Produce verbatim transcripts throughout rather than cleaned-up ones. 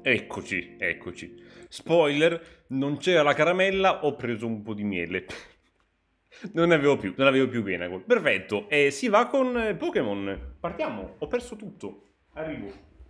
Eccoci, eccoci. Spoiler, non c'era la caramella, ho preso un po' di miele. Non ne avevo più, non avevo più Venagol. Perfetto, e si va con eh, Pokémon. Partiamo, ho perso tutto. Arrivo.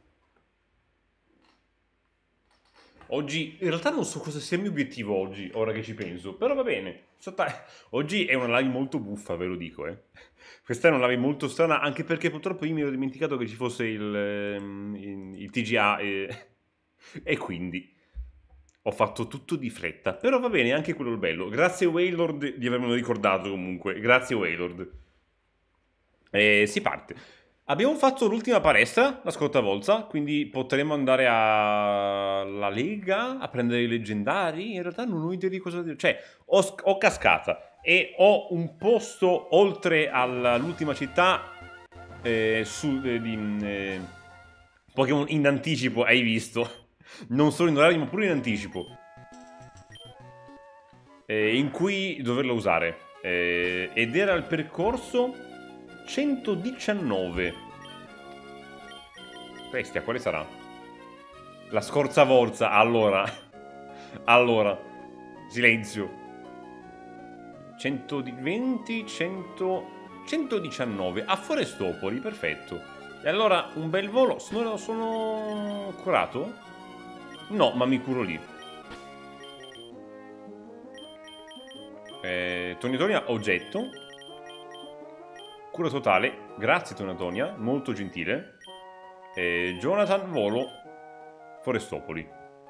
Oggi, in realtà non so cosa sia il mio obiettivo oggi, ora che ci penso, però va bene. Sota- Oggi è una live molto buffa, ve lo dico, eh. Questa è una live molto strana, anche perché purtroppo io mi ero dimenticato che ci fosse il, ehm, il- il T G A e, e quindi ho fatto tutto di fretta. Però va bene, anche quello è il bello. Grazie Waylord di avermelo ricordato comunque. Grazie Waylord. E si parte. Abbiamo fatto l'ultima palestra la scorsa volta, quindi potremo andare alla Lega a prendere i leggendari. In realtà non ho idea di cosa dire. Cioè, ho, sc- ho cascata e ho un posto oltre all'ultima città eh, su, eh, di eh, Pokémon in anticipo, hai visto? Non solo in orario, ma pure in anticipo. Eh, in cui doverla usare. Eh, ed era il percorso centodiciannove. Bestia, quale sarà? La scorza volta. Allora. Allora. Silenzio. centoventi, cento... centodiciannove. A Forestopoli, perfetto. E allora un bel volo. Sono, sono curato? No, ma mi curo lì. Eh, Tonitonia, oggetto. Cura totale. Grazie Tonatonia, molto gentile. Eh, Jonathan, volo. Forestopoli.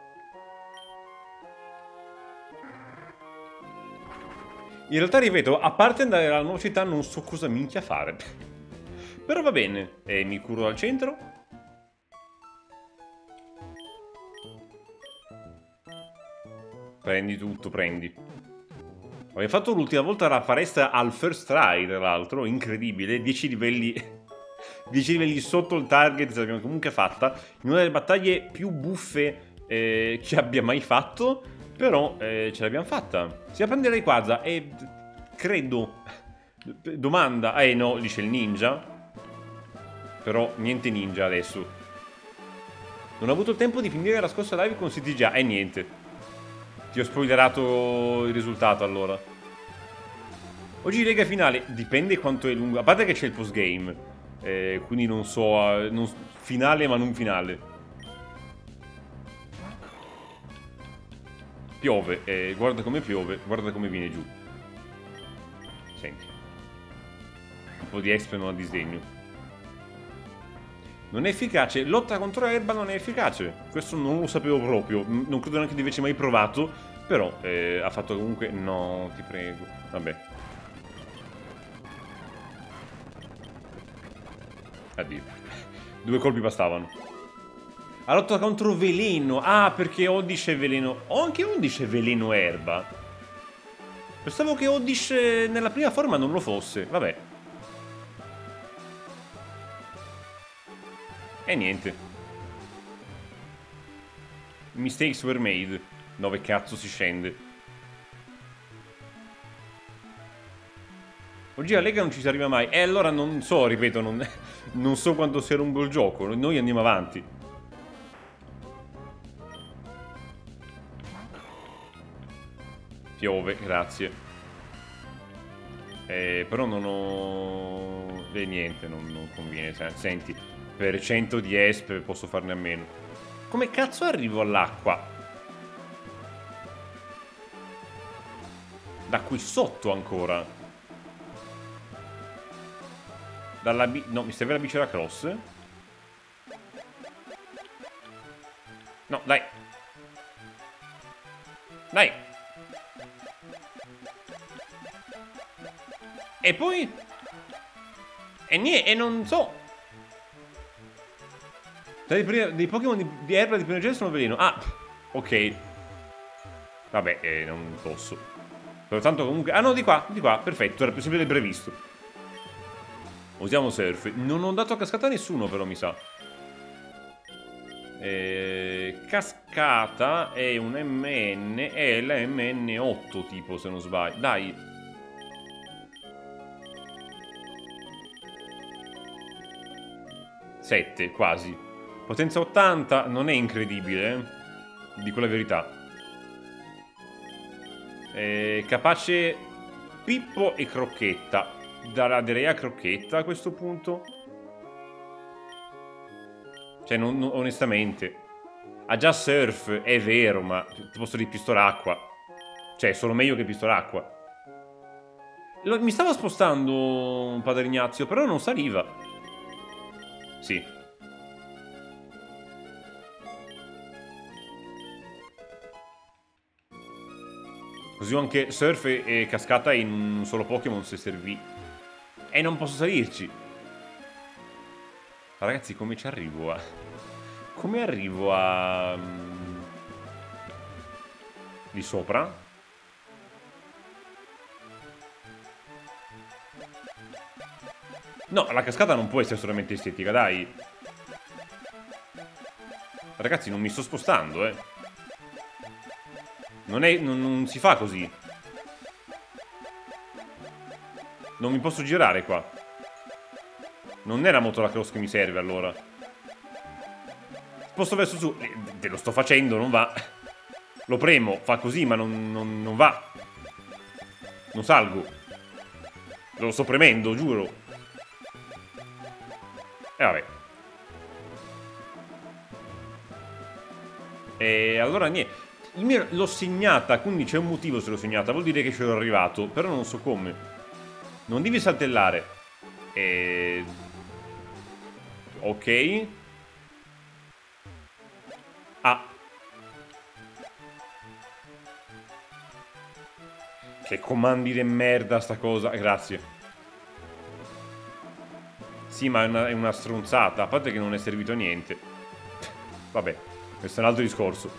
In realtà, ripeto, a parte andare alla nuova città non so cosa minchia fare. Però va bene. E mi curo al centro. Prendi tutto, prendi. Abbiamo fatto l'ultima volta la foresta al first try, tra l'altro. Incredibile. dieci livelli... dieci livelli sotto il target, ce l'abbiamo comunque fatta. In una delle battaglie più buffe eh, che abbia mai fatto. Però eh, ce l'abbiamo fatta. Si va a prendere Rayquaza e credo... Domanda. Eh no, dice il ninja. Però niente ninja adesso. Non ho avuto il tempo di finire la scorsa live con C T G A. E niente. Ti ho spoilerato il risultato allora. Oggi lega finale. Dipende quanto è lungo. A parte che c'è il postgame. Eh, quindi non so... eh, non- finale ma non finale. Piove, eh, guarda come piove, guarda come viene giù. Senti. Un po' di exp non ha disdegno. Non è efficace, lotta contro l'erba non è efficace. Questo non lo sapevo proprio, n- non credo neanche di averci mai provato. Però eh, ha fatto comunque... No, ti prego. Vabbè. Addio. Due colpi bastavano. Ha lotta contro veleno. Ah, perché Oddish è veleno. Oh, anche Oddish è veleno erba. Pensavo che Oddish eh, nella prima forma non lo fosse. Vabbè. E niente. Mistakes were made. Dove cazzo si scende? Oggi a Lega non ci si arriva mai. E allora non so, ripeto, non, non so quanto sia lungo il gioco. Noi andiamo avanti. Piove, grazie. Eh, però non ho... E niente, non, non conviene. Senti, per cento di esp posso farne a meno. Come cazzo arrivo all'acqua? Da qui sotto ancora. Dalla bi... No, mi serve la bici da cross. No, dai. Dai. E poi... E niente, e non so. Dei, dei Pokémon di, di erba di primo genere sono veleno. Ah, ok. Vabbè, eh, non posso. Pertanto comunque... Ah no, di qua, di qua, perfetto. Era possibile il previsto. Usiamo surf. Non ho dato a cascata a nessuno, però, mi sa. Eh, cascata è un M N. È la M N otto, tipo, se non sbaglio. Dai. sette, quasi. Potenza ottanta non è incredibile, eh? Dico la verità. È capace Pippo e Crocchetta. Darei a Crocchetta a questo punto. Cioè, non, non, onestamente. Ha già Surf, è vero, ma ti posso dire Pistolacqua. Cioè, sono meglio che Pistolacqua. Mi stava spostando Padre Ignazio, però non saliva. Sì. Così anche Surf e cascata in un solo Pokémon se servì. E non posso salirci. Ma ragazzi, come ci arrivo a... Come arrivo a... Lì sopra? No, la cascata non può essere solamente estetica, dai. Ragazzi, non mi sto spostando, eh. Non è... Non, non si fa così. Non mi posso girare qua. Non è la motocross che mi serve, allora. Sposto verso su. Te lo sto facendo, non va. Lo premo, fa così, ma non, non, non va. Non salgo. Lo sto premendo, giuro. E vabbè. E allora niente. L'ho segnata, quindi c'è un motivo se l'ho segnata. Vuol dire che ci ero arrivato, però non so come. Non devi saltellare. E... Ok. Ah. Che comandi di merda sta cosa. Grazie. Sì, ma è una, è una stronzata. A parte che non è servito a niente. Vabbè, questo è un altro discorso.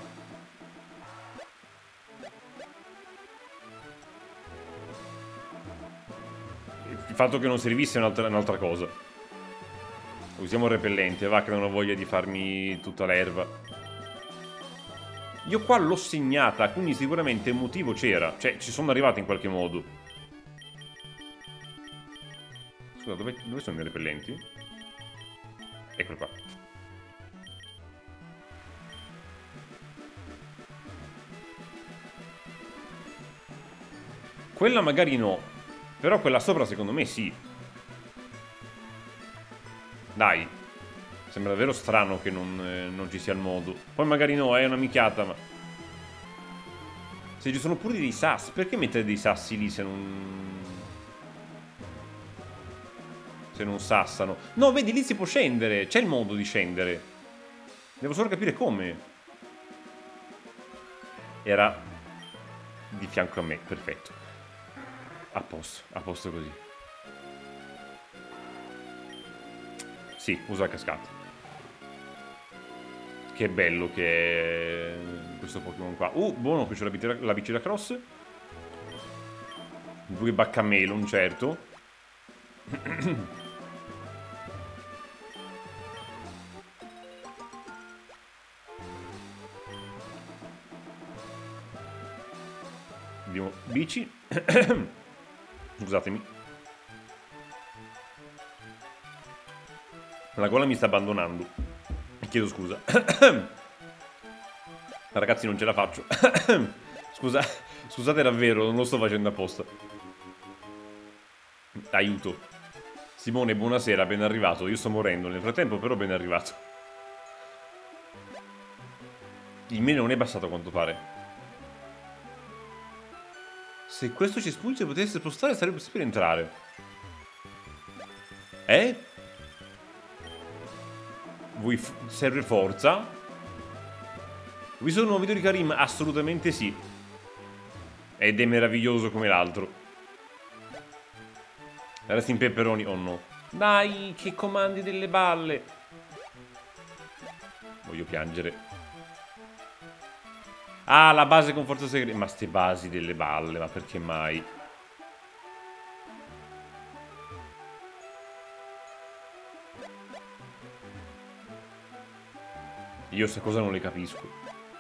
Il fatto che non servisse è un'altra, un'altra cosa. Usiamo il repellente, va che non ho voglia di farmi tutta l'erba. Io qua l'ho segnata, quindi sicuramente il motivo c'era. Cioè, ci sono arrivato in qualche modo. Scusa, dove, dove sono i repellenti? Eccolo qua. Quella magari no. Però quella sopra secondo me sì. Dai. Sembra davvero strano che non, eh, non ci sia il modo. Poi magari no, è una minchiata, ma... Se ci sono pure dei sassi, perché mettere dei sassi lì se non... Se non sassano? No, vedi, lì si può scendere. C'è il modo di scendere. Devo solo capire come. Era di fianco a me, perfetto. A posto, a posto così. Sì, usa la cascata. Che bello che è questo Pokémon qua. Uh, buono, qui c'è la, bici, la bici da cross. Due Baccamelon, certo. Vediamo, bici. Scusatemi. La gola mi sta abbandonando. Chiedo scusa. Ragazzi, non ce la faccio. Scusa, scusate davvero, non lo sto facendo apposta. Aiuto. Simone, buonasera, ben arrivato. Io sto morendo nel frattempo, però ben arrivato. Il meno non è bastato a quanto pare. Se questo cespuglio si potesse spostare sarebbe possibile entrare. Eh? Vuoi serve forza? Ho visto un nuovo video di Karim? Assolutamente sì. Ed è meraviglioso come l'altro. Resti in peperoni, oh no. Dai, che comandi delle balle. Voglio piangere. Ah, la base con forza segreta. Ma ste basi delle balle, ma perché mai? Io sta cosa non le capisco.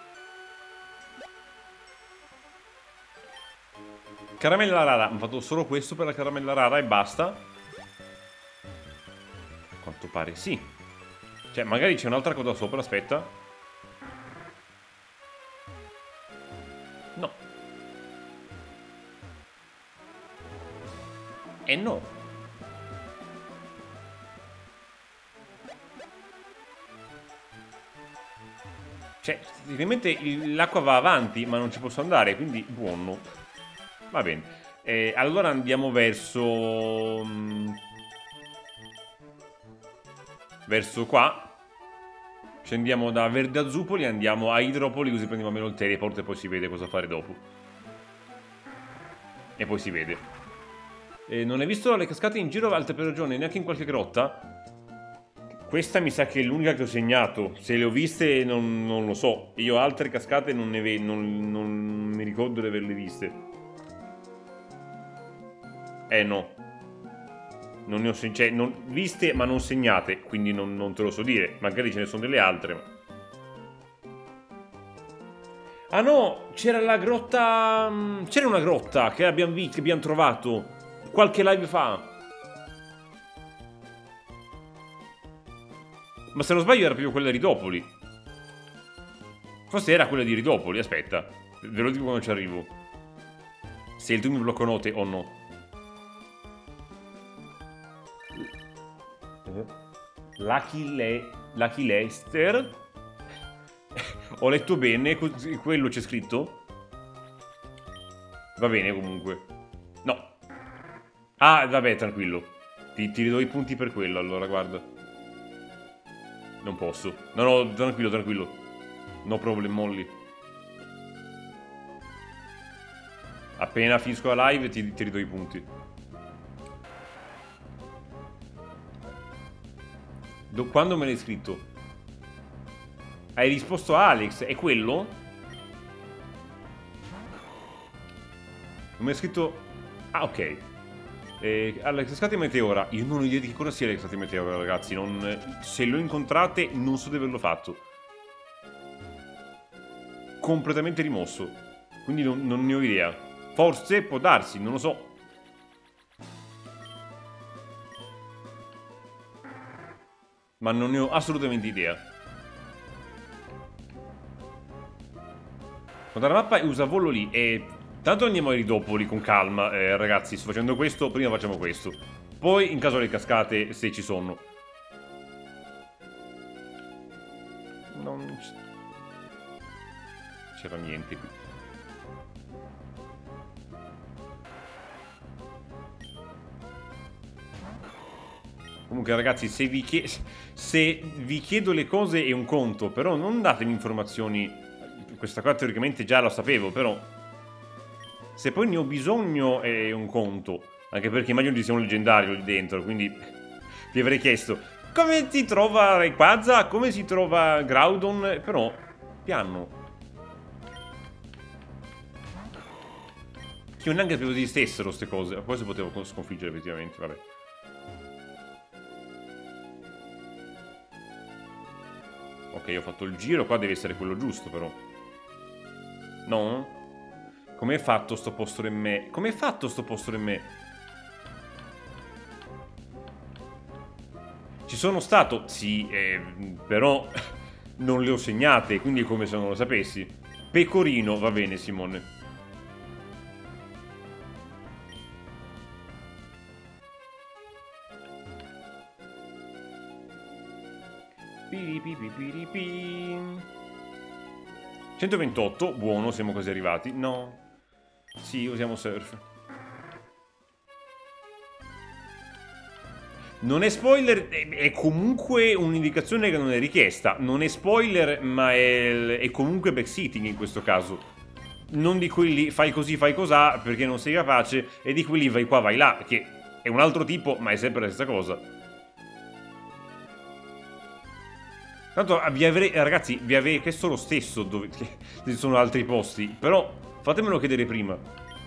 Caramella rara. Ho fatto solo questo per la caramella rara e basta. A quanto pare sì. Cioè, magari c'è un'altra cosa sopra, aspetta. No. E no. Cioè, ovviamente l'acqua va avanti, ma non ci posso andare, quindi buono. Va bene. Eh, allora andiamo verso... Verso qua. Scendiamo da Verde a Zupoli, andiamo a Idropoli, così prendiamo almeno il teleport e poi si vede cosa fare dopo. E poi si vede. Eh, non hai visto le cascate in giro alte per ragione, neanche in qualche grotta? Questa mi sa che è l'unica che ho segnato. Se le ho viste non, non lo so. Io altre cascate non, ne ve non, non mi ricordo di averle viste. Eh no. Non ne ho cioè, non, viste ma non segnate, quindi non, non te lo so dire. Magari ce ne sono delle altre. Ma... Ah no, c'era la grotta... C'era una grotta che abbiamo visto, che abbiamo trovato qualche live fa. Ma se non sbaglio era proprio quella di Ridopoli. Forse era quella di Ridopoli, aspetta. Ve lo dico quando ci arrivo. Se il tuo mi blocco note o no. Lucky, Le Lucky Lester. Ho letto bene, quello c'è scritto? Va bene comunque. No. Ah, vabbè, tranquillo. Ti, ti ridò i punti per quello, allora, guarda. Non posso. No, no, tranquillo, tranquillo. No problem, Molly. Appena finisco la live ti, ti ridò i punti. Do, quando me l'hai scritto? Hai risposto a Alex, è quello? Non mi hai scritto... Ah, ok. Eh, Alex Cascate Meteora. Io non ho idea di che cosa sia Alex Cascate Meteora, ragazzi. Non... Se lo incontrate, non so di averlo fatto. Completamente rimosso. Quindi non, non ne ho idea. Forse può darsi, non lo so. Ma non ne ho assolutamente idea. Guarda la mappa e usa volo lì. E tanto andiamo ai Ridopoli con calma, eh, ragazzi. Sto facendo questo, prima facciamo questo. Poi, in caso le cascate, se ci sono. Non c'era niente qui. Comunque ragazzi, se vi, chie se vi chiedo le cose è un conto, però non datemi informazioni. Questa qua teoricamente già la sapevo, però se poi ne ho bisogno è un conto. Anche perché immagino ci sia un leggendario lì dentro, quindi vi avrei chiesto come si trova Rayquaza, come si trova Groudon, però piano. Che io neanche sapevo di esistessero queste cose, poi se potevo sconfiggere effettivamente, vabbè. Ok, ho fatto il giro, qua deve essere quello giusto però. No? Com'è fatto sto posto in me? Com'è fatto sto posto in me? Ci sono stato? Sì, eh, però non le ho segnate, quindi è come se non lo sapessi. Pecorino, va bene Simone. centoventotto, buono, siamo quasi arrivati. No. Sì, usiamo surf. Non è spoiler, è comunque un'indicazione che non è richiesta. Non è spoiler, ma è, è comunque backseating in questo caso. Non di quelli fai così, fai cosà, perché non sei capace, e di quelli vai qua, vai là, che è un altro tipo, ma è sempre la stessa cosa. Tanto vi avrei, ragazzi, vi avrei chiesto lo stesso dove ci sono altri posti, però fatemelo chiedere prima.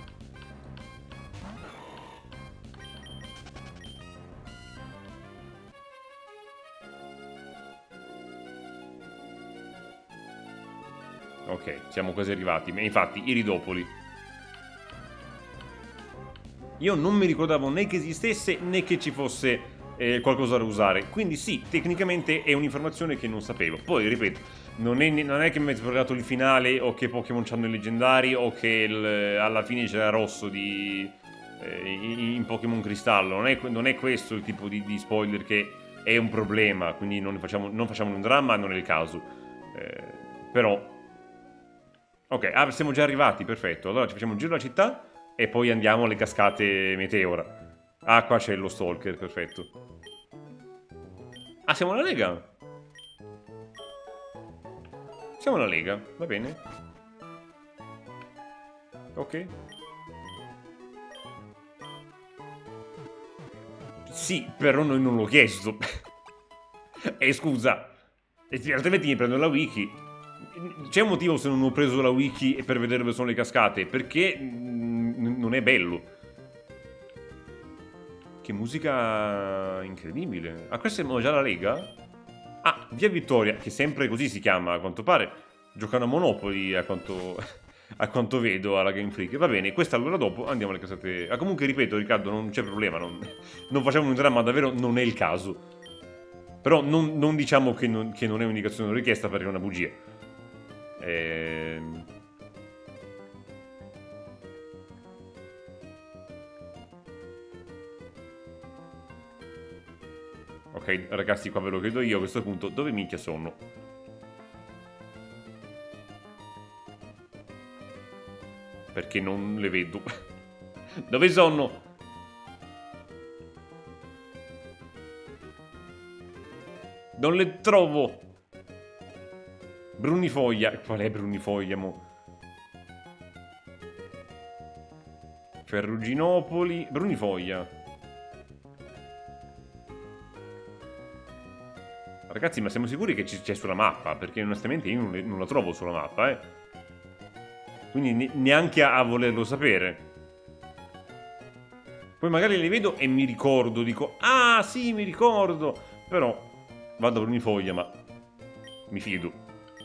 Ok, siamo quasi arrivati. Infatti, i Ridopoli. Io non mi ricordavo né che esistesse né che ci fosse eh, qualcosa da usare. Quindi sì, tecnicamente è un'informazione che non sapevo. Poi, ripeto, non è, non è che mi è spoilerato il finale, o che Pokémon hanno i leggendari, o che il, alla fine c'era rosso di, eh, in, in Pokémon Cristallo. Non è, non è questo il tipo di, di spoiler che è un problema, quindi non facciamo, non facciamo un dramma, non è il caso. Eh, però... Ok, ah, siamo già arrivati, perfetto. Allora ci facciamo un giro alla città e poi andiamo alle cascate Meteora. Ah, qua c'è lo Stalker, perfetto. Ah, siamo alla Lega? Siamo alla Lega, va bene. Ok. Sì, però noi non l'ho chiesto. E scusa, altrimenti mi prendo la wiki. C'è un motivo se non ho preso la wiki per vedere dove sono le cascate? Perché mm, non è bello. Che musica incredibile. Ah, questa è già la Lega? Ah, Via Vittoria, che sempre così si chiama, a quanto pare. Giocano a Monopoli, a quanto, a quanto vedo, alla Game Freak. Va bene, questa allora dopo andiamo alle casate. Ah, comunque, ripeto, Riccardo, non c'è problema. Non, non facciamo un dramma, davvero non è il caso. Però non, non diciamo che non, che non è un'indicazione richiesta perché è una bugia. Ehm... Ok, ragazzi, qua ve lo chiedo io a questo punto. Dove minchia sono? Perché non le vedo. Dove sono? Non le trovo. Brunifoglia. Qual è Brunifoglia, mo? Ferruginopoli. Brunifoglia. Ragazzi, ma siamo sicuri che c'è sulla mappa? Perché onestamente io non, le, non la trovo sulla mappa, eh. Quindi ne, neanche a, a volerlo sapere. Poi magari le vedo e mi ricordo, dico, ah sì, mi ricordo. Però vado a Brunifoglia, ma mi fido.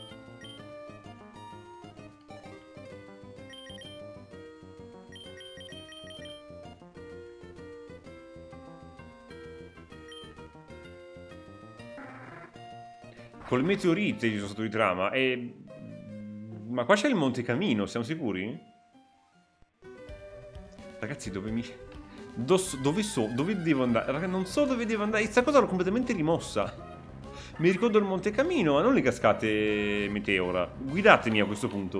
Col meteorite ci sono stato di trama e... Ma qua c'è il Monte Camino, siamo sicuri? Ragazzi, dove mi... Dos... Dove so? Dove devo andare? Raga, non so dove devo andare. Questa cosa l'ho completamente rimossa. Mi ricordo il Monte Camino, ma non le cascate Meteora. Guidatemi a questo punto.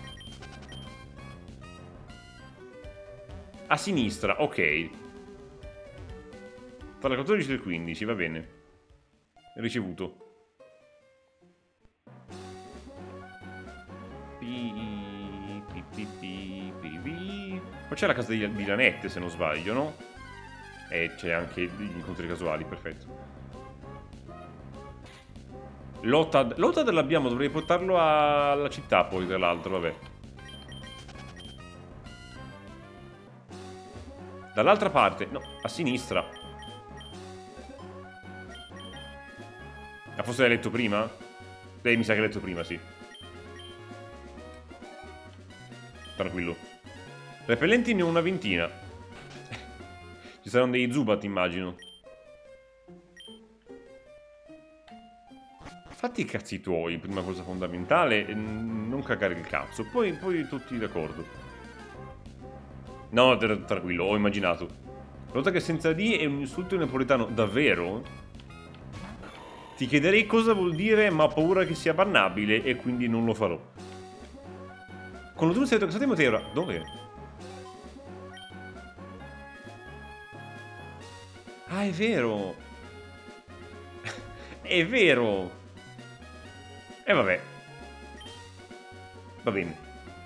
A sinistra, ok. Tra le quattordici e le quindici, va bene. Ricevuto. Poi c'è la casa di, di Lanette, se non sbaglio, no? E c'è anche gli incontri casuali, perfetto. Lotad, Lotad l'abbiamo, dovrei portarlo alla città poi, tra l'altro, vabbè. Dall'altra parte, no, a sinistra. Ah, forse l'hai letto prima? Lei mi sa che l'hai letto prima, sì. Tranquillo. Repellenti ne ho una ventina. Ci saranno dei Zubat, immagino. Fatti i cazzi tuoi, prima cosa fondamentale, e non cagare il cazzo. Poi, poi tutti d'accordo. No, tra tranquillo, ho immaginato. Nota che senza D è un insulto napoletano, davvero? Ti chiederei cosa vuol dire, ma ho paura che sia bannabile e quindi non lo farò. Con lo due sei detto che state Matera. Dove? Ah, è vero. È vero. E eh, vabbè. Va bene.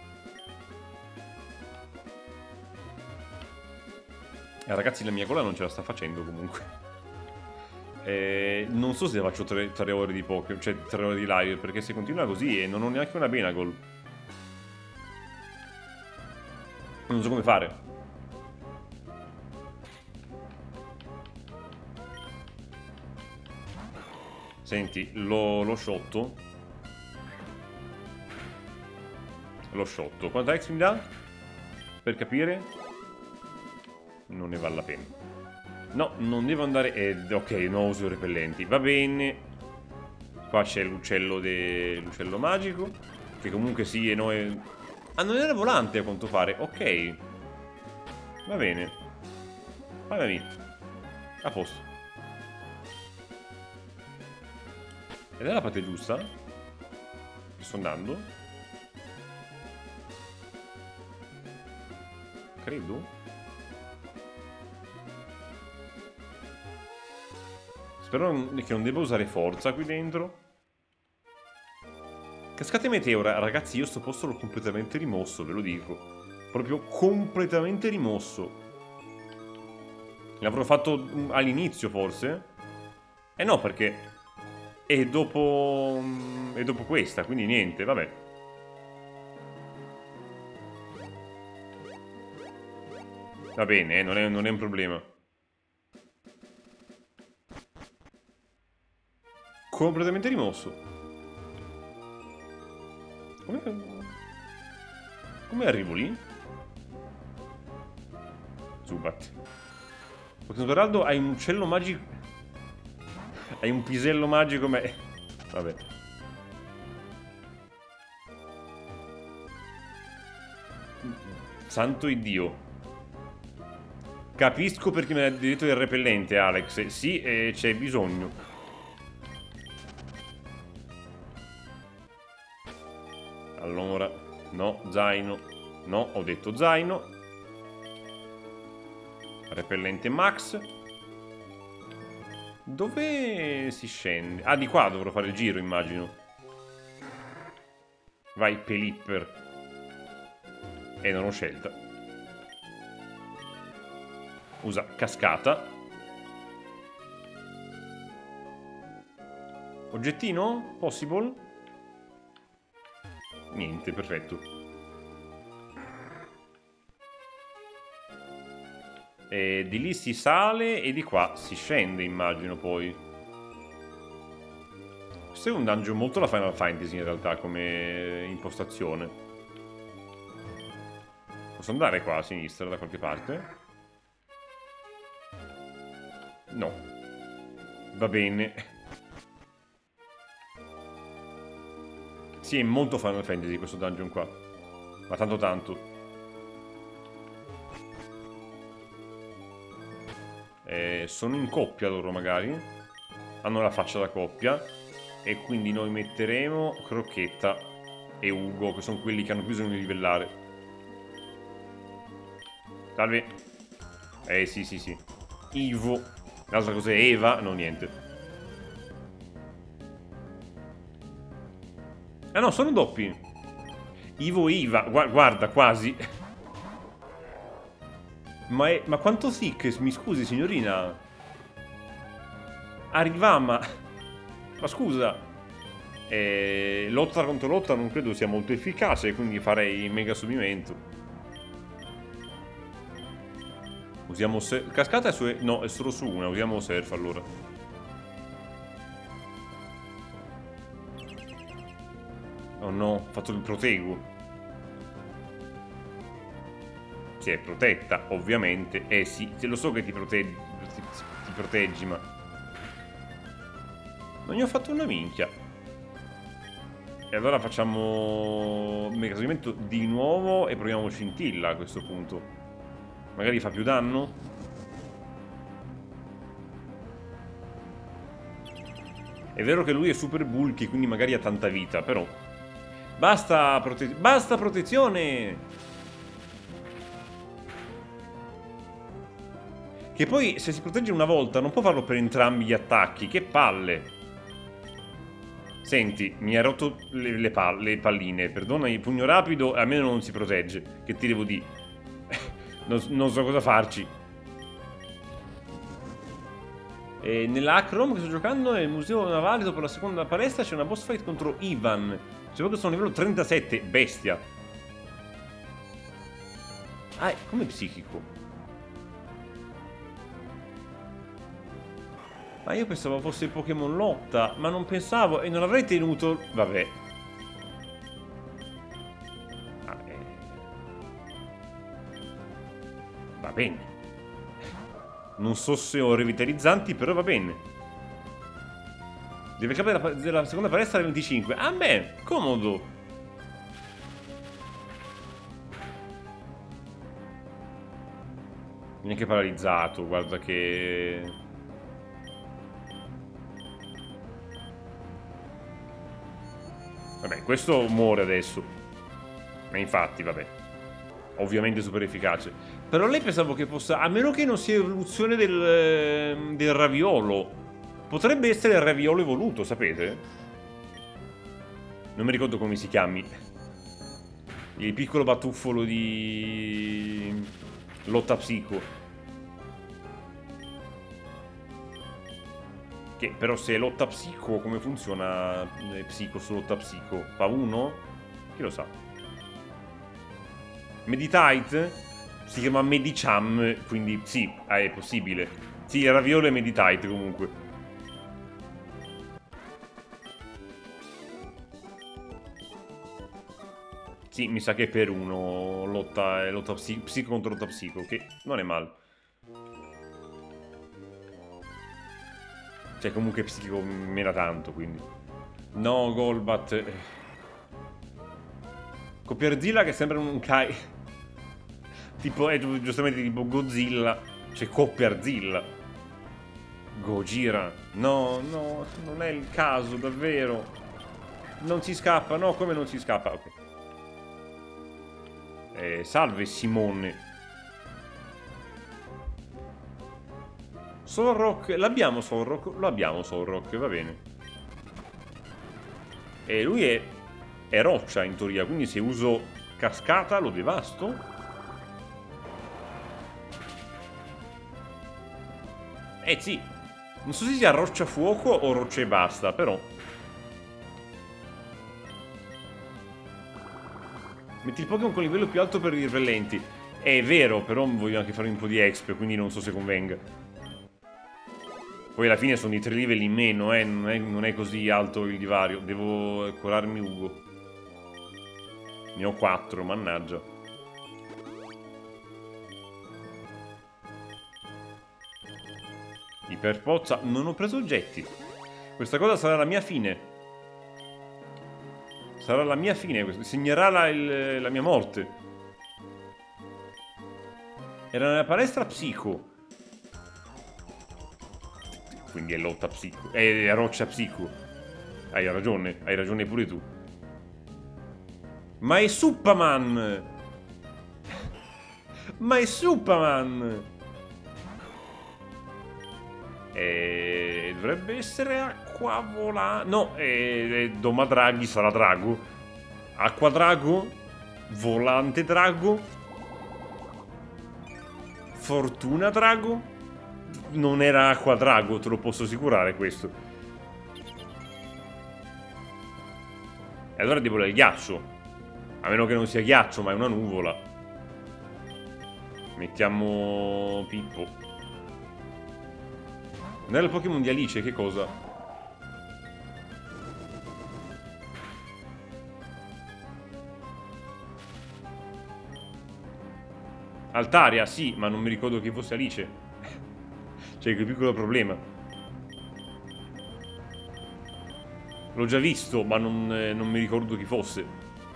Eh, ragazzi, la mia gola non ce la sta facendo comunque. Eh, non so se faccio tre, tre ore di Pokémon, cioè tre ore di live, perché se continua così e non ho neanche una Benagol. Non so come fare. Senti, lo, lo shotto. Lo shotto. Quanta X mi dà? Per capire? Non ne vale la pena. No, non devo andare... Eh, ok, non uso repellenti. Va bene. Qua c'è l'uccello de... l'uccello magico. Che comunque sì, e noi... Ah, non era volante a quanto pare. Ok. Va bene. Vai via. A posto. Ed è la parte giusta? Che sto andando? Credo. Spero che non devo usare forza qui dentro. Cascate meteora. Ragazzi, io sto posto l'ho completamente rimosso, ve lo dico. Proprio completamente rimosso. L'avrò fatto all'inizio, forse? Eh no, perché... È dopo... È dopo questa, quindi niente, vabbè. Va bene, eh, non è, non è un problema. Completamente rimosso. Come... Come arrivo lì? Zubat. Pokémon Smeraldo, hai un uccello magico... Hai un pisello magico, ma... Vabbè. Santo Iddio. Capisco perché mi ha detto il repellente, Alex. Sì, eh, c'è bisogno. Allora, no, zaino. No, ho detto zaino. Repellente max. Dove si scende? Ah, di qua dovrò fare il giro, immagino. Vai, Pelipper. E non ho scelta. Usa cascata. Oggettino? Possible? Niente, perfetto. E di lì si sale e di qua si scende, immagino, poi. Questo è un dungeon molto la Final Fantasy, in realtà, come impostazione. Posso andare qua a sinistra, da qualche parte? No. Va bene. Sì, è molto Final Fantasy questo dungeon qua. Ma tanto tanto. Eh, sono in coppia loro magari. Hanno la faccia da coppia. E quindi noi metteremo Crocchetta e Ugo, che sono quelli che hanno più bisogno di livellare. Salve. Eh sì sì sì. Ivo. L'altra cosa è Eva. No, niente. Ah no, sono doppi. Ivo e Iva. Gu guarda, quasi. Ma, è, ma quanto thick? Mi scusi, signorina. Arrivama. Ma scusa. Eh, lotta contro lotta non credo sia molto efficace, quindi farei mega subimento. Usiamo surf. Cascata è su... No, è solo su una. Usiamo surf allora. Oh no, ho fatto il proteggo. Si è protetta, ovviamente. Eh sì, te lo so che ti proteggi, ti, ti proteggi, ma... Non gli ho fatto una minchia. E allora facciamo... Mega subimento di nuovo e proviamo scintilla a questo punto. Magari fa più danno? È vero che lui è super bulky, quindi magari ha tanta vita, però... Basta, prote... Basta protezione! Che poi, se si protegge una volta, non può farlo per entrambi gli attacchi. Che palle! Senti, mi ha rotto le, le, pal le palline. Perdona, il pugno rapido almeno non si protegge. Che ti devo dire? non, non so cosa farci. E nell'Acrom che sto giocando nel museo navale, dopo la seconda palestra, c'è una boss fight contro Ivan. Sembra che sono a livello trentasette. Bestia. Ah, è come psichico. Ma io pensavo fosse Pokémon lotta, ma non pensavo e non avrei tenuto... Vabbè. Ah, eh. Va bene. Non so se ho revitalizzanti, però va bene. Deve capire della, della seconda palestra alle venticinque. Ah beh, comodo. Neanche paralizzato, guarda che... Vabbè, questo muore adesso. Ma infatti, vabbè. Ovviamente super efficace. Però lei pensavo che fosse... A meno che non sia evoluzione del, del raviolo. Potrebbe essere il raviolo evoluto, sapete? Non mi ricordo come si chiami. Il piccolo batuffolo di... Lotta psico. Che però se è lotta psico, come funziona eh, psico su lotta psico? Fa uno? Chi lo sa? Meditite si chiama Medicham, quindi sì, ah, è possibile. Sì, raviolo e Meditite comunque. Sì, mi sa che è per uno lotta, lotta psico, psico contro lotta psico, che non è male. Cioè comunque psichico mena tanto, quindi. No, Golbat. Copiarzilla che sembra un Kai. Tipo, è giustamente tipo Godzilla. Cioè Copiarzilla. Gojira. No, no, non è il caso, davvero. Non si scappa, no, come non si scappa? Ok. Eh, salve Simone. Solrock, l'abbiamo Solrock? Lo abbiamo Solrock, va bene. E lui è, è roccia in teoria, quindi se uso cascata lo devasto. Eh sì, non so se sia roccia fuoco o roccia e basta, però. Metti il Pokémon con livello più alto per i repellenti. È vero, però voglio anche fare un po' di exp, quindi non so se convenga. Poi alla fine sono i tre livelli in meno, eh, non è, non è così alto il divario. Devo curarmi Ugo. Ne ho quattro, mannaggia. Iperpozza, non ho preso oggetti. Questa cosa sarà la mia fine. Sarà la mia fine, segnerà la, il, la mia morte. Era nella palestra psico. Quindi è lotta psico. È roccia psico. Hai ragione, hai ragione pure tu. Ma è Superman! Ma è Superman! E... dovrebbe essere acqua volante. No, è... Domadraghi sarà drago. Acqua drago. Volante drago. Fortuna drago. Non era acqua drago, te lo posso assicurare questo. E allora devo il ghiaccio. A meno che non sia ghiaccio, ma è una nuvola. Mettiamo Pippo. Non era il Pokémon di Alice, che cosa? Altaria, sì, ma non mi ricordo chi fosse Alice. C'è che piccolo problema. L'ho già visto, ma non, eh, non mi ricordo chi fosse.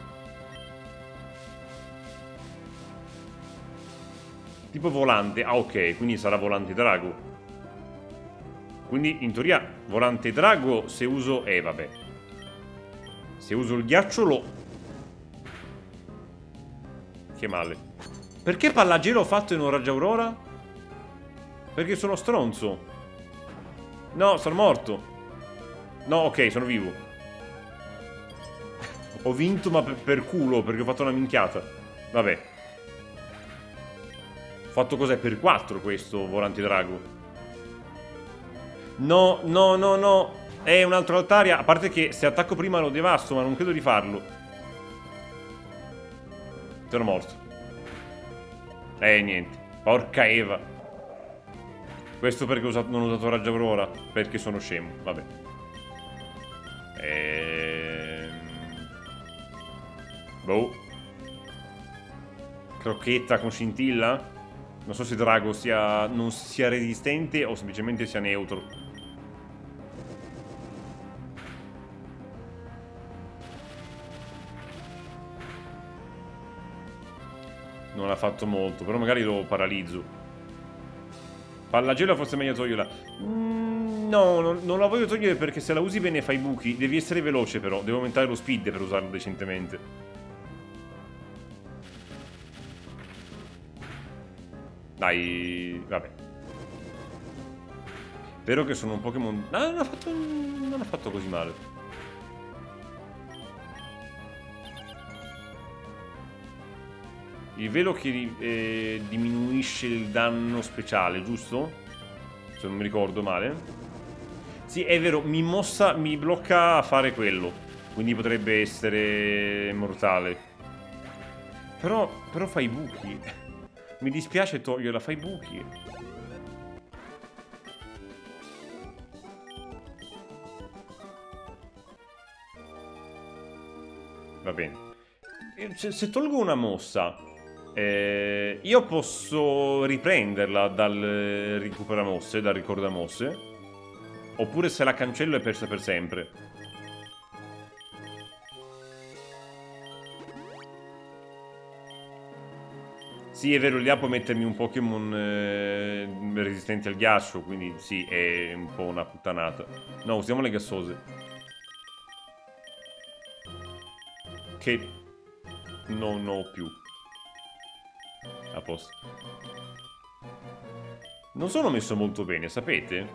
Tipo volante. Ah, ok, quindi sarà volante drago. Quindi, in teoria, volante drago se uso... Eh, vabbè. Se uso il ghiaccio lo... Che male. Perché Pallagero ho fatto in un raggio aurora? Perché sono stronzo. No, sono morto. No, ok, sono vivo. Ho vinto ma per, per culo, perché ho fatto una minchiata. Vabbè. Ho fatto cos'è? Per quattro questo volante drago. No, no, no, no. È un altro Altaria. A parte che se attacco prima lo devasto, ma non credo di farlo. Sono morto. Eh, niente. Porca Eva. Questo perché ho usato, non ho usato raggio aurora. Perché sono scemo, vabbè. Ehm... Boh. Crocchetta con scintilla? Non so se Drago sia, non sia resistente o semplicemente sia neutro. Non ha fatto molto, però magari lo paralizzo. Pallagela forse è meglio toglierla. Mm, no, non, non la voglio togliere perché se la usi bene fai buchi. Devi essere veloce però, devo aumentare lo speed per usarlo decentemente. Dai, vabbè. Spero che sono un Pokémon... No, non ha fatto, non ha fatto così male. Il velo che eh, diminuisce il danno speciale, giusto? Se non mi ricordo male. Sì, è vero, mi mossa, mi blocca a fare quello. Quindi potrebbe essere mortale. Però, però fai buchi. Mi dispiace toglierla, fai buchi. Va bene. Se, se tolgo una mossa, eh, io posso riprenderla dal recuperamosse, dal ricordamosse. Oppure se la cancello è persa per sempre. Sì, è vero, lì può mettermi un Pokémon eh, resistente al ghiaccio, quindi sì, è un po' una puttanata. No, usiamo le gassose. Che non ho più. A posto. Non sono messo molto bene, sapete?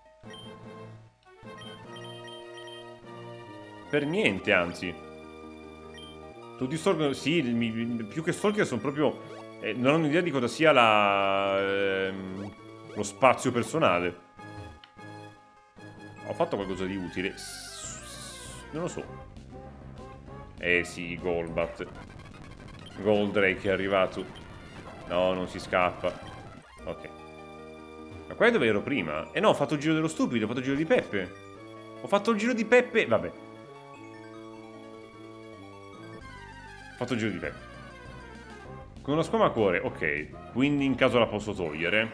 Per niente, anzi. Tutti stalker, sì, mi, più che stalker sono proprio... Eh, non ho un'idea di cosa sia la, ehm, lo spazio personale. Ho fatto qualcosa di utile? Non lo so. Eh sì, Golbat. Goldrake è arrivato. No, non si scappa. Ok. Ma qua è dove ero prima? Eh no, ho fatto il giro dello stupido, ho fatto il giro di Peppe. Ho fatto il giro di Peppe... Vabbè. Ho fatto il giro di Peppe. Con una squama a cuore, ok. Quindi in caso la posso togliere.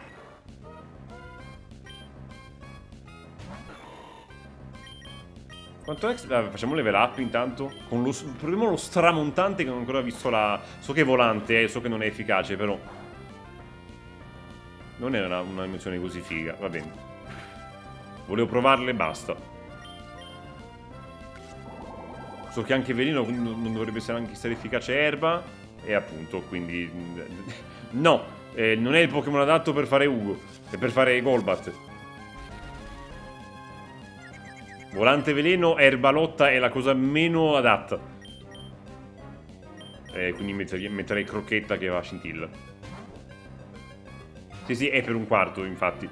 Quanto è? Vabbè, facciamo level up intanto. Con lo, proviamo lo stramontante che non ho ancora visto la... So che è volante, eh, so che non è efficace, però... Non è una, una emozione così figa, va bene. Volevo provarle e basta. So che anche veleno non dovrebbe essere anche essere efficace erba. E appunto, quindi... No, eh, non è il Pokémon adatto per fare Ugo. È per fare Golbat. Volante veleno, erba lotta è la cosa meno adatta. Eh, quindi metterei, metterei crocchetta che va a scintilla. Sì, sì, è per un quarto, infatti.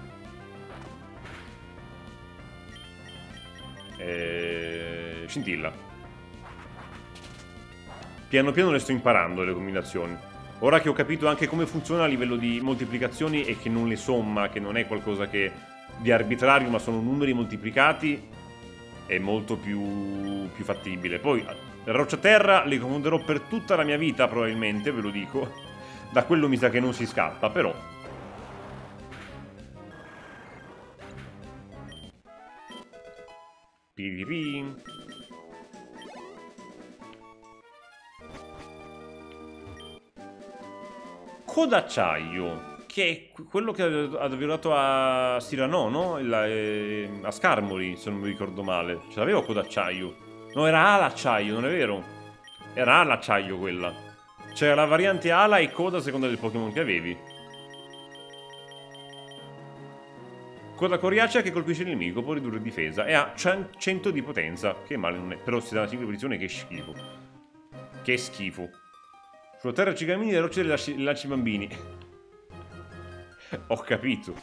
Eh, scintilla. Piano piano le sto imparando le combinazioni. Ora che ho capito anche come funziona a livello di moltiplicazioni e che non le somma, che non è qualcosa che di arbitrario, ma sono numeri moltiplicati, è molto più, più fattibile. Poi, la roccia terra le confonderò per tutta la mia vita, probabilmente, ve lo dico. Da quello mi sa che non si scappa, però. Piririn. Codacciaio, che è quello che avevo dato a Cyrano, no? Il, eh, a Skarmory, se non mi ricordo male. Ce l'avevo Codacciaio. No, era ala acciaio, non è vero? Era ala acciaio quella. C'era la variante ala e coda a seconda del Pokémon che avevi. Coda coriacea che colpisce il nemico, può ridurre difesa e ha cento di potenza. Che male non è. Però si dà una cinque posizione, che schifo. Che schifo. Sulla terra ci cammini e le rocce le lanci bambini. Ho capito.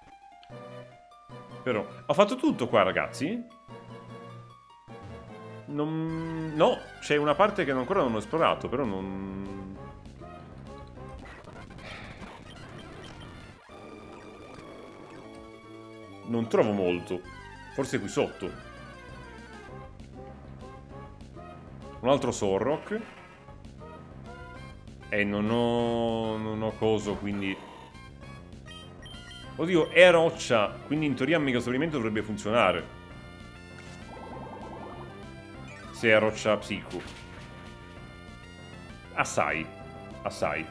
Però ho fatto tutto qua, ragazzi. Non... No, c'è una parte che ancora non ho esplorato, però non... Non trovo molto. Forse qui sotto. Un altro Sorrock. E non ho... non ho coso, quindi... Oddio, è roccia, quindi in teoria il mega esaurimento dovrebbe funzionare. Se è roccia psico. Assai. Assai.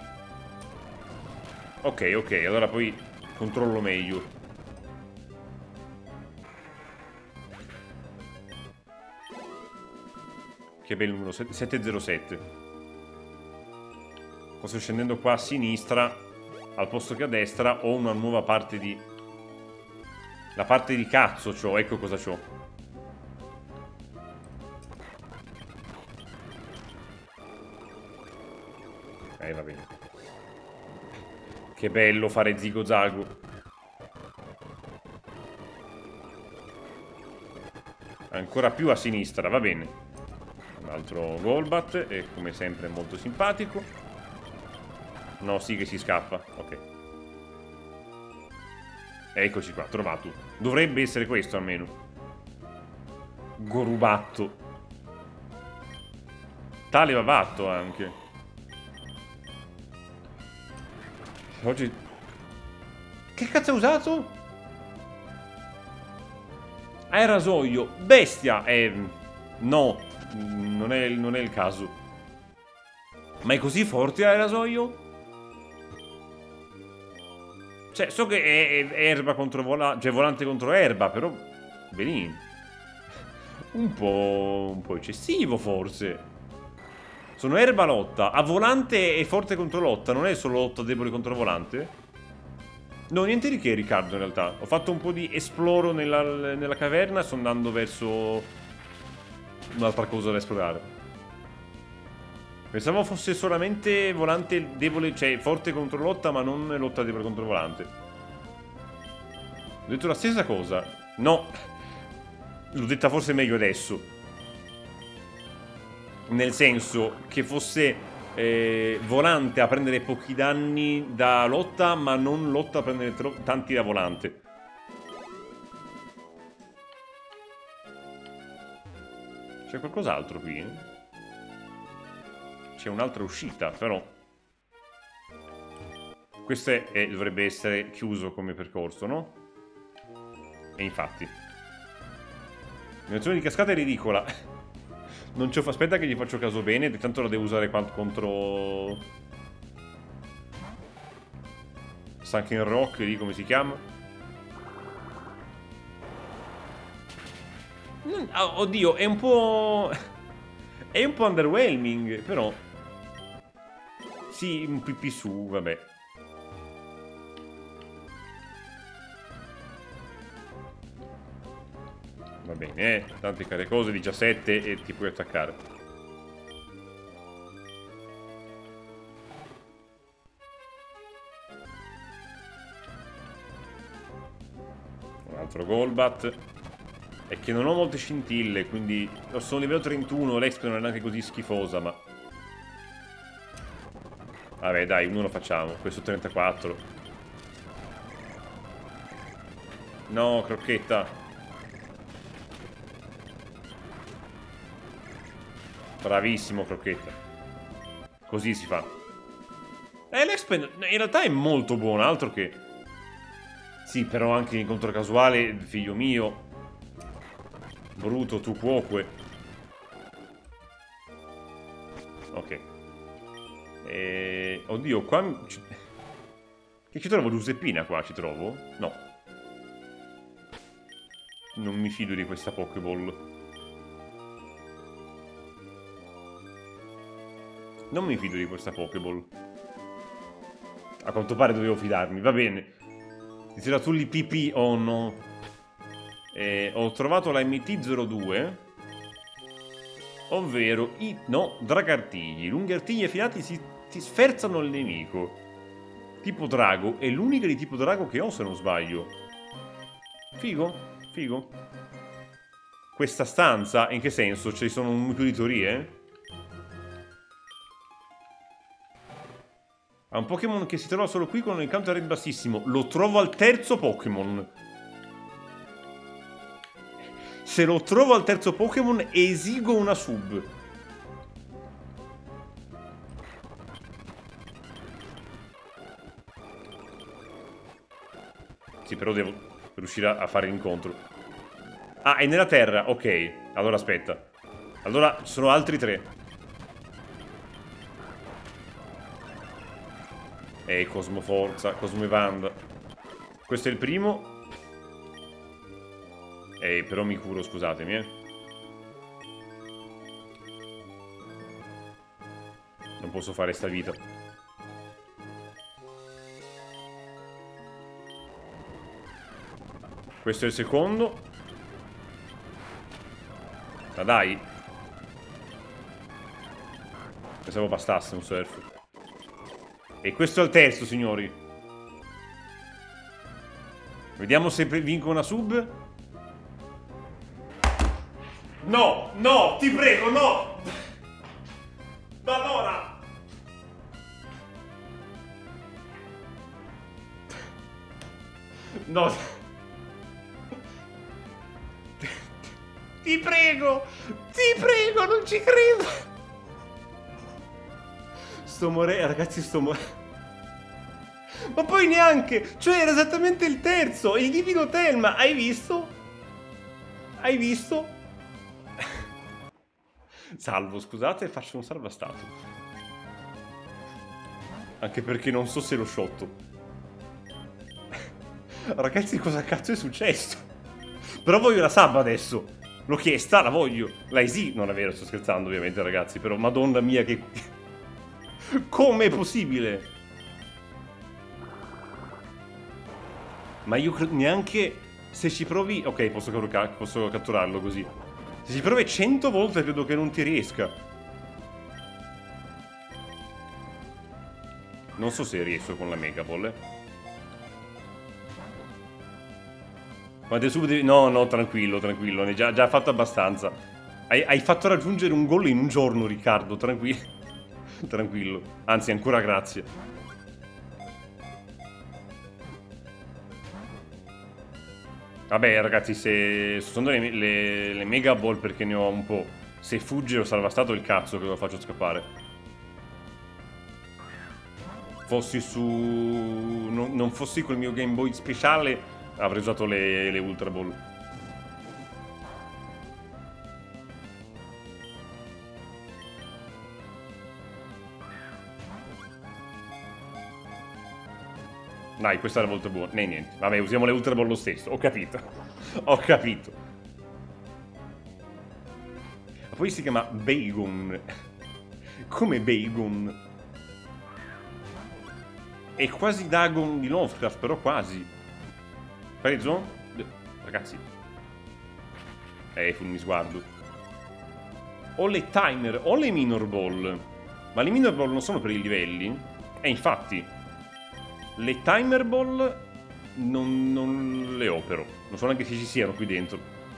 Ok, ok, allora poi controllo meglio. Che bel numero, sette zero sette. Sto scendendo qua a sinistra, al posto che a destra ho una nuova parte di... La parte di cazzo c'ho, ecco cosa c'ho. Eh, va bene. Che bello fare Zigo Zago. Ancora più a sinistra, va bene. Un altro Golbat, e come sempre molto simpatico. No, sì che si scappa, ok. Eccoci qua, trovato. Dovrebbe essere questo almeno. Gorubatto. Tale Vavatto anche. Oggi... Che cazzo ha usato? Aerasoio. Bestia. Eh, no. Non è, non è il caso. Ma è così forte Aerasoio? Cioè, so che è, è erba contro volante. Cioè, volante contro erba, però... Benissimo. Un po'... Un po' eccessivo, forse. Sono erba lotta. A volante e forte contro lotta. Non è solo lotta debole contro volante? No, niente di che, Riccardo, in realtà. Ho fatto un po' di esploro nella, nella caverna e sto andando verso un'altra cosa da esplorare. Pensavo fosse solamente volante debole, cioè forte contro lotta, ma non lotta debole contro volante. Ho detto la stessa cosa. No. L'ho detta forse meglio adesso. Nel senso che fosse eh, volante a prendere pochi danni da lotta, ma non lotta a prendere tanti da volante. C'è qualcos'altro qui? C'è un'altra uscita, però. Questo è, è, dovrebbe essere chiuso come percorso, no? E infatti. L'animazione di cascata è ridicola. Non ci ho... Aspetta che gli faccio caso bene. Tanto la devo usare contro Sunken Rock, lì come si chiama. Mm, oh, oddio, è un po'... È un po' underwhelming, però. Sì, un pipì su, vabbè. Va bene, eh. Tante care cose, diciassette e ti puoi attaccare. Un altro Golbat. È che non ho molte scintille, quindi... Sono livello trentuno, l'exp non è neanche così schifosa, ma... Vabbè, dai, uno lo facciamo. Questo trentaquattro. No, crocchetta. Bravissimo, crocchetta. Così si fa. Eh, l'exp in realtà è molto buono, altro che... Sì, però anche in incontro casuale, figlio mio... Bruto, tu cuoque. Ok. E... Oddio, qua... Che ci trovo? Giuseppina qua, ci trovo? No. Non mi fido di questa Pokéball. Non mi fido di questa Pokéball. A quanto pare dovevo fidarmi, va bene. Ti tira tu l'I P P, oh no. Eh, ho trovato la M T zero due. Ovvero i... No, dragartigli. Lunghi artigli affilati si, si sferzano il nemico. Tipo drago. È l'unica di tipo drago che ho, se non sbaglio. Figo? Figo? Questa stanza, in che senso? Ci sono un mucchio di teorie? Ha un Pokémon che si trova solo qui con un encounter rate bassissimo. Lo trovo al terzo Pokémon. Se lo trovo al terzo Pokémon, esigo una sub. Sì, però devo riuscire a fare l'incontro. Ah, è nella terra, ok. Allora aspetta. Allora ci sono altri tre. Ehi, Cosmo Forza, Cosmo Evander. Questo è il primo. Ehi, però mi curo, scusatemi, eh. Non posso fare sta vita. Questo è il secondo. Ma dai. Pensavo bastasse un surf. E questo è il terzo, signori. Vediamo se vinco una sub. No, no, ti prego, no. Ma allora. No. Ti prego, ti prego, non ci credo. Sto morendo, ragazzi, sto morendo. Ma poi neanche, cioè era esattamente il terzo, il divino Telma, hai visto? Hai visto? Salvo, scusate, faccio un salvastato. Anche perché non so se l'ho sciotto. Ragazzi, cosa cazzo è successo? Però voglio la sub adesso. L'ho chiesta, la voglio. La easy, non è vero, sto scherzando ovviamente, ragazzi. Però madonna mia che... Come è possibile? Ma io credo neanche... Se ci provi... Ok, posso, posso catturarlo così. Se ci provi cento volte credo che non ti riesca. Non so se riesco con la Mega Ball, eh. Ma adesso devi... No, no, tranquillo, tranquillo. Ne hai già, già fatto abbastanza. Hai, hai fatto raggiungere un gol in un giorno, Riccardo. Tranquillo. Tranquillo. Anzi, ancora grazie. Vabbè, ragazzi, se... Sto usando le, le, le Mega Ball perché ne ho un po'. Se fugge o salvastato il cazzo che lo faccio scappare. Fossi su... Non, non fossi col mio Game Boy speciale... Avrei usato le, le Ultra Ball. Dai, questa è la volta buona. Ne, niente. Vabbè, usiamo le Ultra Ball lo stesso. Ho capito. Ho capito. Ma poi si chiama Bagon. Come Bagon? È quasi Dagon di Lovecraft, però quasi. Preso? Ragazzi. Eh, fu mi sguardo. Ho le timer, ho le minor ball. Ma le minor ball non sono per i livelli? Eh, infatti. Le timer ball non, non le ho però. Non so neanche se ci siano qui dentro.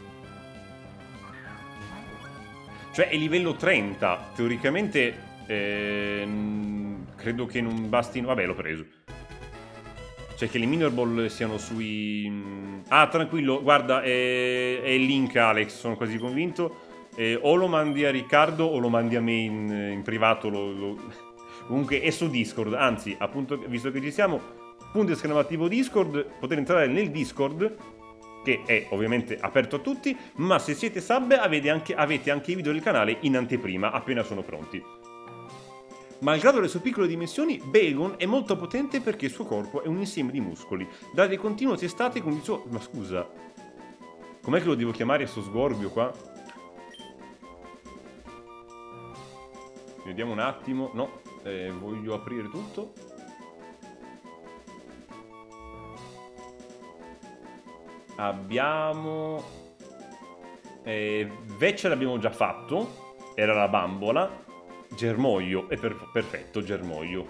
Cioè è livello trenta. Teoricamente eh, credo che non bastino. Vabbè, l'ho preso. Cioè che le minor ball siano sui... Ah, tranquillo, guarda, è, è il link, Alex, sono quasi convinto. Eh, o lo mandi a Riccardo o lo mandi a me in, in privato. Lo, lo... Comunque è su Discord, anzi, appunto, visto che ci siamo, punto esclamativo Discord, potete entrare nel Discord, che è ovviamente aperto a tutti, ma se siete sub avete anche, avete anche i video del canale in anteprima, appena sono pronti. Malgrado le sue piccole dimensioni, Bagon è molto potente perché il suo corpo è un insieme di muscoli, date continuo testate con il suo... Ma scusa, com'è che lo devo chiamare sto sgorbio qua? Vediamo un attimo, no, eh, voglio aprire tutto. Abbiamo... Eh, Veccia l'abbiamo già fatto, era la bambola. Germoglio, è per perfetto, germoglio.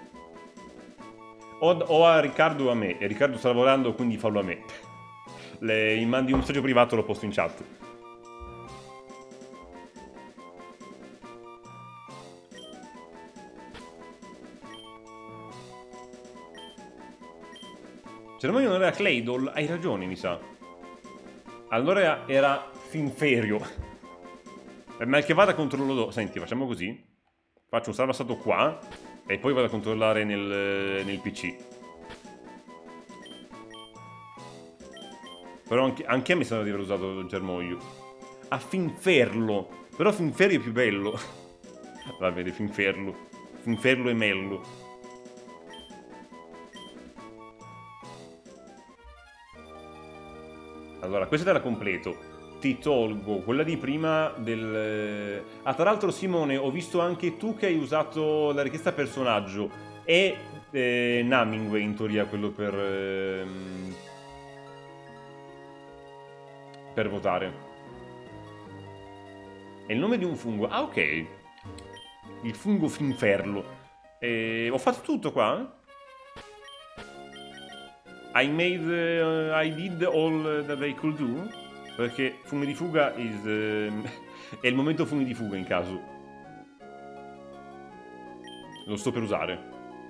O, o a Riccardo o a me. E Riccardo sta lavorando, quindi fallo a me. Le mandi un messaggio privato, lo posto in chat. Germoglio non era Claydol? Hai ragione, mi sa. Allora era Finferio. Mal che vada controllo... Senti, facciamo così. Faccio un salvastato qua e poi vado a controllare nel, nel P C. Però anche, anche a me sembra di aver usato il germoglio. A Finferlo. Però Finferlo è più bello. Va bene, Finferlo. Finferlo e Mello. Allora, questa te la completo. Ti tolgo quella di prima del... Ah, tra l'altro Simone, ho visto anche tu che hai usato la richiesta personaggio. E eh, Namingway in teoria quello per... Ehm, per votare. È il nome di un fungo. Ah, ok. Il fungo Finferlo. E... Ho fatto tutto qua? I made... Uh, I did all that I could do? Perché fumi di fuga is, uh, è il momento fumi di fuga in caso. Lo sto per usare.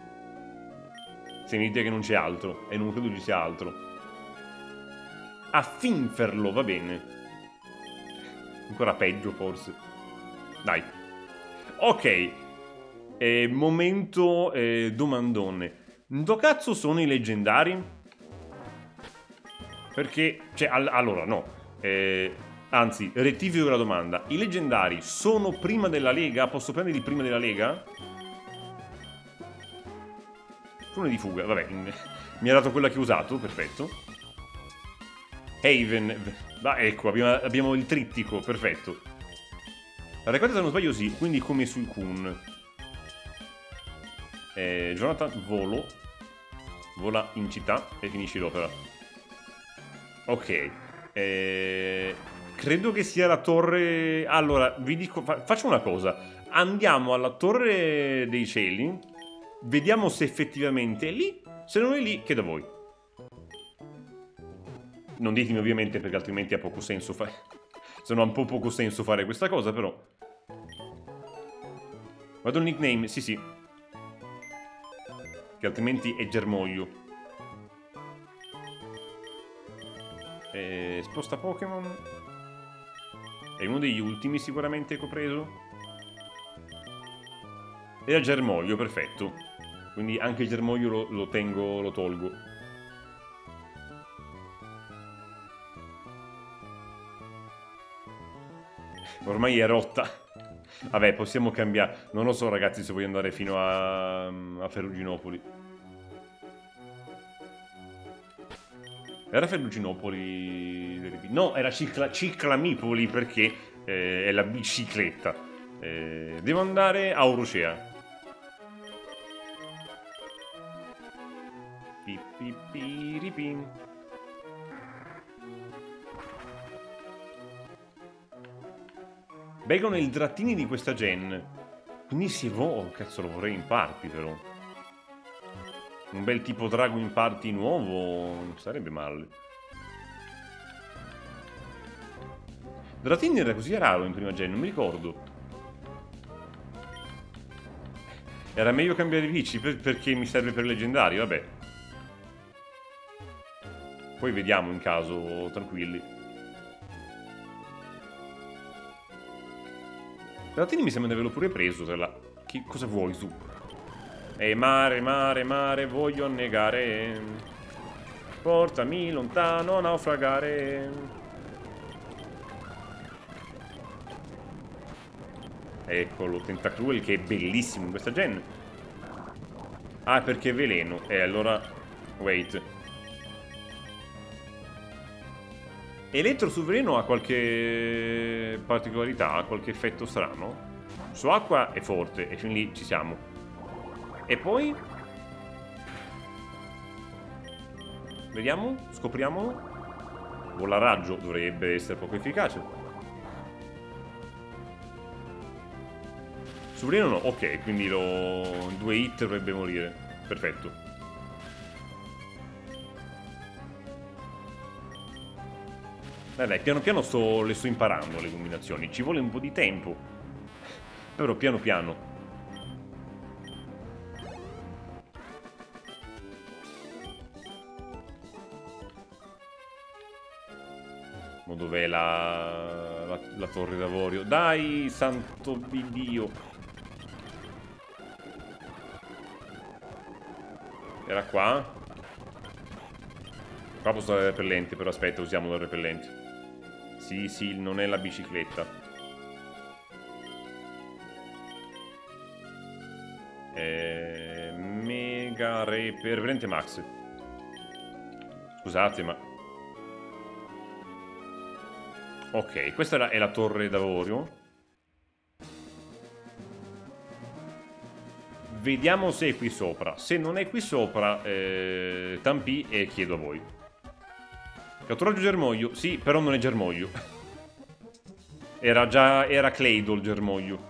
Se mi dite che non c'è altro. E non credo ci sia altro. A Finferlo, va bene. Ancora peggio forse. Dai. Ok. Eh, momento eh, domandone. Dove cazzo sono i leggendari? Perché... Cioè, all allora no. Eh, anzi, rettifico la domanda. I leggendari sono prima della Lega? Posso prenderli prima della Lega? Fune di fuga, vabbè. Mi ha dato quella che ho usato, perfetto. Haven. Ah, ecco, abbiamo, abbiamo il trittico, perfetto. La raccolta se non sbaglio sì, quindi come sul Kun. Eh, Jonathan, volo. Vola in città e finisci l'opera. Ok. Eh, credo che sia la torre... Allora, vi dico... Fa faccio una cosa. Andiamo alla torre dei cieli. Vediamo se effettivamente è lì. Se non è lì, chiedo a voi. Non ditemi ovviamente perché altrimenti ha poco senso fare... Se no ha un po' poco senso fare questa cosa, però. Vado il nickname, sì sì. Che altrimenti è germoglio. Eh, sposta Pokémon. È uno degli ultimi sicuramente che ho preso. Era germoglio, perfetto. Quindi anche il germoglio lo, lo tengo, lo tolgo. Ormai è rotta. Vabbè, possiamo cambiare. Non lo so ragazzi se voglio andare fino a, a Ferruginopoli. Era Ferruginopoli? No, era Cicla, Ciclamipoli perché eh, è la bicicletta. Eh, devo andare a Orocea. Pipipiripin. Begono il drattini di questa gen. Quindi si evolve. Cazzo, lo vorrei in party però. Un bel tipo drago in party nuovo non sarebbe male. Drattini era così raro in prima gen, non mi ricordo. Era meglio cambiare bici per, perché mi serve per leggendari, vabbè. Poi vediamo in caso, tranquilli. Drattini mi sembra di averlo pure preso. Tra la... Che cosa vuoi tu? E mare, mare, mare, voglio annegare. Portami lontano a naufragare. Eccolo, Tentacruel che è bellissimo in questa gen. Ah, perché è veleno. E eh, allora... Wait. Elettro su veleno ha qualche particolarità, ha qualche effetto strano. Su acqua è forte e fin lì ci siamo. E poi? Vediamo, scopriamolo. Vola raggio dovrebbe essere poco efficace. Su veleno no, ok, quindi lo... due hit dovrebbe morire. Perfetto. Dai, dai, piano piano sto, le sto imparando le combinazioni. Ci vuole un po' di tempo. Però piano piano. Ma dov'è la, la, la torre d'avorio? Dai, santo Dio. Era qua? Qua posso usare il repellente, però aspetta, usiamo il repellente. Sì, sì, non è la bicicletta. Eh, mega reper... Repellente max. Scusate, ma... Ok, questa è la, è la torre d'avorio. Vediamo se è qui sopra. Se non è qui sopra, eh, tampi e chiedo a voi. Catturaggio germoglio. Sì, però non è germoglio. Era già... Era Claydol il germoglio.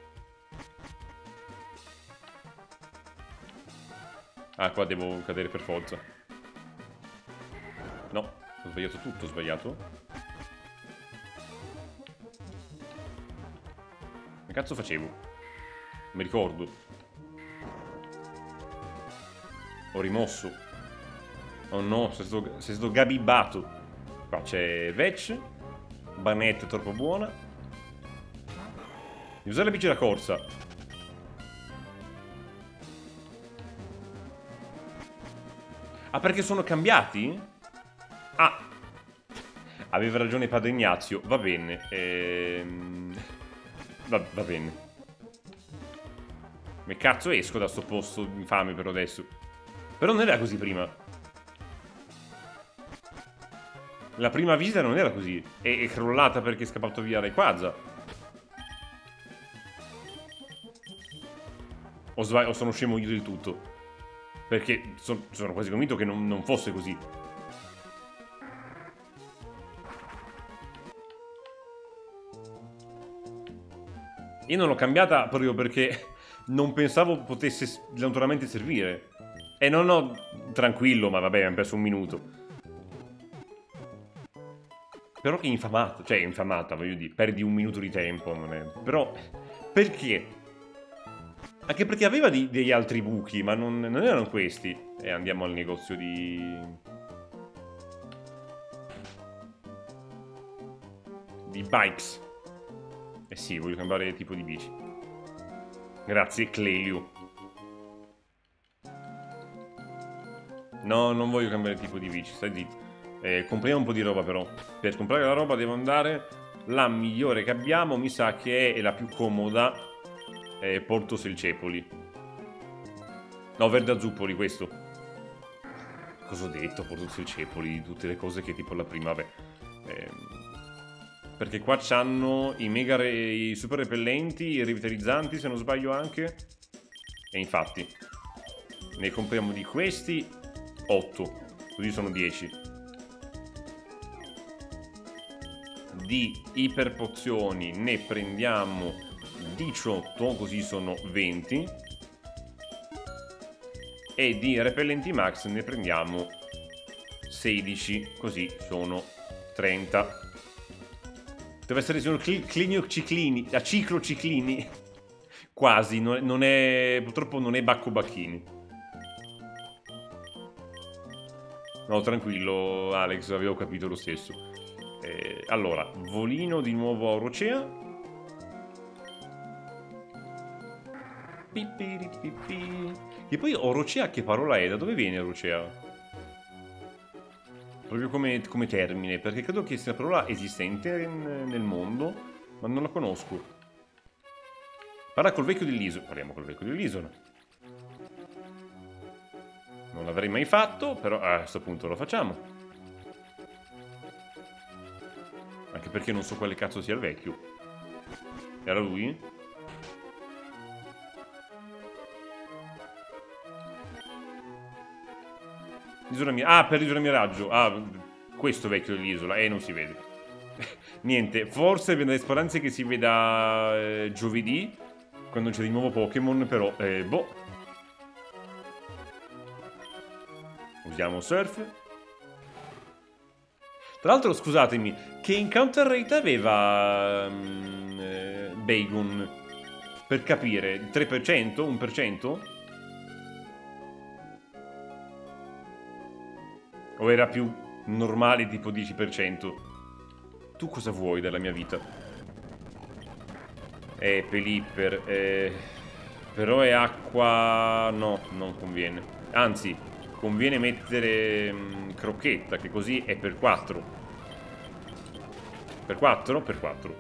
Ah, qua devo cadere per forza. No, ho sbagliato tutto, ho sbagliato. Che cazzo facevo? Non mi ricordo. Ho rimosso. Oh no, sei stato, sei stato gabibbato. Qua c'è Vetch. Banette è troppo buona. Devi usare la bici da corsa. Ah, perché sono cambiati? Ah. Aveva ragione padre Ignazio. Va bene. Ehm... Va, va bene. Come cazzo esco da sto posto infame per adesso? Però non era così prima. La prima visita non era così. È, è crollata perché è scappato via Rayquaza. O, o sono scemo io del tutto? Perché so, sono quasi convinto che non, non fosse così. Io non l'ho cambiata proprio perché non pensavo potesse naturalmente servire. E non ho... Tranquillo, ma vabbè, abbiamo perso un minuto. Però che infamata. Cioè, infamata, voglio dire. Perdi un minuto di tempo, non è... Però... Perché? Anche perché aveva di, degli altri buchi, ma non, non erano questi. E andiamo al negozio di... Di bikes. Eh sì, voglio cambiare tipo di bici. Grazie, Clelio. No, non voglio cambiare tipo di bici, stai zitto. Eh, compriamo un po' di roba però. Per comprare la roba devo andare... La migliore che abbiamo, mi sa che è la più comoda. Eh, Porto Selcepoli. No, Verdazzupoli, questo. Cosa ho detto? Porto Selcepoli, tutte le cose che tipo la prima, vabbè. Eh, perché qua c'hanno i mega... Re, i super repellenti, i rivitalizzanti, se non sbaglio anche. E infatti... Ne compriamo di questi... otto, così sono dieci. Di iperpozioni ne prendiamo diciotto, così sono venti. E di repellenti max ne prendiamo sedici, così sono trenta. Deve essere sono clinio-ciclini, a ciclo-ciclini. Quasi, non è, purtroppo non è Bacco-Bacchini. No, tranquillo, Alex, avevo capito lo stesso. Eh, allora, volino di nuovo a Orocea. E poi Orocea che parola è? Da dove viene Orocea? Proprio come, come termine, perché credo che sia una parola esistente in, nel mondo, ma non la conosco. Parla col vecchio dell'isola. Parliamo col vecchio dell'isola. Non l'avrei mai fatto, però a questo punto lo facciamo. Anche perché non so quale cazzo sia il vecchio. Era lui? L'isola mia... Ah, per l'isola miraggio. Ah, questo vecchio dell'isola. Eh, non si vede. Niente, forse abbiamo delle speranze che si veda eh, giovedì, quando c'è di nuovo Pokémon, però... Eh, boh. Usiamo Surf. Tra l'altro, scusatemi, che encounter rate aveva um, eh, Bagon? Per capire, tre per cento? uno per cento? O era più normale, tipo dieci per cento? Tu cosa vuoi dalla mia vita? Eh, Pelipper, eh... Però è acqua... No, non conviene. Anzi... conviene mettere mh, crocchetta, che così è per quattro. Per quattro? Per quattro.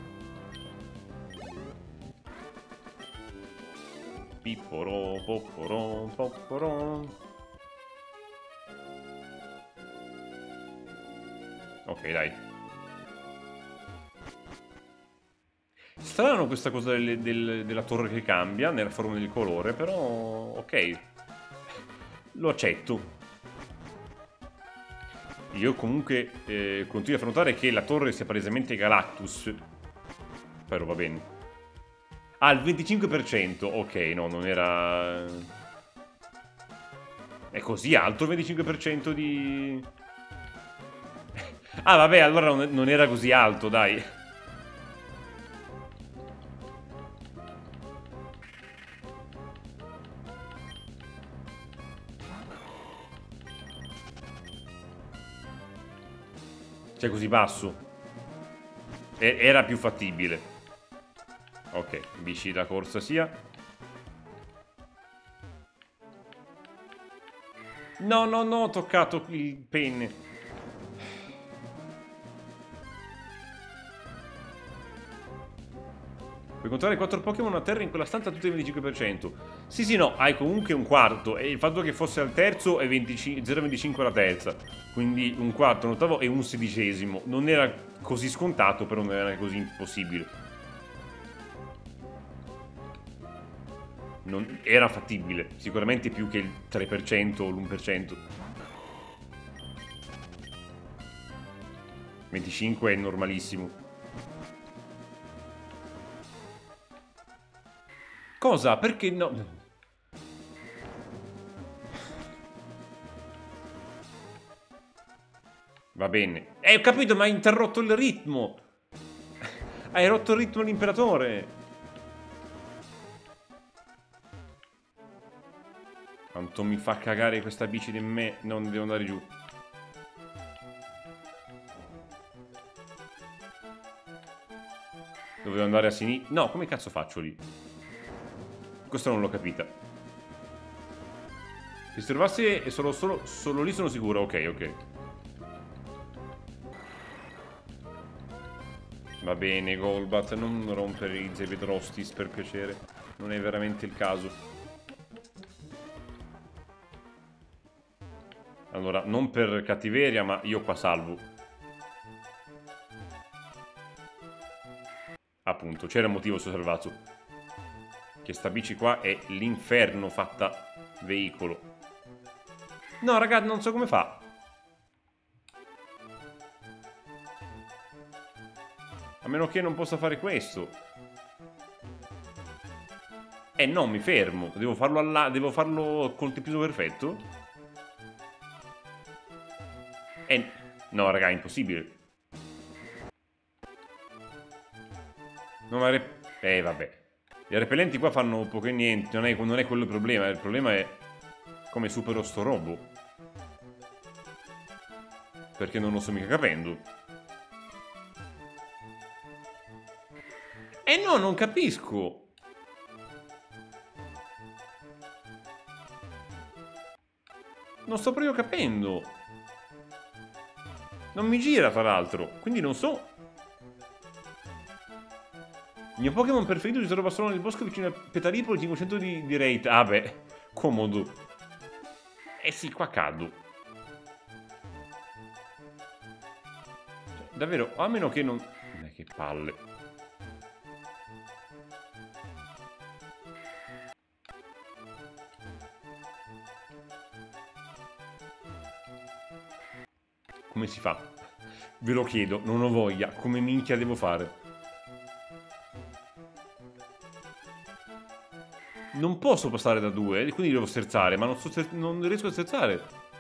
Pipporo, popporo, popporo. Ok, dai. Strano questa cosa del, del, della torre che cambia nella forma del colore, però ok. Lo accetto. Io comunque eh, continuo a far notare che la torre sia palesemente Galactus. Però va bene. Ah, il venticinque per cento. Ok, no, non era... È così alto il venticinque per cento di... Ah, vabbè, allora non era così alto, dai. Cioè, così basso. E era più fattibile. Ok, bici da corsa sia. No, no, no, ho toccato il penne. Puoi controllare quattro Pokémon a terra in quella stanza tutti il venticinque per cento. Sì, sì, no, hai comunque un quarto. E il fatto che fosse al terzo è zero virgola venticinque alla terza. Quindi un quarto, un ottavo e un sedicesimo. Non era così scontato, però non era così impossibile. Non era fattibile. Sicuramente più che il tre per cento o l'uno per cento. venticinque è normalissimo. Cosa? Perché no? Va bene. Eh, ho capito, ma hai interrotto il ritmo. Hai rotto il ritmo all'imperatore. Quanto mi fa cagare questa bici di me. Non devo andare giù. Dovevo andare a sinistra. No, come cazzo faccio lì? Questo non l'ho capita. Se si trovasse solo, solo, solo lì sono sicuro. Ok, ok. Va bene, Golbat, non rompere i Zebedrostis per piacere. Non è veramente il caso. Allora, non per cattiveria, ma io qua salvo. Appunto, c'era un motivo salvato. Che sta bici qua è l'inferno fatta veicolo. No, ragazzi, non so come fa. A meno che non possa fare questo. Eh no, mi fermo. Devo farlo alla... Devo farlo col tempismo perfetto? Eh... No, raga, è impossibile. Non ma... Eh, vabbè. I repellenti qua fanno poco e niente. Non è, non è quello il problema. Il problema è come supero sto robo. Perché non lo sto mica capendo. Eh no, non capisco. Non sto proprio capendo. Non mi gira, tra l'altro. Quindi non so. Il mio Pokémon preferito si trova solo nel bosco vicino al Petalipolo, cinquecento di, di rate. Ah beh, comodo. Eh sì, qua cado. Cioè, davvero, a meno che non... Eh, che palle. Come si fa? Ve lo chiedo, non ho voglia. Come minchia devo fare? Non posso passare da due, quindi devo sterzare, ma non, so ster non riesco a sterzare.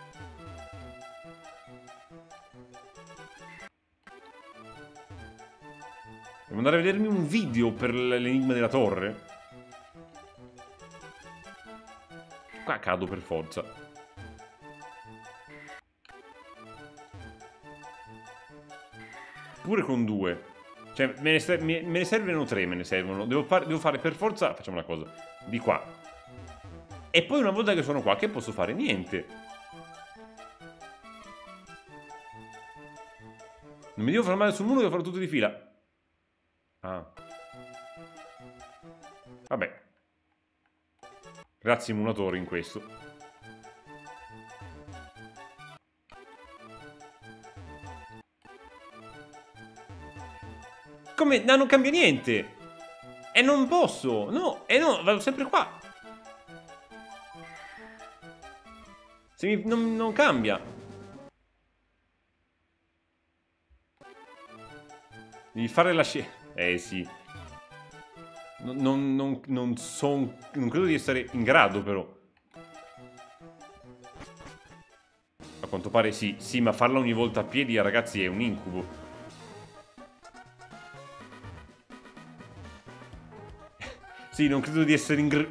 Devo andare a vedermi un video per l'enigma della torre. Qua cado per forza. Pure con due. Cioè, me ne, me ne servono tre, me ne servono. Devo fare, devo fare per forza... Facciamo una cosa. Di qua. E poi una volta che sono qua, che posso fare? Niente. Non mi devo fermare sul muro, devo farlo tutto di fila. Ah. Vabbè. Grazie emulatore in questo. Come? No, non cambia niente. E non posso. No, e no, vado sempre qua. Se mi, non, non cambia. Devi fare la scelta. Eh sì. Non, non, non, non so. Non credo di essere in grado, però. A quanto pare sì. Sì, ma farla ogni volta a piedi, ragazzi, è un incubo. Sì, non credo di essere in grado.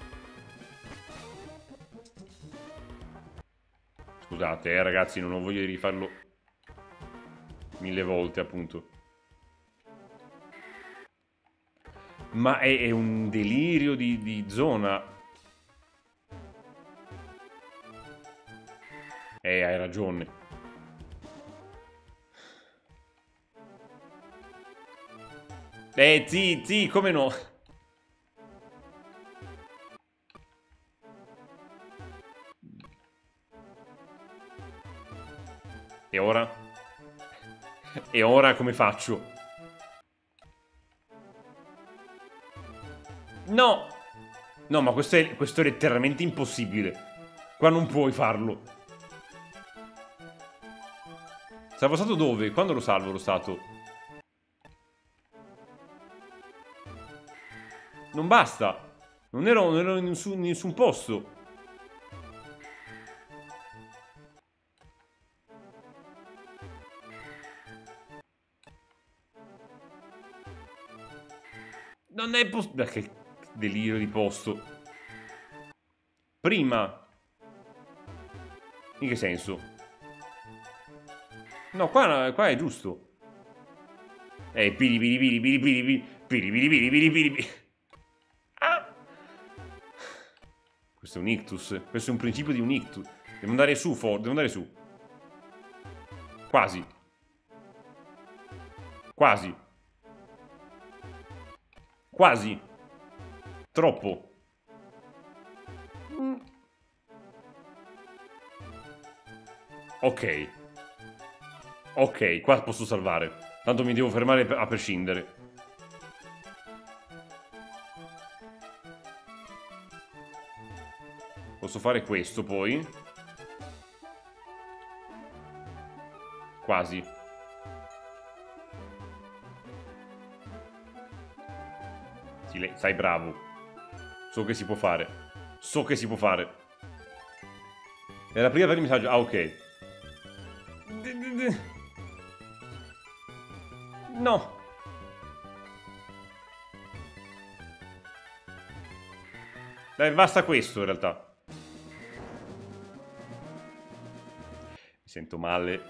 Scusate, eh, ragazzi, non ho voglia di rifarlo mille volte, appunto. Ma è, è un delirio di, di zona. Eh, hai ragione. Eh, sì, sì, come no? E ora? E ora come faccio? No! No, ma questo è, questo è letteralmente impossibile. Qua non puoi farlo. Salvo stato dove? Quando lo salvo lo stato? Non basta. Non ero, non ero in nessun, in nessun posto. Non è possibile. Che delirio di posto. Prima. In che senso? No, qua, qua è giusto. Eh, piri piri piri piri piri piri piri piri piri piri piri piri. Ah! Questo è un ictus. Questo è un principio di un ictus. Devo andare su, Ford. Devo andare su. Quasi. Quasi. Quasi. Troppo. Mm. Ok. Ok, qua posso salvare. Tanto mi devo fermare a prescindere. Posso fare questo poi. Quasi. Sì, sai, bravo. So che si può fare. So che si può fare. È la prima per il messaggio. Ah, ok. No. Dai, basta questo in realtà. Mi sento male.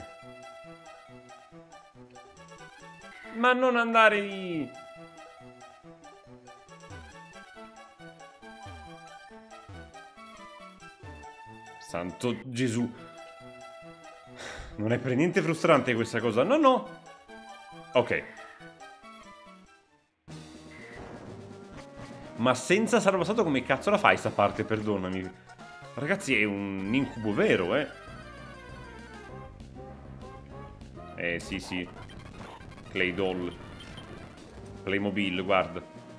Ma non andare lì. Santo Gesù. Non è per niente frustrante questa cosa. No, no. Ok. Ma senza salvastato come cazzo la fai sta parte, perdonami. Ragazzi, è un incubo vero, eh. Eh, sì, sì. Clay Doll. Playmobil, guarda.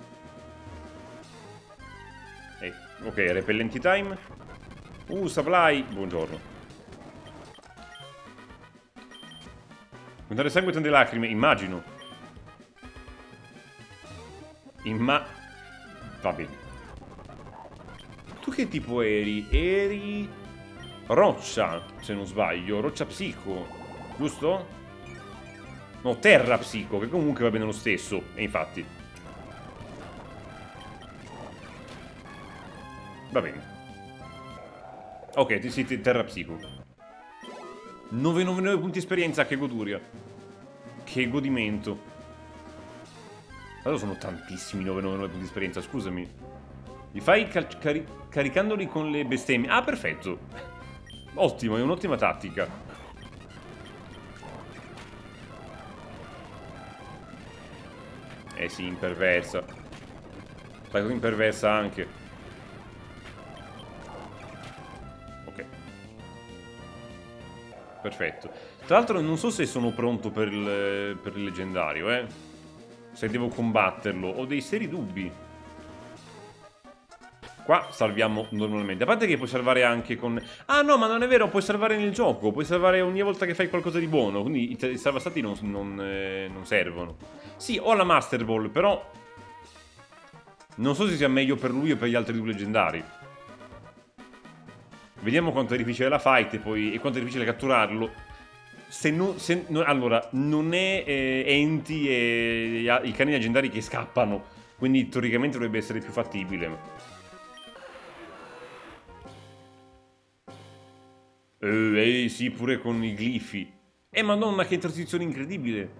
Eh, ok, repellenti time. Uh, supply. Buongiorno. Contare sangue e tante lacrime, immagino. Imma... Va bene. Tu che tipo eri? Eri... Roccia, se non sbaglio. Roccia psico, giusto? No, terra psico, che comunque va bene lo stesso. E infatti. Va bene. Ok, sì, terra psico. novecentonovantanove punti esperienza, che goduria. Che godimento. Allora sono tantissimi novecentonovantanove punti esperienza, scusami. Li fai cari caricandoli con le bestemmie. Ah, perfetto. Ottimo, è un'ottima tattica. Eh sì, imperversa. Sai cosa imperversa anche? Ok. Perfetto. Tra l'altro non so se sono pronto per il, per il leggendario, eh. Se devo combatterlo. Ho dei seri dubbi. Qua salviamo normalmente. A parte che puoi salvare anche con... Ah no, ma non è vero, puoi salvare nel gioco. Puoi salvare ogni volta che fai qualcosa di buono. Quindi i, i salvastati non, non, eh, non servono. Sì, ho la Master Ball, però... non so se sia meglio per lui o per gli altri due leggendari. Vediamo quanto è difficile la fight e, poi, e quanto è difficile catturarlo. Se non... Se, no, allora, non è eh, Enti e i cani leggendari che scappano. Quindi teoricamente dovrebbe essere più fattibile. Eh, eh, sì, pure con i glifi. Eh, madonna, che transizione incredibile.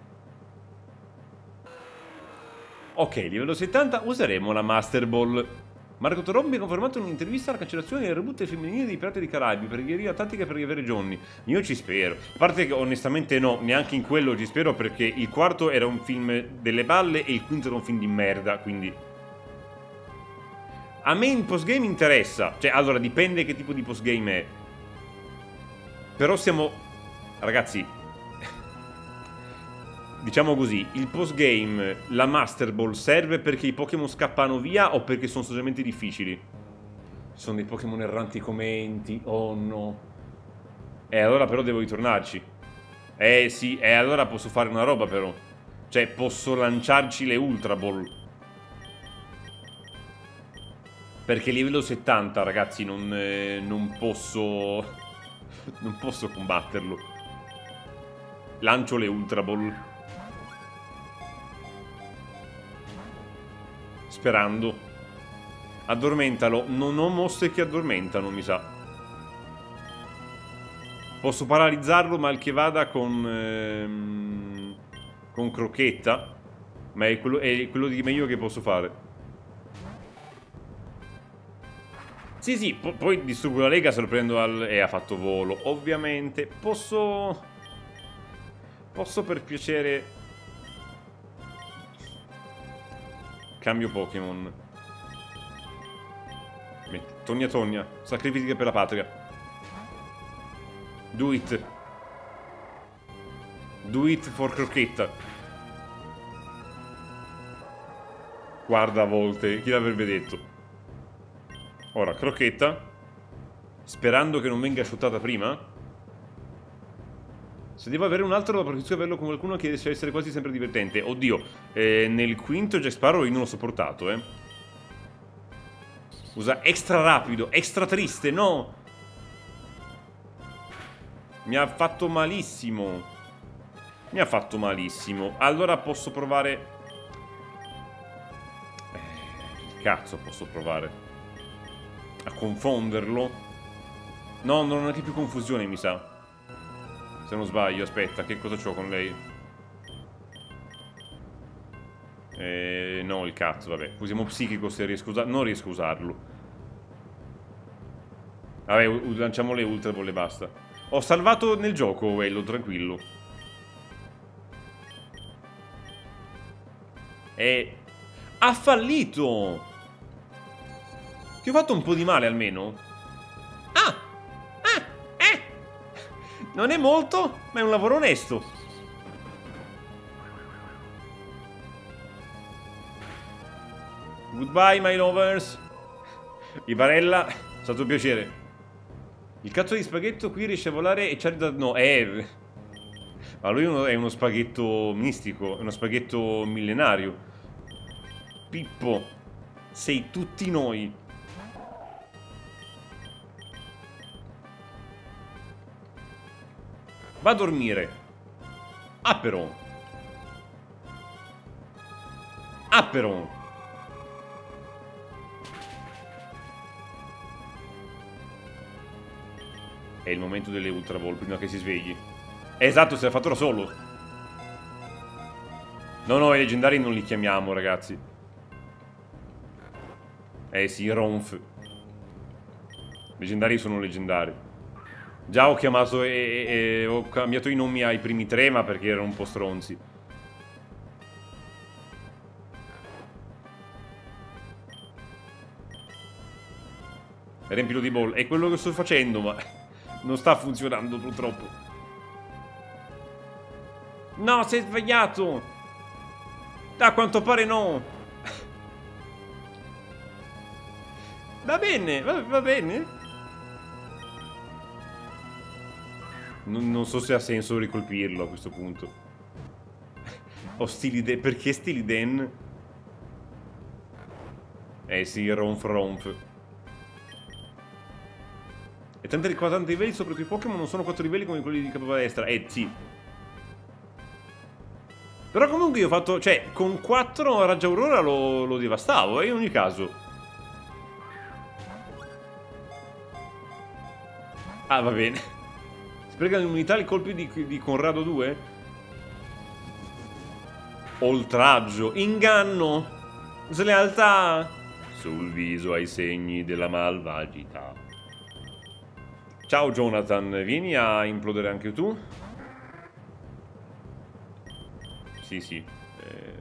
Ok, livello settanta, useremo la Master Ball. Marco Torobbi ha confermato in un'intervista la cancellazione del reboot femminile dei Pirati dei Caraibi per chiarire la tattica per riavere Johnny. Io ci spero. A parte che onestamente no, neanche in quello ci spero perché il quarto era un film delle balle e il quinto era un film di merda, quindi... A me in postgame interessa. Cioè, allora, dipende che tipo di postgame è. Però siamo... Ragazzi... Diciamo così, il postgame, la Master Ball serve perché i Pokémon scappano via o perché sono socialmente difficili? Sono dei Pokémon erranti come Enti, oh no. Eh, allora però devo ritornarci. Eh sì, e eh, allora posso fare una roba però. Cioè, posso lanciarci le Ultra Ball. Perché livello settanta, ragazzi, non, eh, non posso... non posso combatterlo. Lancio le Ultra Ball. Sperando. Addormentalo. Non ho mosse che addormentano, mi sa. Posso paralizzarlo mal che vada con... Ehm, con crocchetta. Ma è quello, è quello di meglio che posso fare. Sì, sì, po poi distruggo la lega se lo prendo al... E ha fatto volo, ovviamente. Posso... Posso per piacere... Cambio Pokémon. Tonia Tonia, sacrifici per la patria. Do it. Do it for crocchetta. Guarda a volte, chi l'avrebbe detto? Ora, crocchetta. Sperando che non venga asciuttata prima. Se devo avere un altro, preferisco averlo con qualcuno che riesce a essere quasi sempre divertente. Oddio, eh, nel quinto Jack Sparrow io non l'ho sopportato, eh. Usa extra rapido, extra triste, no! Mi ha fatto malissimo. Mi ha fatto malissimo. Allora posso provare... Eh, cazzo posso provare? A confonderlo? No, non è che più confusione, mi sa. Se non sbaglio, aspetta, che cosa c'ho con lei? Eh, no, il cazzo, vabbè. Usiamo psichico se riesco a usarlo. Non riesco a usarlo. Vabbè, lanciamo le ultra ball e basta. Ho salvato nel gioco quello, tranquillo. E... ha fallito! Ti ho fatto un po' di male almeno? Ah! Ah! Eh! Non è molto, ma è un lavoro onesto. Goodbye, my lovers. Ibarella, è stato un piacere. Il cazzo di spaghetto qui riesce a volare e Charizard no. Eh... Ma lui è uno spaghetto mistico, è uno spaghetto millenario. Pippo, sei tutti noi. Va a dormire. Aperon. Aperon. È il momento delle Ultra Ball prima che si svegli. Esatto, se l'ha fatto da solo. No, no, i leggendari non li chiamiamo, ragazzi. Eh sì, Ronf. Leggendari sono leggendari. Già ho chiamato e, e, e ho cambiato i nomi ai primi tre, ma perché erano un po' stronzi. Riempilo di ball. È quello che sto facendo, ma non sta funzionando purtroppo. No, sei sbagliato. A quanto pare no. Va bene, va, va bene. Non, non so se ha senso ricolpirlo a questo punto. Ho stili de... Perché stili den? Eh sì, ronf ronf. E tanti, tanti livelli sopra i tuoi Pokémon non sono quattro livelli come quelli di capodestra. Eh sì. Però comunque io ho fatto... Cioè, con quattro Raggio Aurora lo, lo devastavo, eh, in ogni caso. Ah, va bene. Sprecano l'immunità i colpi di, di Conrado due? Oltraggio. Inganno. Slealtà. Sul viso ai segni della malvagità. Ciao Jonathan, vieni a implodere anche tu? Sì, sì. Eh...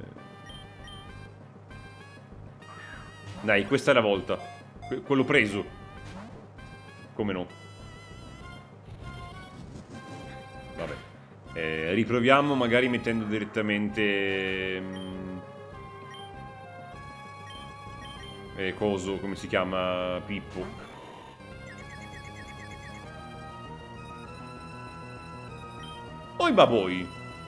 Dai, questa è la volta. Que quello preso. Come no? Vabbè. Eh, riproviamo magari mettendo direttamente... Mh, eh, coso, come si chiama? Pippo. Oi baboi.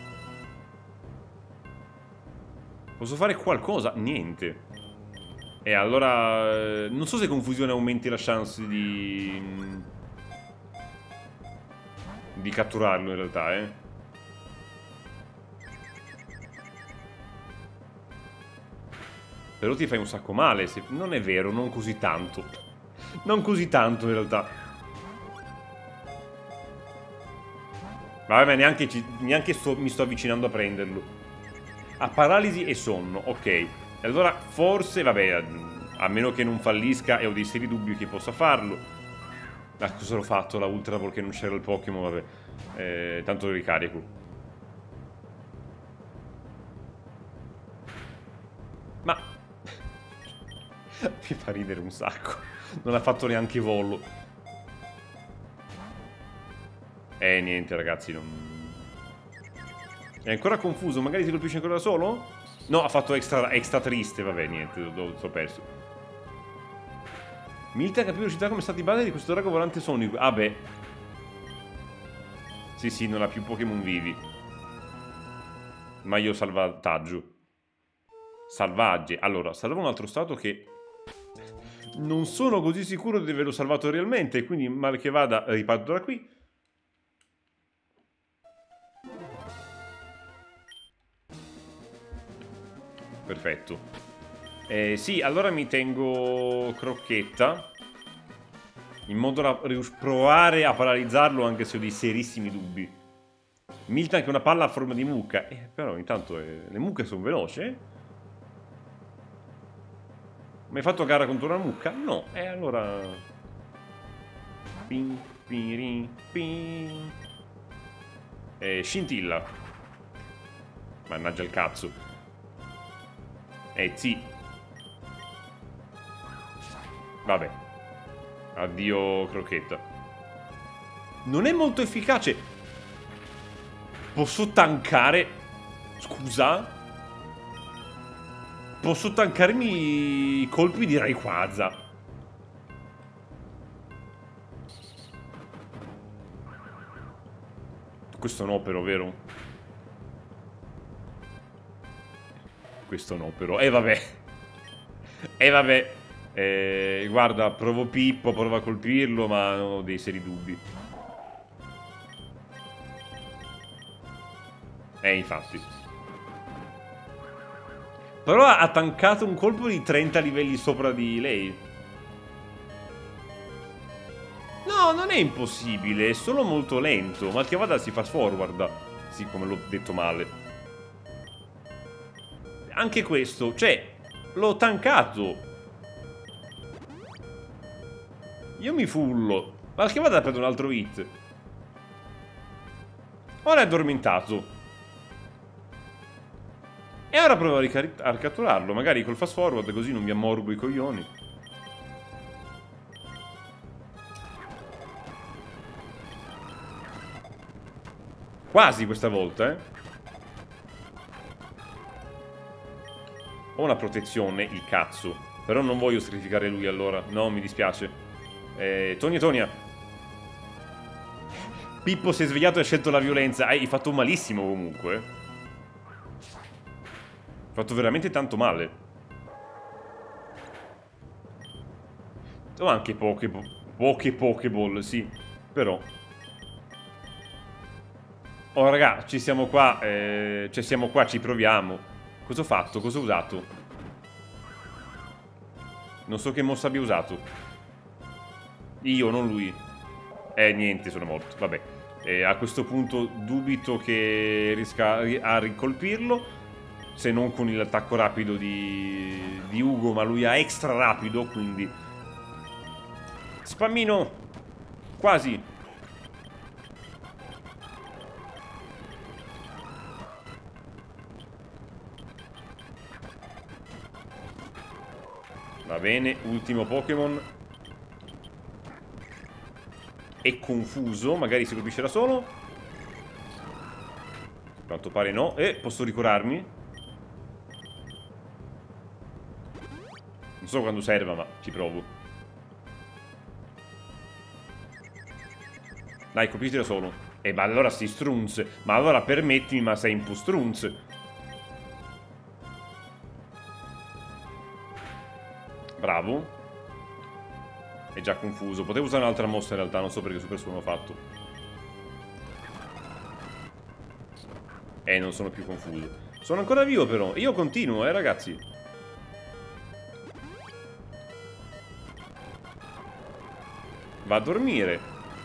Posso fare qualcosa? Niente. E allora... Non so se confusione aumenti la chance di... Di catturarlo in realtà, eh. Però ti fai un sacco male. Se... Non è vero, non così tanto. Non così tanto in realtà. Vabbè, neanche, ci... neanche sto... mi sto avvicinando a prenderlo. Ha paralisi e sonno, ok. E allora forse, vabbè, a meno che non fallisca e ho dei seri dubbi che possa farlo. Ma cosa l'ho fatto? La Ultra Ball che non c'era il Pokémon, vabbè. Eh, tanto lo ricarico. Ma... mi fa ridere un sacco. Non ha fatto neanche volo. Eh, niente ragazzi, non... È ancora confuso, magari si colpisce ancora da solo? No, ha fatto extra, extra triste, vabbè, niente, l'ho perso. Milta capire velocità come stati base di questo drago volante sonico. Ah beh. Sì, sì, non ha più Pokémon vivi. Ma io salvataggio. Salvaggi. Allora, salvo un altro stato che... non sono così sicuro di averlo salvato realmente, quindi mal che vada riparto da qui. Perfetto. Eh, sì, allora mi tengo Crocchetta. In modo da provare a paralizzarlo, anche se ho dei serissimi dubbi. Milta anche una palla a forma di mucca. Eh, però intanto eh, le mucche sono veloci, eh? Ma hai fatto gara contro una mucca? No, e eh, allora... Pin, pin, pin. Eh, scintilla. Mannaggia il cazzo. Eh, sì. Vabbè. Addio Crocchetta. Non è molto efficace. Posso tankare... Scusa? Posso tankarmi i colpi di Rayquaza. Questo no però, vero? Questo no però. E eh, vabbè. E eh, vabbè. Eh, guarda, provo Pippo, provo a colpirlo, ma ho dei seri dubbi. Eh, infatti. Però ha tankato un colpo di trenta livelli sopra di lei. No, non è impossibile, è solo molto lento. Mal che vada si fast forward. Sì, come l'ho detto male. Anche questo, cioè, l'ho tankato. Io mi fullo. Mal che vada prendo un altro hit. Ora è addormentato. E ora provo a, a catturarlo. Magari col fast forward, così non mi ammorbo i coglioni. Quasi questa volta, eh. Ho una protezione, il cazzo. Però non voglio sacrificare lui allora. No, mi dispiace. Eh, Tonia, Tonia. Pippo si è svegliato e ha scelto la violenza. Hai fatto malissimo comunque. Hai fatto veramente tanto male. Ho anche Pokéball. Poche Pokéball, sì. Però. Oh raga, ci siamo qua. Eh, cioè siamo qua, ci proviamo. Cosa ho fatto? Cosa ho usato? Non so che mossa abbia usato. Io, non lui. Eh, niente, sono morto. Vabbè. Eh, a questo punto dubito che riesca a ricolpirlo. Se non con l'attacco rapido di, di Ugo, ma lui ha extra rapido, quindi... Spammino! Quasi! Va bene, ultimo Pokémon. È confuso, magari si colpisce da solo. A quanto pare no. Eh, posso ricurarmi? Non so quando serva, ma ci provo. Dai, colpisci da solo. Eh, ma allora sei strunz. Ma allora permettimi, ma sei un po' strunz. Bravo. È già confuso. Potevo usare un'altra mossa in realtà. Non so perché super suono ho fatto. Eh, non sono più confuso. Sono ancora vivo però. Io continuo, eh ragazzi. Va a dormire.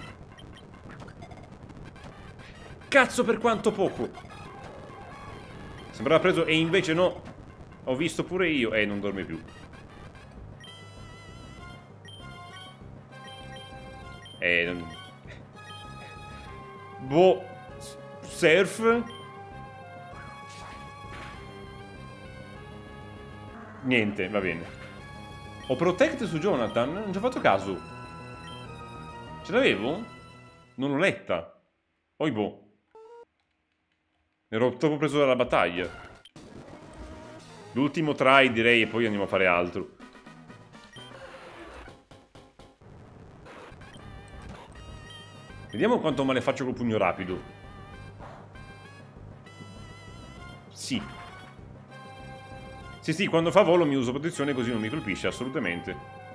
Cazzo, per quanto poco. Sembrava preso e invece no. Ho visto pure io. Eh, non dorme più. Eh, non... Boh. Surf. Niente, va bene. Ho protect su Jonathan. Non ci ho fatto caso. Ce l'avevo? Non l'ho letta. Poi boh. Ero troppo preso dalla battaglia. L'ultimo try direi e poi andiamo a fare altro. Vediamo quanto male faccio col pugno rapido. Sì. Sì, sì, quando fa volo mi uso protezione così non mi colpisce, assolutamente.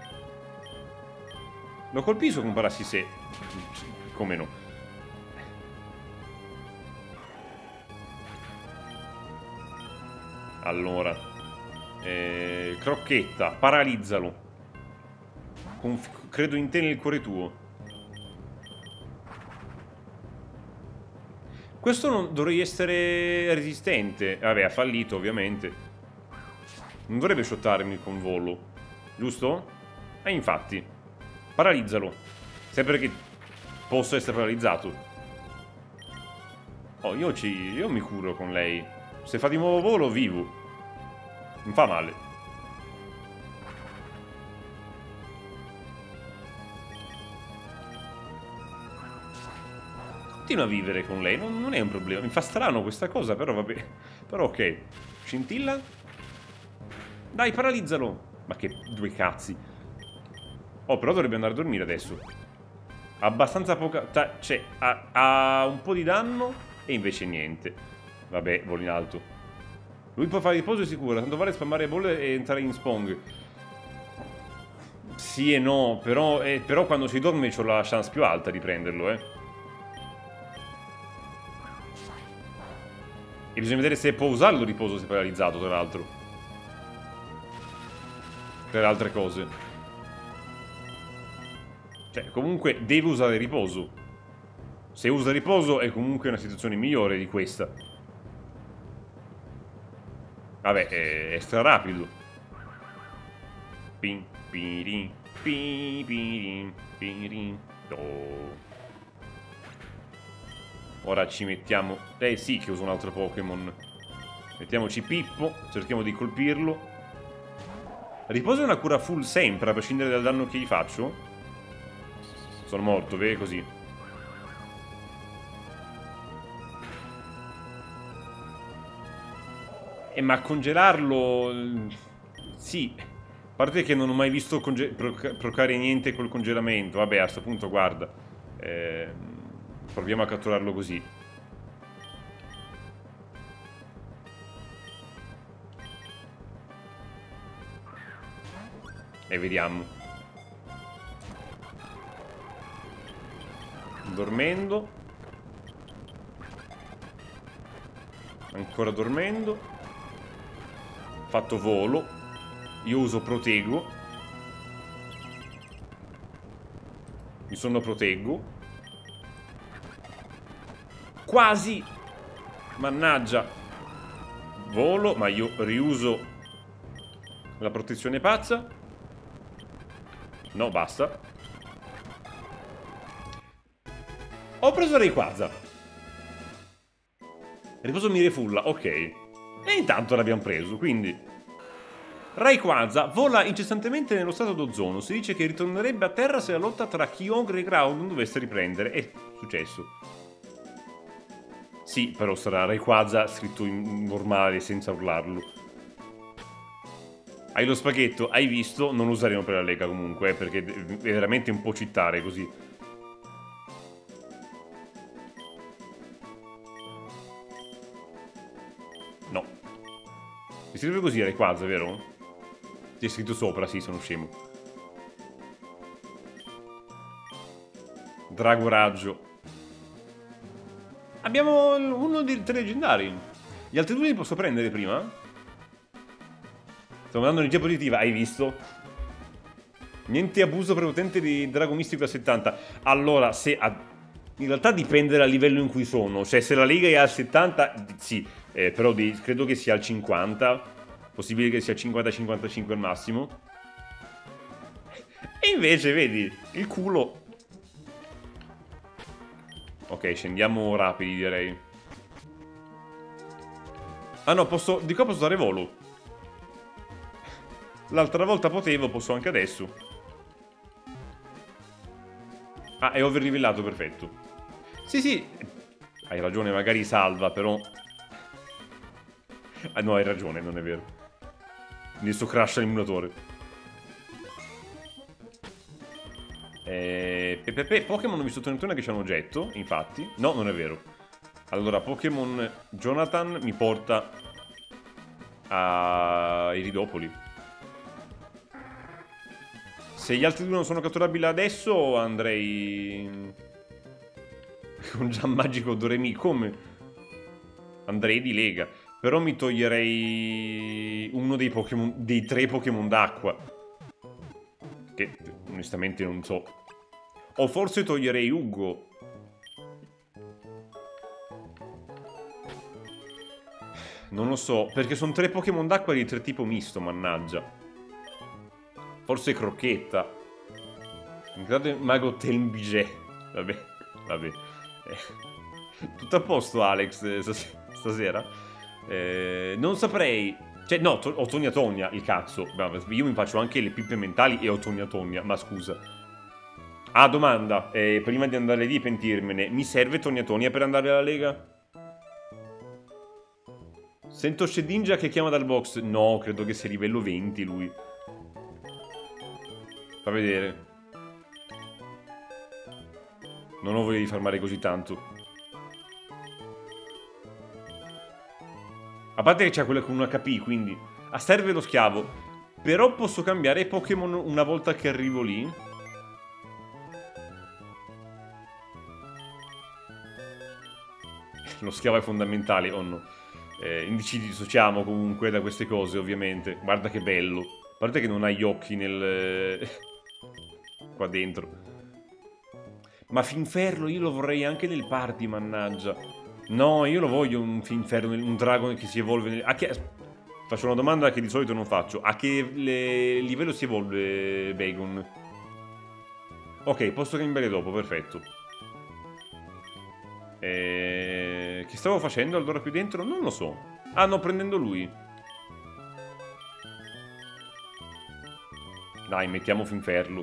Lo colpisco con Parassi se. Come no. Allora. Eh, crocchetta, paralizzalo. Conf credo in te nel cuore tuo. Questo non dovrei essere resistente. Vabbè, ha fallito ovviamente. Non dovrebbe shottarmi con volo, giusto? E eh, infatti. Paralizzalo. Sempre che posso essere paralizzato. Oh, io, ci, io mi curo con lei. Se fa di nuovo volo, vivo. Non fa male. Continua a vivere con lei, non, non è un problema. Mi fa strano questa cosa, però vabbè. Però ok. Scintilla. Dai, paralizzalo. Ma che due cazzi. Oh, però dovrebbe andare a dormire adesso. Abbastanza poca... Cioè, ha, ha un po' di danno e invece niente. Vabbè, volo in alto. Lui può fare riposo è sicuro. Tanto vale spammare bolle e entrare in spong. Sì e no, però, eh, però quando si dorme c'ho la chance più alta di prenderlo, eh. E bisogna vedere se può usarlo il riposo se è paralizzato, tra l'altro. Per altre cose. Cioè, comunque deve usare riposo. Se usa riposo è comunque una situazione migliore di questa. Vabbè, è, è stra rapido. Pin, pirin, pin, pirin, pirin, do. Ora ci mettiamo... Eh sì che uso un altro Pokémon. Mettiamoci Pippo. Cerchiamo di colpirlo. Riposo è una cura full sempre, a prescindere dal danno che gli faccio. Sono morto, vedi così. Eh, ma congelarlo... Sì. A parte che non ho mai visto proc procare niente col congelamento. Vabbè, a sto punto, guarda. Eh, proviamo a catturarlo così. E vediamo. Dormendo. Ancora dormendo. Fatto volo. Io uso proteggo. Mi sono proteggo. Quasi. Mannaggia. Volo, ma io riuso la protezione pazza. No, basta. Ho preso Rayquaza. Riposo mi rifulla, ok. E intanto l'abbiamo preso, quindi... Rayquaza vola incessantemente nello stato d'ozono. Si dice che ritornerebbe a terra se la lotta tra Kyogre e Groudon non dovesse riprendere. È successo. Sì, però sarà Rayquaza scritto in normale, senza urlarlo. Hai lo spaghetto, hai visto? Non lo useremo per la Lega comunque, perché è veramente un po' cittare così. No. Mi scrive così Rayquaza, vero? C'è scritto sopra, sì, sono scemo. Drago Raggio. Abbiamo uno dei tre leggendari. Gli altri due li posso prendere prima? Stiamo dando energia positiva, hai visto? Niente abuso prepotente di Drago Mistico a settanta. Allora, se... A... In realtà dipende dal livello in cui sono. Cioè, se la Lega è al settanta, sì. Eh, però di... credo che sia al cinquanta. Possibile che sia cinquanta cinquantacinque al massimo. E invece, vedi, il culo... Ok, scendiamo rapidi, direi. Ah no, posso... Di qua posso usare volo. L'altra volta potevo, posso anche adesso. Ah, è overlivellato, perfetto. Sì, sì. Hai ragione, magari salva, però... Ah no, hai ragione, non è vero. Adesso crasha l'emulatore. Eh, Pepe, Pokémon ho visto Tonatona che c'è un oggetto, infatti. No, non è vero. Allora, Pokémon Jonathan mi porta a Iridopoli. Se gli altri due non sono catturabili adesso, andrei... Con Gian Magico Doremi, come? Andrei di Lega. Però mi toglierei uno dei Pokémon, dei tre Pokémon d'acqua. Che onestamente non so. O forse toglierei Ugo. Non lo so, perché sono tre Pokémon d'acqua di tre tipo misto, mannaggia. Forse Crocchetta. Intanto Mago Telmbigé. Vabbè, vabbè. Eh. Tutto a posto, Alex, eh, stasera? Eh, non saprei. Cioè, no, to ho Tonia Tonia, il cazzo. Io mi faccio anche le pippe mentali e ho Tonia Tonia, ma scusa. Ah, domanda. Eh, prima di andare lì e pentirmene, mi serve Tonia Tonia per andare alla Lega? Sento Shedinja che chiama dal box. No, credo che sia livello venti lui. Fa vedere. Non ho voglia di farmare così tanto. A parte che c'è quella con un H P, quindi... Ah, serve lo schiavo. Però posso cambiare Pokémon una volta che arrivo lì. Lo schiavo è fondamentale, o no? Eh, ci dissociamo comunque da queste cose, ovviamente. Guarda che bello. A parte che non ha gli occhi nel... qua dentro. Ma Finferlo io lo vorrei anche nel party, mannaggia. No, io lo voglio un Finferlo, un drago che si evolve nel... A che... Faccio una domanda che di solito non faccio. A che le... livello si evolve Bagon? Ok, posso cambiare dopo, perfetto. E... Che stavo facendo allora qui dentro? Non lo so. Ah, no, prendendo lui. Dai, mettiamo Finferlo.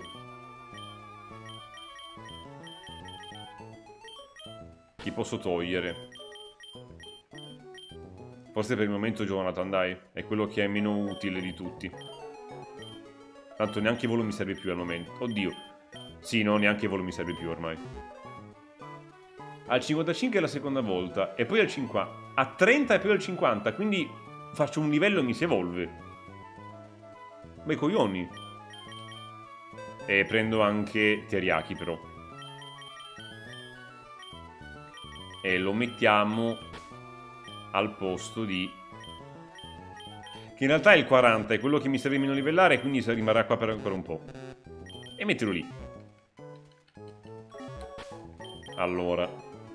Chi posso togliere? Forse per il momento Jonathan, dai. È quello che è meno utile di tutti. Tanto neanche volo mi serve più al momento. Oddio. Sì, no, neanche volo mi serve più ormai. Al cinquantacinque è la seconda volta. E poi al cinquanta. A trenta e poi al cinquanta. Quindi faccio un livello e mi si evolve. Beh, coglioni. E prendo anche teriyaki però. E lo mettiamo al posto di... che in realtà è il quaranta, è quello che mi serve meno livellare, quindi rimarrà qua per ancora un po'. E mettilo lì. Allora.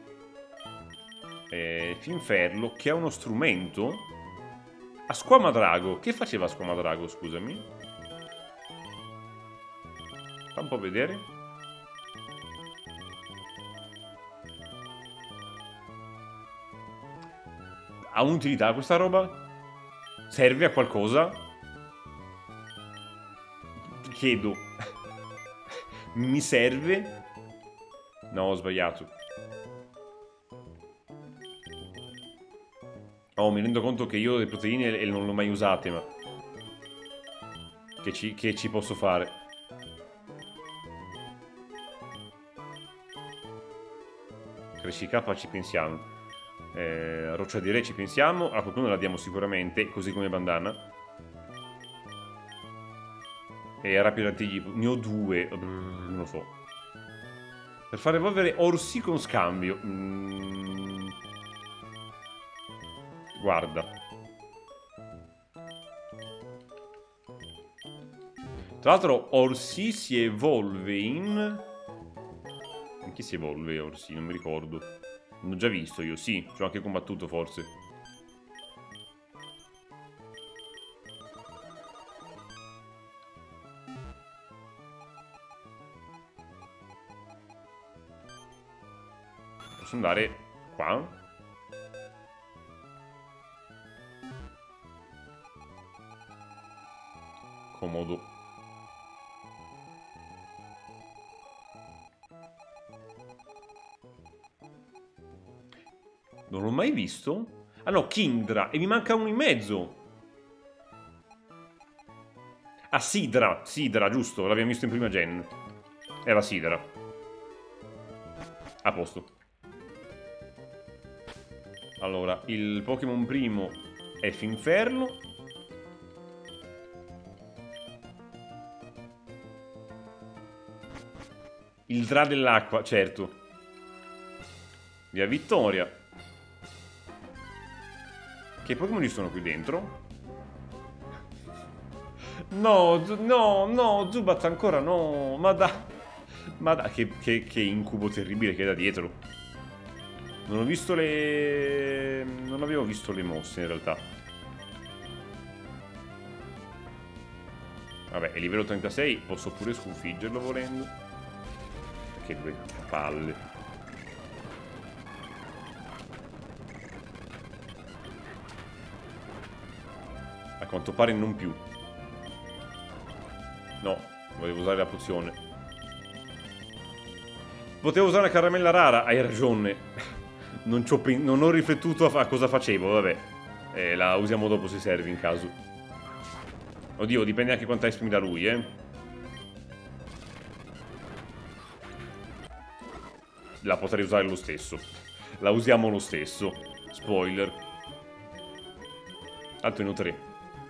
Eh, Finferlo, che ha uno strumento. A Squamadrago. Che faceva Squamadrago, scusami? Fa un po' vedere. Ha un'utilità questa roba? Serve a qualcosa? Ti chiedo. Mi serve? No, ho sbagliato. Oh, mi rendo conto che io le proteine non le ho mai usate, ma... Che ci, che ci posso fare? Cresci K ci pensiamo. Eh, roccia di re ci pensiamo. A qualcuno la diamo sicuramente, così come bandana. E rapido antiglipo. Ne ho due. Brr, non lo so. Per far evolvere Orsi con scambio. Mm. Guarda. Tra l'altro Orsi si evolve in... In chi si evolve Orsi? Non mi ricordo. L'ho già visto io, sì. Ci ho anche combattuto forse. Posso andare qua? Comodo. Non l'ho mai visto? Ah no, Kindra. E mi manca uno in mezzo. Ah, Sidra. Sidra, giusto. L'abbiamo visto in prima gen. Era Sidra. A posto. Allora, il Pokémon primo è Finferlo. Il Dra dell'acqua, certo. Via Vittoria. Che Pokémon ci sono qui dentro? No, no, no, Zubat ancora no. Ma da... Ma da... Che, che, che incubo terribile che è da dietro. Non ho visto le... Non avevo visto le mosse in realtà. Vabbè, è livello trentasei. Posso pure sconfiggerlo volendo. Che due palle. A quanto pare non più. No, volevo usare la pozione. Potevo usare una caramella rara, hai ragione. Non, non ho riflettuto a, a cosa facevo, vabbè. Eh, la usiamo dopo se serve in caso. Oddio, dipende anche quanta esprimi da lui, eh. La potrei usare lo stesso. La usiamo lo stesso. Spoiler. Altro in tre.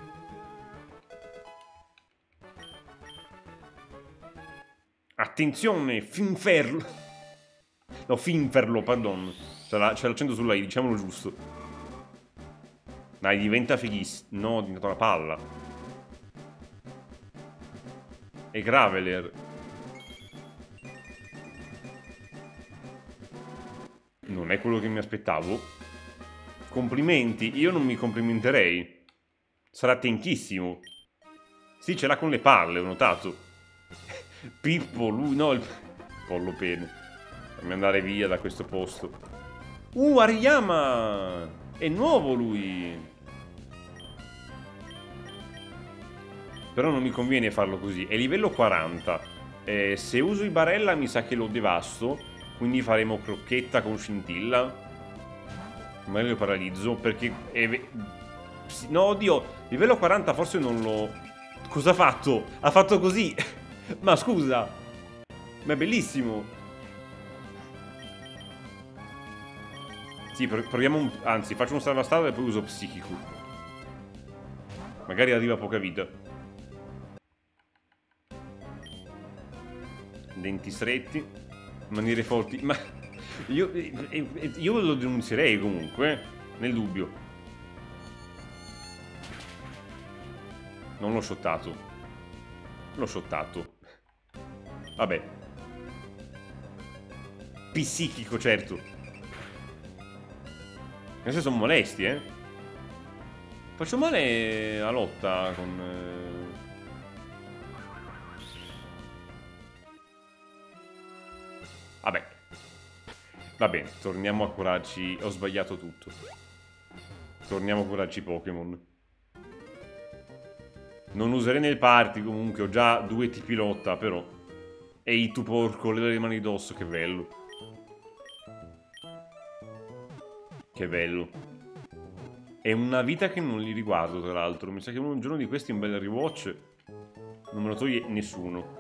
Attenzione, Finferlo. No, Finferlo, pardon. C'è l'accento sulla I, diciamolo giusto. Dai, diventa fighissimo. No, diventa una palla. E Graveler. Non è quello che mi aspettavo. Complimenti, io non mi complimenterei. Sarà tenchissimo. Sì, ce l'ha con le palle, ho notato. Pippo, lui, no, il pollo pene. Fammi andare via da questo posto. Uh, Ariyama! È nuovo lui! Però non mi conviene farlo così. È livello quaranta. Eh, se uso i barella mi sa che lo devasto. Quindi faremo crocchetta con scintilla. Magari lo paralizzo perché... È... No, oddio, livello quaranta forse non lo... Cosa ha fatto? Ha fatto così. Ma scusa. Ma è bellissimo. Sì, proviamo un... Anzi, faccio un salvastada e poi uso psichico. Magari arriva a poca vita. Denti stretti. Maniere forti. Ma... Io... Io lo denunzierei comunque. Nel dubbio. Non l'ho shottato. L'ho shottato. Vabbè. Psichico, certo. Questi sono molesti, eh. Faccio male a lotta con... Eh... Vabbè. Va bene, torniamo a curarci... Ho sbagliato tutto. Torniamo a curarci Pokémon. Non userei nel party comunque, ho già due tipi lotta, però. Ehi tu porco, leva le mani d'osso, che bello. Che bello. È una vita che non li riguardo, tra l'altro. Mi sa che un giorno di questi un bel rewatch non me lo toglie nessuno.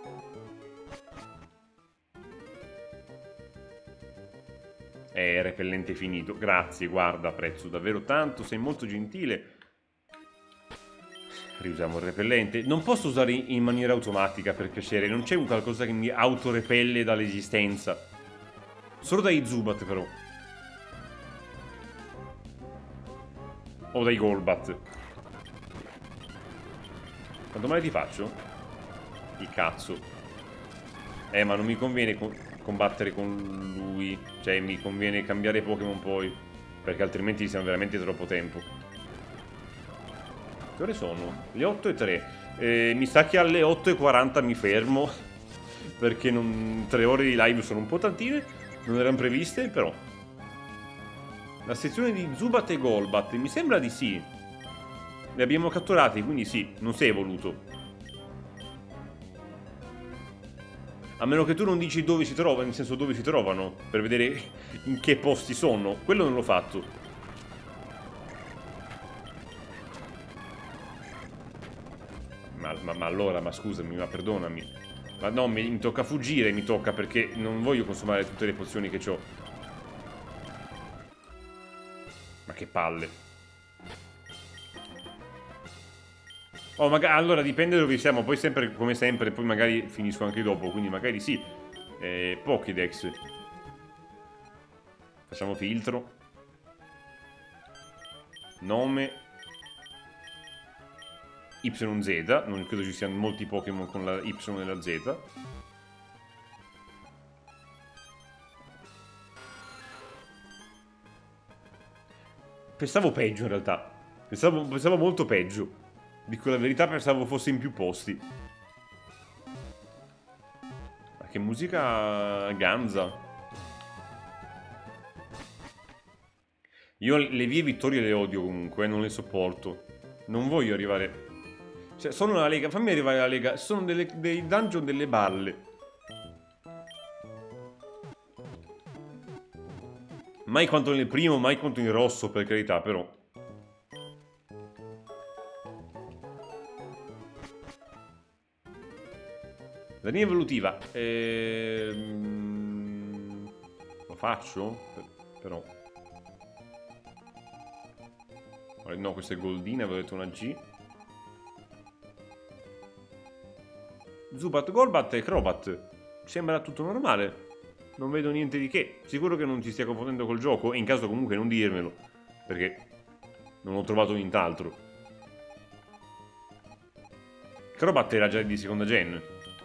Eh, repellente finito. Grazie, guarda, apprezzo davvero tanto, sei molto gentile. Riusiamo il repellente. Non posso usare in maniera automatica, per piacere. Non c'è un qualcosa che mi autorepelle dall'esistenza. Solo dai Zubat, però. O dai Golbat. Quanto male ti faccio? Il cazzo. Eh, ma non mi conviene co combattere con lui. Cioè, mi conviene cambiare Pokémon poi. Perché altrimenti siamo veramente troppo tempo. Che ore sono? Le otto e tre. Eh, mi sa che alle otto e quaranta mi fermo. Perché non... tre ore di live sono un po' tantine. Non erano previste, però. La sezione di Zubat e Golbat. Mi sembra di sì. Li abbiamo catturati, quindi sì. Non sei evoluto. A meno che tu non dici dove si trovano, nel senso dove si trovano. Per vedere in che posti sono. Quello non l'ho fatto. Ma, ma, ma allora, ma scusami, ma perdonami. Ma no, mi, mi tocca fuggire, mi tocca perché non voglio consumare tutte le pozioni che ho. Ma che palle. Oh, magari, allora dipende dove siamo, poi sempre, come sempre, poi magari finisco anche dopo, quindi magari sì. Eh, Pokédex. Facciamo filtro. Nome. Y Z, non credo ci siano molti Pokémon con la Y e la Z. Pensavo peggio in realtà. Pensavo, pensavo molto peggio. Dico la verità, pensavo fosse in più posti. Ma che musica ganza. Io le vie vittorie le odio comunque, non le sopporto. Non voglio arrivare... Cioè, sono una lega, fammi arrivare alla lega. Sono delle, dei dungeon delle balle. Mai quanto nel primo, mai quanto in rosso, per carità, però. La linea evolutiva. Ehm... Lo faccio? Però. No, questa è Goldina, avevo detto una G. Zubat, Golbat e Crobat. Sembra tutto normale. Non vedo niente di che. Sicuro che non ti stia confondendo col gioco? E in caso comunque non dirmelo. Perché non ho trovato nient'altro. Crobat era già di seconda gen.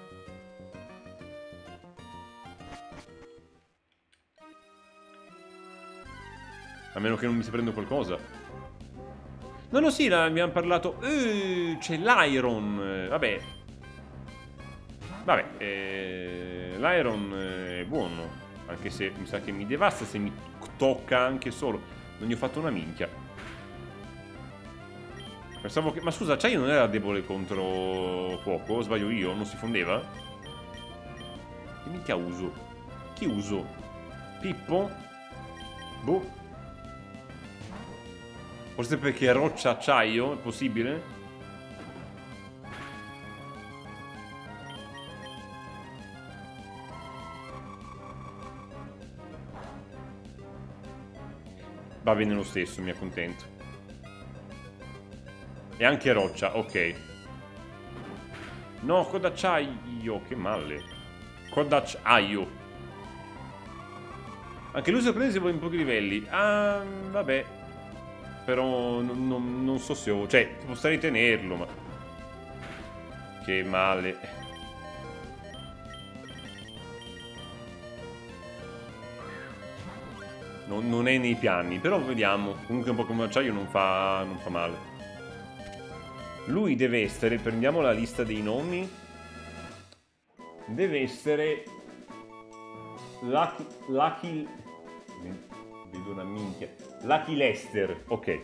A meno che non mi stia prendendo qualcosa. No, no, sì, abbiamo parlato... Uh, c'è l'Iron. Vabbè. Vabbè, eh, l'Iron è buono, anche se mi sa che mi devasta se mi tocca anche solo. Non gli ho fatto una minchia. Pensavo che... Ma scusa, Acciaio non era debole contro fuoco? O sbaglio io? Non si fondeva? Che minchia uso? Chi uso? Pippo? Boh. Forse perché è roccia acciaio? È possibile? Va bene lo stesso, mi accontento. E anche roccia, ok. No, codacciaio, che male. Codacciaio. Anche lui sorprende se vuoi in pochi livelli. Ah, vabbè. Però non, non, non so se ho... Cioè, potrei tenerlo, ma... Che male. Non, non è nei piani, però vediamo. Comunque un po' come acciaio non fa, non fa male. Lui deve essere... Prendiamo la lista dei nomi. Deve essere... Lucky... Lucky... Vedo una minchia. Lucky Lester, ok.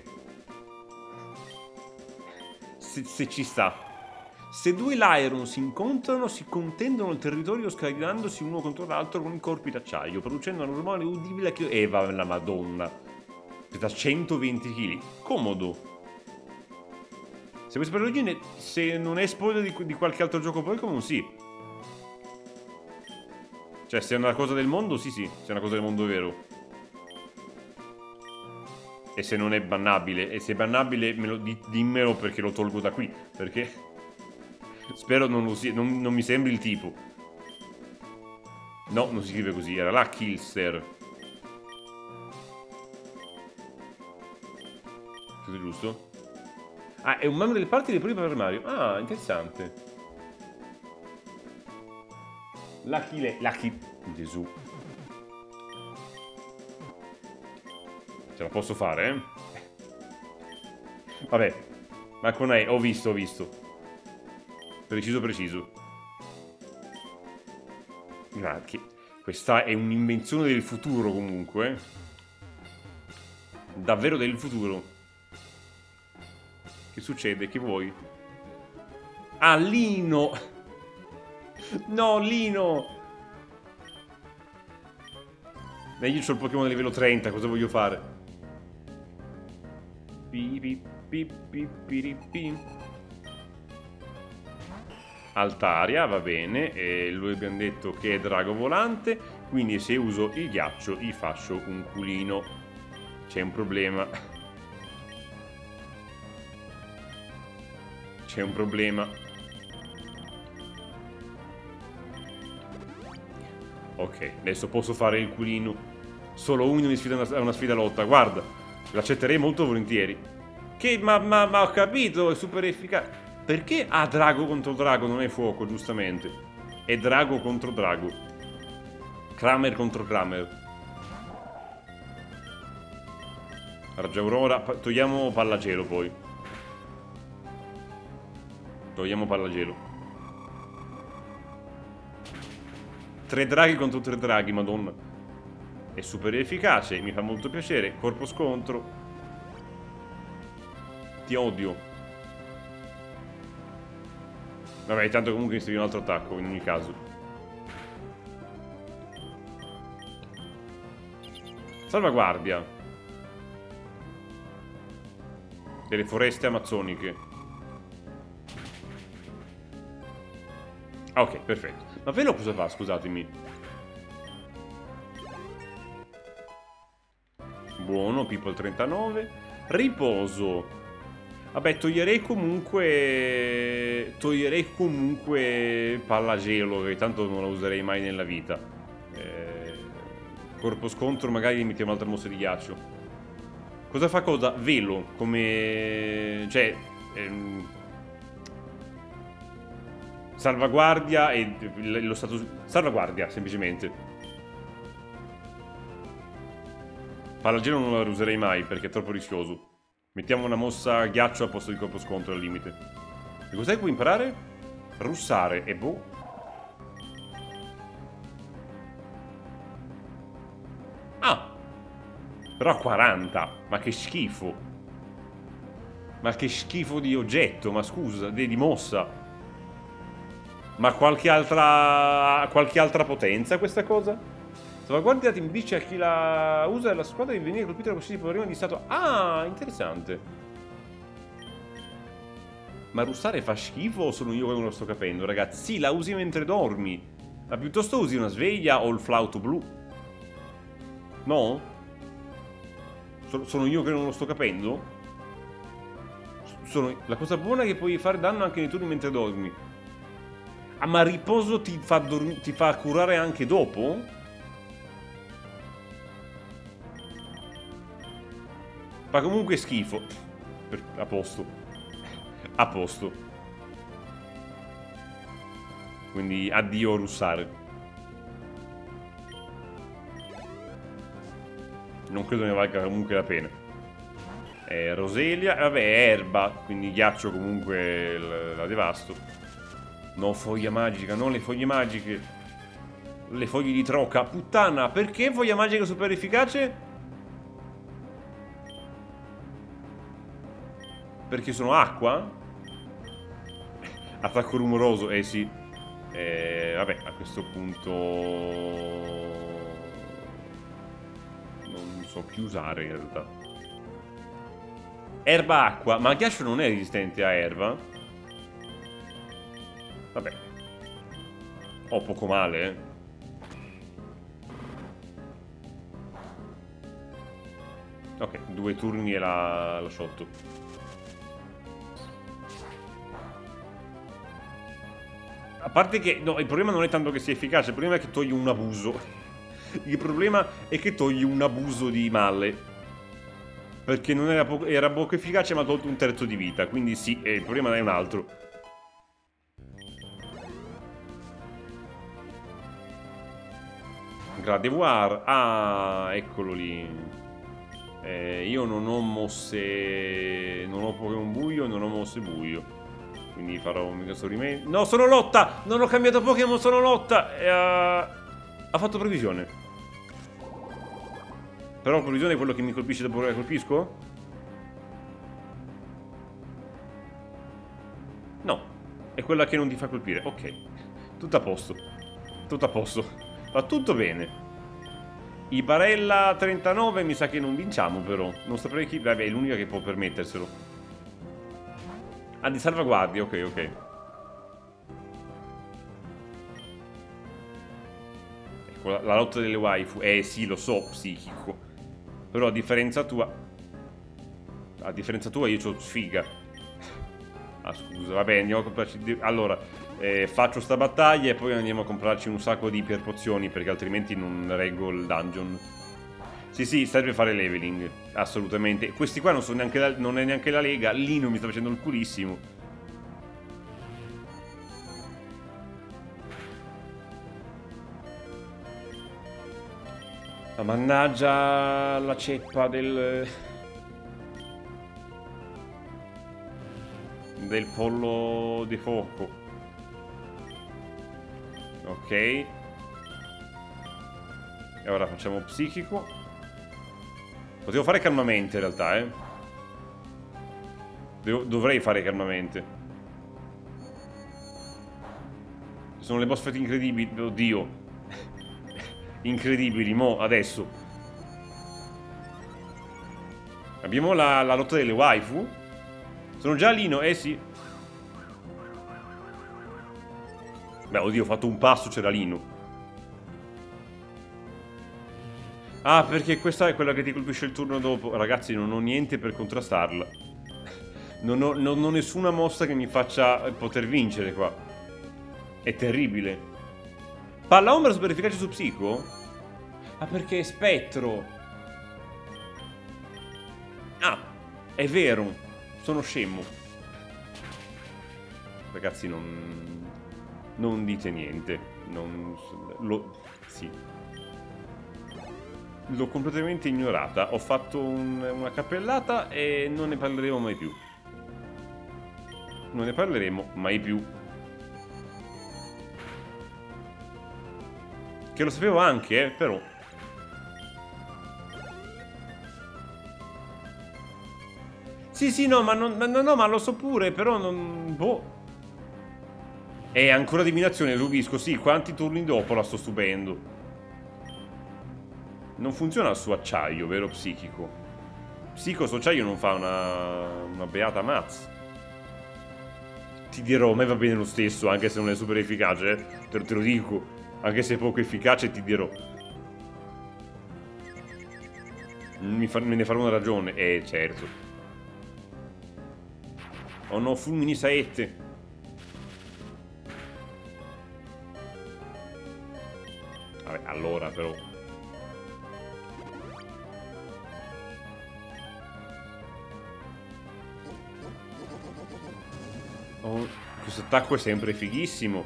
Se, se ci sta. Se due Lyron si incontrano, si contendono il territorio scagliandosi uno contro l'altro con i corpi d'acciaio, producendo una normale udibile che... Eh, va la madonna. Pesa centoventi chili. Comodo. Se questo per origine, se non è spoiler di, di qualche altro gioco Pokémon, sì. Cioè, se è una cosa del mondo, sì, sì. Se è una cosa del mondo vero. E se non è bannabile. E se è bannabile, me lo, di, dimmelo perché lo tolgo da qui. Perché spero non lo sia. Non, non mi sembri il tipo. No, non si scrive così. Era la Killster. Tutto giusto? Ah, è un membro del party dei primi Paper Mario. Ah, interessante. Lucky Le... Lucky... Gesù. Ce la posso fare, eh? Vabbè. Ma con lei, ho visto, ho visto. Preciso, preciso. Ma che... Questa è un'invenzione del futuro, comunque. Eh? Davvero del futuro. Che succede? Che vuoi? Ah, Lino! No, Lino! Beh, io ho il Pokémon a livello trenta, cosa voglio fare? Pi, pi, pi, pi, pi, pi. Altaria, va bene. E lui abbiamo detto che è drago volante. Quindi se uso il ghiaccio gli faccio un culino. C'è un problema. C'è un problema. Ok, adesso posso fare il culino. Solo uno mi sfida a una sfida lotta. Guarda, l'accetterei molto volentieri. Che, ma, ma, ma ho capito, è super efficace. Perché ah, drago contro drago, non è fuoco, giustamente. È drago contro drago. Kramer contro Kramer. Raggio Aurora, togliamo Pallagelo poi. Togliamo Pallagelo. Tre draghi contro tre draghi, madonna. È super efficace, mi fa molto piacere. Corpo scontro. Ti odio. Vabbè, tanto comunque mi serve un altro attacco, in ogni caso. Salvaguardia. Delle foreste amazzoniche. Ah, ok, perfetto. Ma Velo cosa fa, scusatemi? Buono, People trentanove. Riposo. Vabbè, toglierei comunque... Toglierei comunque Pallagelo, che tanto non la userei mai nella vita. Eh... Corpo scontro, magari mettiamo un'altra mossa di ghiaccio. Cosa fa cosa? Velo, come... Cioè... Ehm... Salvaguardia e lo status... Salvaguardia, semplicemente. Pallagelo non la userei mai perché è troppo rischioso. Mettiamo una mossa ghiaccio al posto di corpo scontro al limite. E cos'è che puoi imparare? Russare, e boh. Ah! Però a quaranta. Ma che schifo. Ma che schifo di oggetto, ma scusa, di, di mossa. Ma qualche altra... qualche altra potenza questa cosa? Salvaguardia ti dice a chi la usa la squadra di venire colpita da qualsiasi problema di stato. Ah, interessante. Ma russare fa schifo o sono io che non lo sto capendo, ragazzi? Sì, la usi mentre dormi. Ma piuttosto usi una sveglia o il flauto blu. No? So sono io che non lo sto capendo? Sono... La cosa buona è che puoi fare danno anche nei turni mentre dormi. Ah, ma riposo ti fa, ti fa curare anche dopo? Fa comunque schifo. A posto. A posto. Quindi addio russare. Non credo ne valga comunque la pena. Eh, Roselia. Vabbè, erba. Quindi ghiaccio comunque la, la devasto. No, foglia magica. Non le foglie magiche. Le foglie di troca. Puttana, perché foglia magica super efficace? Perché sono acqua? Attacco rumoroso, eh sì. Eh, vabbè, a questo punto non so più usare in realtà. Erba acqua, ma il ghiaccio non è resistente a erba? Vabbè. Oh, poco male, eh. Ok, due turni e la, la shotto. A parte che, no, il problema non è tanto che sia efficace, il problema è che toglie un abuso. Il problema è che toglie un abuso di malle. Perché non era, po era poco efficace ma ha tolto un terzo di vita, quindi sì, eh, il problema è un altro. Gradevoir, ah, eccolo lì. Eh, io non ho mosse, non ho Pokémon buio, non ho mosse buio. Quindi farò un mega esaurimento. No, sono lotta! Non ho cambiato Pokémon, sono lotta! E, uh, ha fatto previsione. Però previsione è quello che mi colpisce dopo che la colpisco? No, è quella che non ti fa colpire. Ok, tutto a posto. Tutto a posto. Va tutto bene. Ibarella trentanove mi sa che non vinciamo però. Non saprei chi... Vabbè, è l'unica che può permetterselo. Ah, di salvaguardia, ok, ok. Ecco, la, la lotta delle waifu. Eh sì, lo so, psichico. Però a differenza tua... A differenza tua io c'ho sfiga. Ah, scusa, vabbè, andiamo a comprarci... Allora, eh, faccio sta battaglia e poi andiamo a comprarci un sacco di iperpozioni, perché altrimenti non reggo il dungeon. Sì, sì, serve fare leveling, assolutamente. Questi qua non, sono neanche la, non è neanche la lega. Lino mi sta facendo il culissimo. Ma mannaggia la ceppa del... del pollo di fuoco. Ok. E ora facciamo psichico. Potevo fare calmamente in realtà, eh. Devo, dovrei fare calmamente. Sono le boss fight incredibili. Oddio. Incredibili, mo, adesso. Abbiamo la, la lotta delle waifu. Sono già a Lino, eh sì. Beh, oddio, ho fatto un passo, c'era Lino. Ah, perché questa è quella che ti colpisce il turno dopo. Ragazzi, non ho niente per contrastarla. Non ho, non ho nessuna mossa che mi faccia poter vincere qua. È terribile. Palla ombra super efficace su psico? Ah, perché è spettro. Ah, è vero. Sono scemo. Ragazzi, non... Non dite niente. Non... Lo... Sì. L'ho completamente ignorata. Ho fatto un, una cappellata e non ne parleremo mai più. Non ne parleremo mai più. Che lo sapevo anche, eh, però. Sì, sì, no, ma non, no, no, ma lo so pure, però non... Boh. È ancora divinazione, subisco, sì, quanti turni dopo la sto subendo. Non funziona su acciaio, vero psichico? Psico su acciaio non fa una, una beata mazza. Ti dirò, a me va bene lo stesso, anche se non è super efficace, eh? te, te lo dico. Anche se è poco efficace, ti dirò. Mi fa, me ne farò una ragione. Eh, certo. Oh no, fulmini saette. Vabbè, allora però. Oh, questo attacco è sempre fighissimo.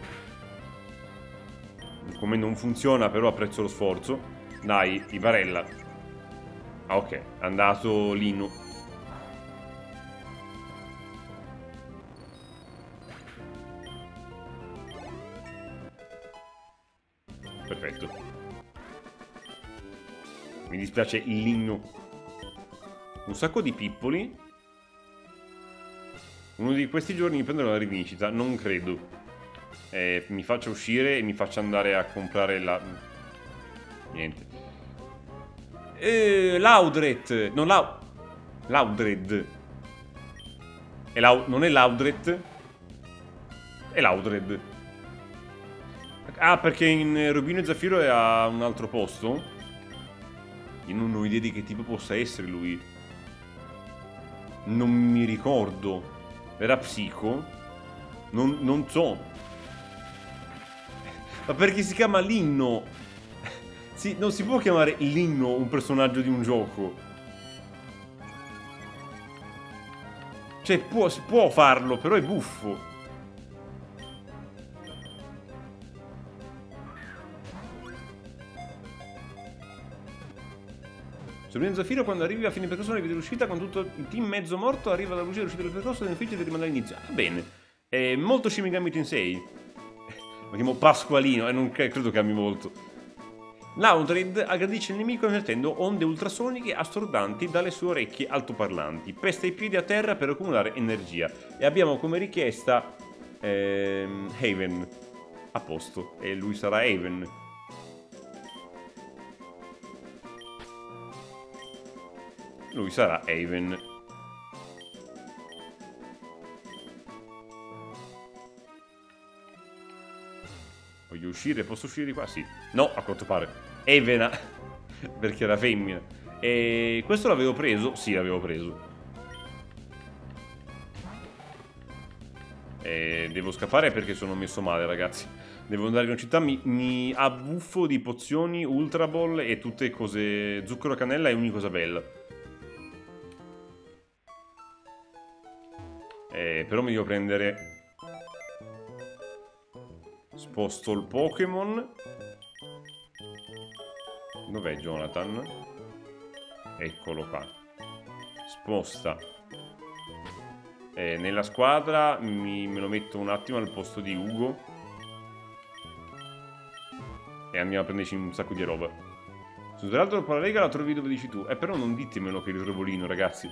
Come non funziona, però apprezzo lo sforzo. Dai, Ibarella. Ah, ok, è andato Lino. Perfetto. Mi dispiace il Lino. Un sacco di pippoli. Uno di questi giorni mi prenderò la rivincita. Non credo. Eh, mi faccia uscire e mi faccia andare a comprare la... Niente. Eh, Laudret. Non la... Laudred. È Lau... Non è Laudret. È Laudred. Ah, perché in Rubino e Zaffiro è a un altro posto? Io non ho idea di che tipo possa essere lui. Non mi ricordo. Era psico? Non, non so. Ma perché si chiama Linno? Sì, non si può chiamare Linno un personaggio di un gioco. Cioè, può, si può farlo, però è buffo. Sorprende Zafiro quando arrivi a fine percorso arrivi dell'uscita con tutto il team mezzo morto, arriva alla luce dell'uscita del percorso e è difficile di rimandare all'inizio. Ah, bene. È molto Shin Megami Tensei. Lo chiamo Pasqualino e non credo cambi molto. Laudred aggredisce il nemico emettendo onde ultrasoniche assordanti dalle sue orecchie altoparlanti. Pesta i piedi a terra per accumulare energia. E abbiamo come richiesta ehm, Haven. A posto. E lui sarà Haven. Lui sarà Haven. Voglio uscire? Posso uscire di qua? Sì. No, a quanto pare. Haven. Perché era femmina. E questo l'avevo preso? Sì, l'avevo preso. E devo scappare perché sono messo male, ragazzi. Devo andare in una città, mi, mi abbuffo di pozioni, Ultra Ball e tutte cose... Zucchero, cannella è ogni cosa bella. Eh, però mi devo prendere... Sposto il Pokémon. Dov'è Jonathan? Eccolo qua. Sposta. Eh, nella squadra mi, me lo metto un attimo al posto di Ugo. E andiamo a prenderci un sacco di roba. Su l'altro dopo la lega la trovi dove dici tu. Eh però non ditemelo che ritrovo Lino, ragazzi.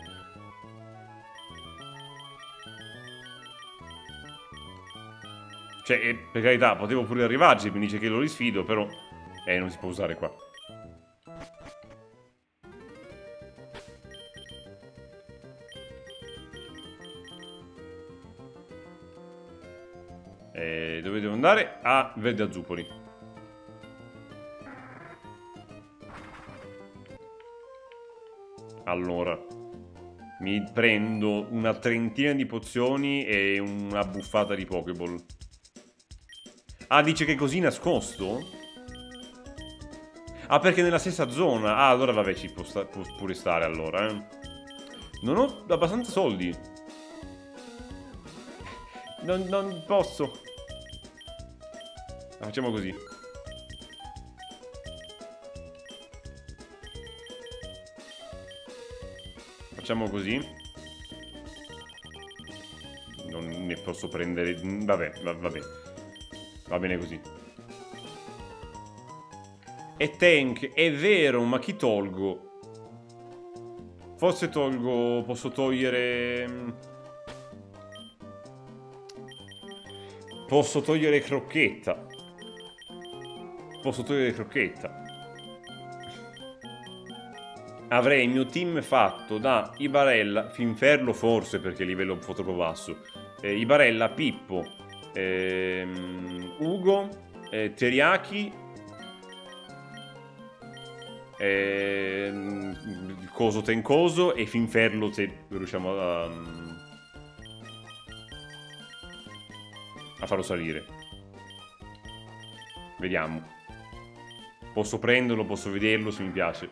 Cioè, eh, per carità, potevo pure arrivarci, mi dice che lo risfido, però... Eh, non si può usare qua. Eh, dove devo andare? A Verde Azzupoli. Allora... Mi prendo una trentina di pozioni e una buffata di Pokéball. Ah, dice che è così nascosto? Ah, perché è nella stessa zona. Ah, allora vabbè, ci può, sta può pure stare allora, eh. Non ho abbastanza soldi. Non, non posso. Facciamo così. Facciamo così. Non ne posso prendere... Vabbè, va, va bene. Va bene così. E tank, è vero, ma chi tolgo? Forse tolgo... Posso togliere... Posso togliere crocchetta. Posso togliere crocchetta. avrei il mio team fatto da Ibarella, Finferlo forse perché il livello è un po' troppo basso, eh, Ibarella, Pippo, ehm, Ugo, eh, Teriaki, ehm, Coso Tencoso e Finferlo se riusciamo a, a farlo salire. Vediamo. Posso prenderlo, posso vederlo se mi piace.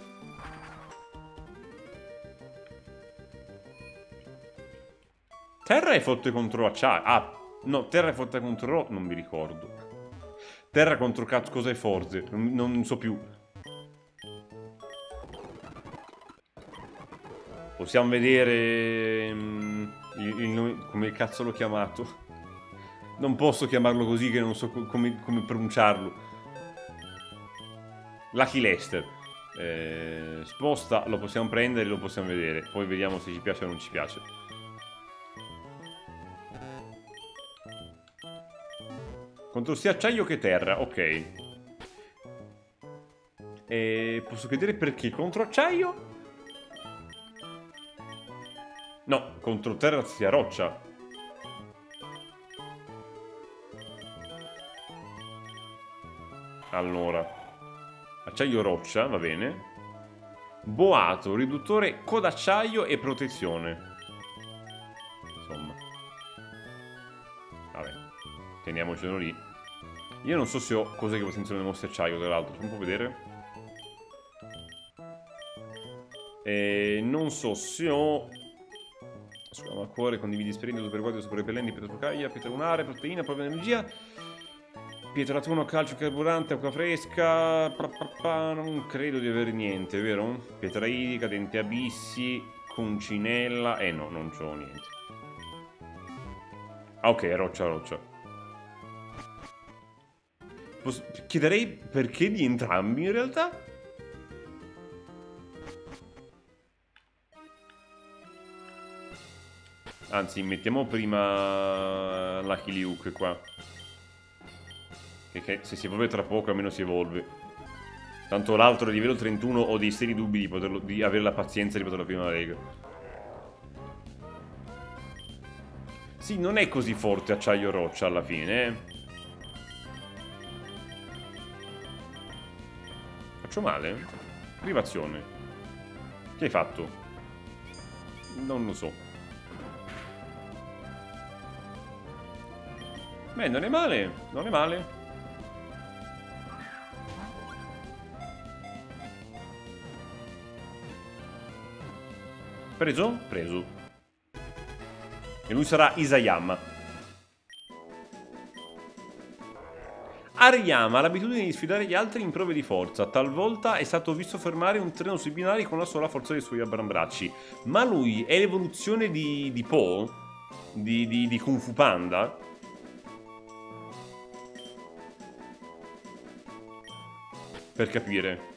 Terra è forte contro acciaio. Ah, no, terra è forte contro... non mi ricordo. Terra contro cazzo, cosa è forte? Non, non so più. Possiamo vedere... Um, il, il nome... come cazzo l'ho chiamato? Non posso chiamarlo così che non so co come, come pronunciarlo. Lucky Lester. Eh, sposta, lo possiamo prendere e lo possiamo vedere. Poi vediamo se ci piace o non ci piace. Contro sia acciaio che terra, ok. E posso chiedere perché contro acciaio? No, contro terra sia roccia. Allora, acciaio roccia, va bene. Boato, riduttore, codacciaio e protezione. Insomma. Vabbè, teniamocelo lì. Io non so se ho cose che potenziano le mosse acciaio, tra l'altro. Non può vedere? E non so se ho... Scusa, cuore, condividi esperienze, super guardia, super repellenti, pietra focaglia, pietra lunare, proteina, prova energia... Pietra tuono, calcio, carburante, acqua fresca... Pa, pa, pa, non credo di avere niente, vero? Pietra idrica, dente abissi, concinella... Eh no, non c'ho niente. Ah ok, roccia, roccia. Posso... Chiederei perché di entrambi in realtà? Anzi, mettiamo prima Lucky Luke qua. Che se si evolve tra poco almeno si evolve. Tanto l'altro è livello trentuno, ho dei seri dubbi di, poterlo, di avere la pazienza di poterlo prima lega. Sì, non è così forte acciaio roccia alla fine, eh. Faccio male? Privazione. Che hai fatto? Non lo so. Beh, non è male, non è male. Preso? Preso. E lui sarà Isayama. Ariyama ha l'abitudine di sfidare gli altri in prove di forza. Talvolta è stato visto fermare un treno sui binari con la sola forza dei suoi avambracci. Ma lui è l'evoluzione di, di Po? Di, di, di Kung Fu Panda? Per capire.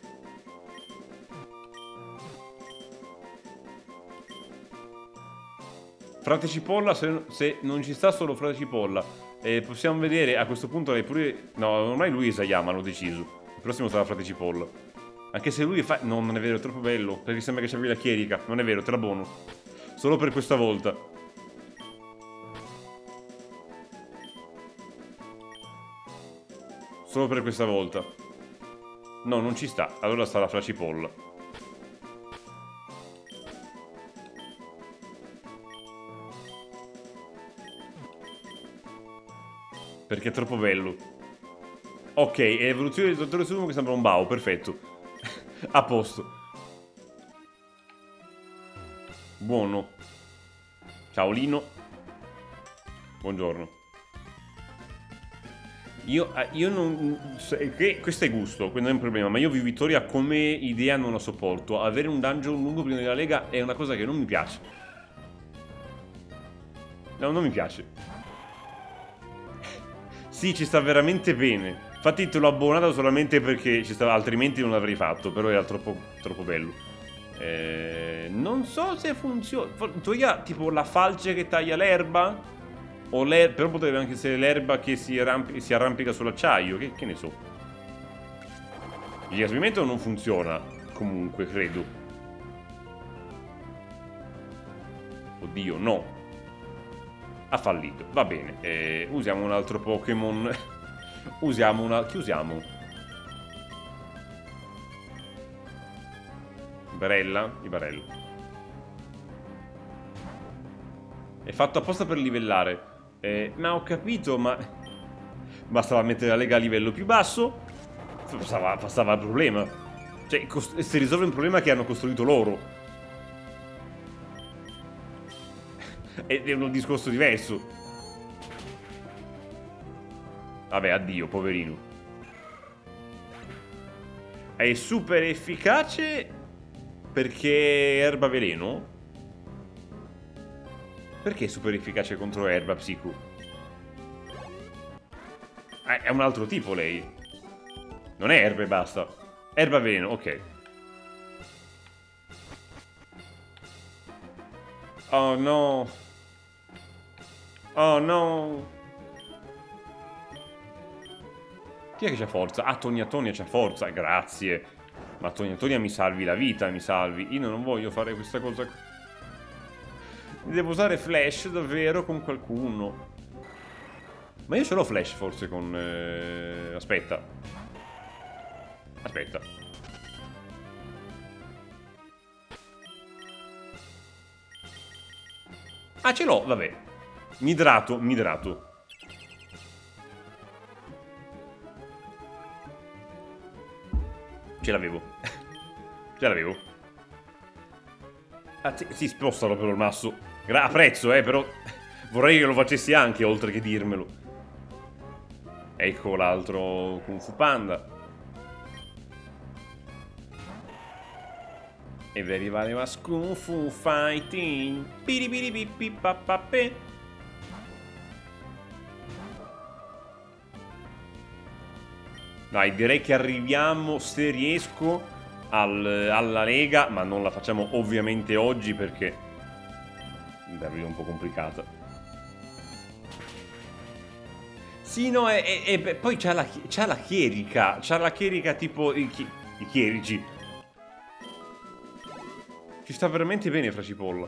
Frate Cipolla, se, se non ci sta solo Frate Cipolla, eh, possiamo vedere a questo punto lei pure... No, ormai lui è Isayama, l'ho deciso. Il prossimo sarà Frate Cipolla. Anche se lui fa... No, non è vero, è troppo bello, perché sembra che c'avevi la chierica. Non è vero, te la buono. Solo per questa volta. Solo per questa volta. No, non ci sta. Allora sta la Frate Cipolla. Perché è troppo bello. Ok, è l'evoluzione del Dottore Sumo che sembra un Bao, perfetto. A posto. Buono. Ciao Lino. Buongiorno. Io, io non... Questo è gusto, questo non è un problema. Ma io vi Vittoria come idea non la sopporto. Avere un dungeon lungo prima della Lega è una cosa che non mi piace. No, non mi piace. Sì, ci sta veramente bene. Infatti te l'ho abbonato solamente perché ci stava, altrimenti non l'avrei fatto. Però era troppo, troppo bello. Eh, non so se funziona. Tu hai tipo la falce che taglia l'erba? O l'erba, però potrebbe anche essere l'erba che si, si arrampica sull'acciaio. Che, che ne so. Il trasferimento non funziona. Comunque, credo. Oddio, no. Ha fallito. Va bene. Eh, usiamo un altro Pokémon. Usiamo una... Chi usiamo? Barella? Ibarella. È fatto apposta per livellare. Eh, ma ho capito, ma... Bastava mettere la lega a livello più basso. Passava, passava il problema. Cioè, si risolve un problema che hanno costruito loro. Ed è un discorso diverso. Vabbè, addio, poverino. È super efficace perché erba veleno? Perché è super efficace contro erba psico? È un altro tipo lei. Non è erba e basta. Erba veleno, ok. Oh no. Oh no. Chi è che c'ha forza? Ah, Tonia Tonia c'ha forza, grazie. Ma Tonia Tonia mi salvi la vita, mi salvi. Io non voglio fare questa cosa. Devo usare Flash davvero con qualcuno. Ma io ce l'ho Flash forse con... Eh... Aspetta. Aspetta. Ah, ce l'ho, vabbè. Midrato, midrato. Ce l'avevo. Ce l'avevo. Ah, sì, si spostano però il masso. Gra apprezzo, eh, però... Vorrei che lo facessi anche, oltre che dirmelo. Ecco l'altro Kung Fu Panda. E Very Very was Kung Fu Fighting. Piripiripipipapape. Dai, direi che arriviamo, se riesco, al, alla Lega, ma non la facciamo ovviamente oggi perché è un po' complicata. Sì, no, e, e, e poi c'ha la, la chierica, c'ha la chierica tipo i, i chierici. Ci sta veramente bene fra cipolla.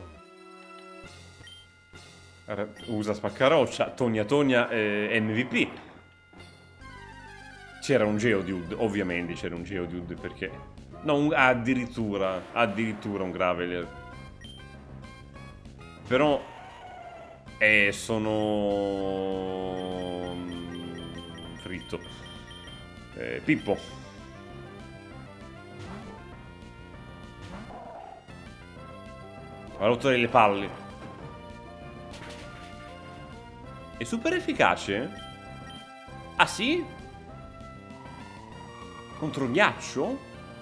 Usa spaccaroccia, Tonia Tonia eh, M V P. C'era un Geodude, ovviamente c'era un Geodude perché... No, un, addirittura, addirittura un Graveler. Però... Eh, sono... Fritto. Eh, Pippo. Ha rotto le palle. È super efficace? Ah sì? Contro ghiaccio?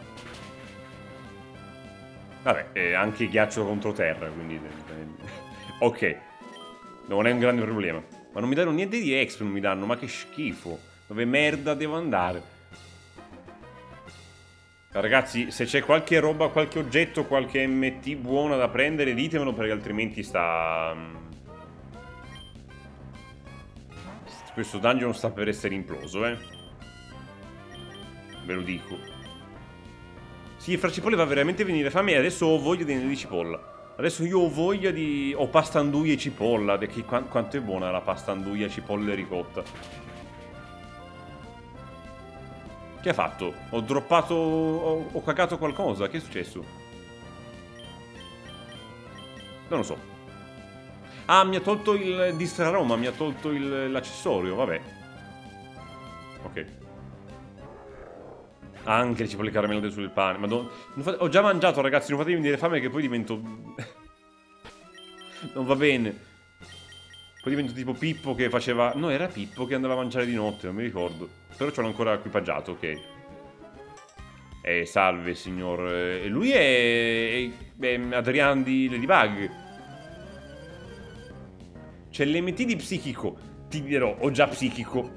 Vabbè, eh, anche ghiaccio contro terra, quindi... Ok. Non è un grande problema. Ma non mi danno niente di exp, non mi danno, ma che schifo. Dove merda devo andare? Ragazzi, se c'è qualche roba, qualche oggetto, qualche M T buona da prendere, ditemelo perché altrimenti sta... Questo dungeon sta per essere imploso, eh. Ve lo dico. Sì, fra cipolle va veramente a venire fame e adesso ho voglia di, di cipolla. Adesso io ho voglia di... Ho pasta anduia e cipolla. Che, qu quanto è buona la pasta anduia, cipolla e ricotta. Che ha fatto? Ho droppato... Ho, ho cagato qualcosa. Che è successo? Non lo so. Ah, mi ha tolto il distraroma. Mi ha tolto l'accessorio. Vabbè. Ok. Anche le cipolle caramellate sul pane. Madonna. Fate... Ho già mangiato, ragazzi. Non fatemi venire fame che poi divento... Non va bene. Poi divento tipo Pippo che faceva... No, era Pippo che andava a mangiare di notte. Non mi ricordo. Però ce l'ho ancora equipaggiato, ok. Eh, salve, signor... E lui è... è Adrian di Ladybug. C'è l'M T di psichico. Ti dirò, ho già psichico.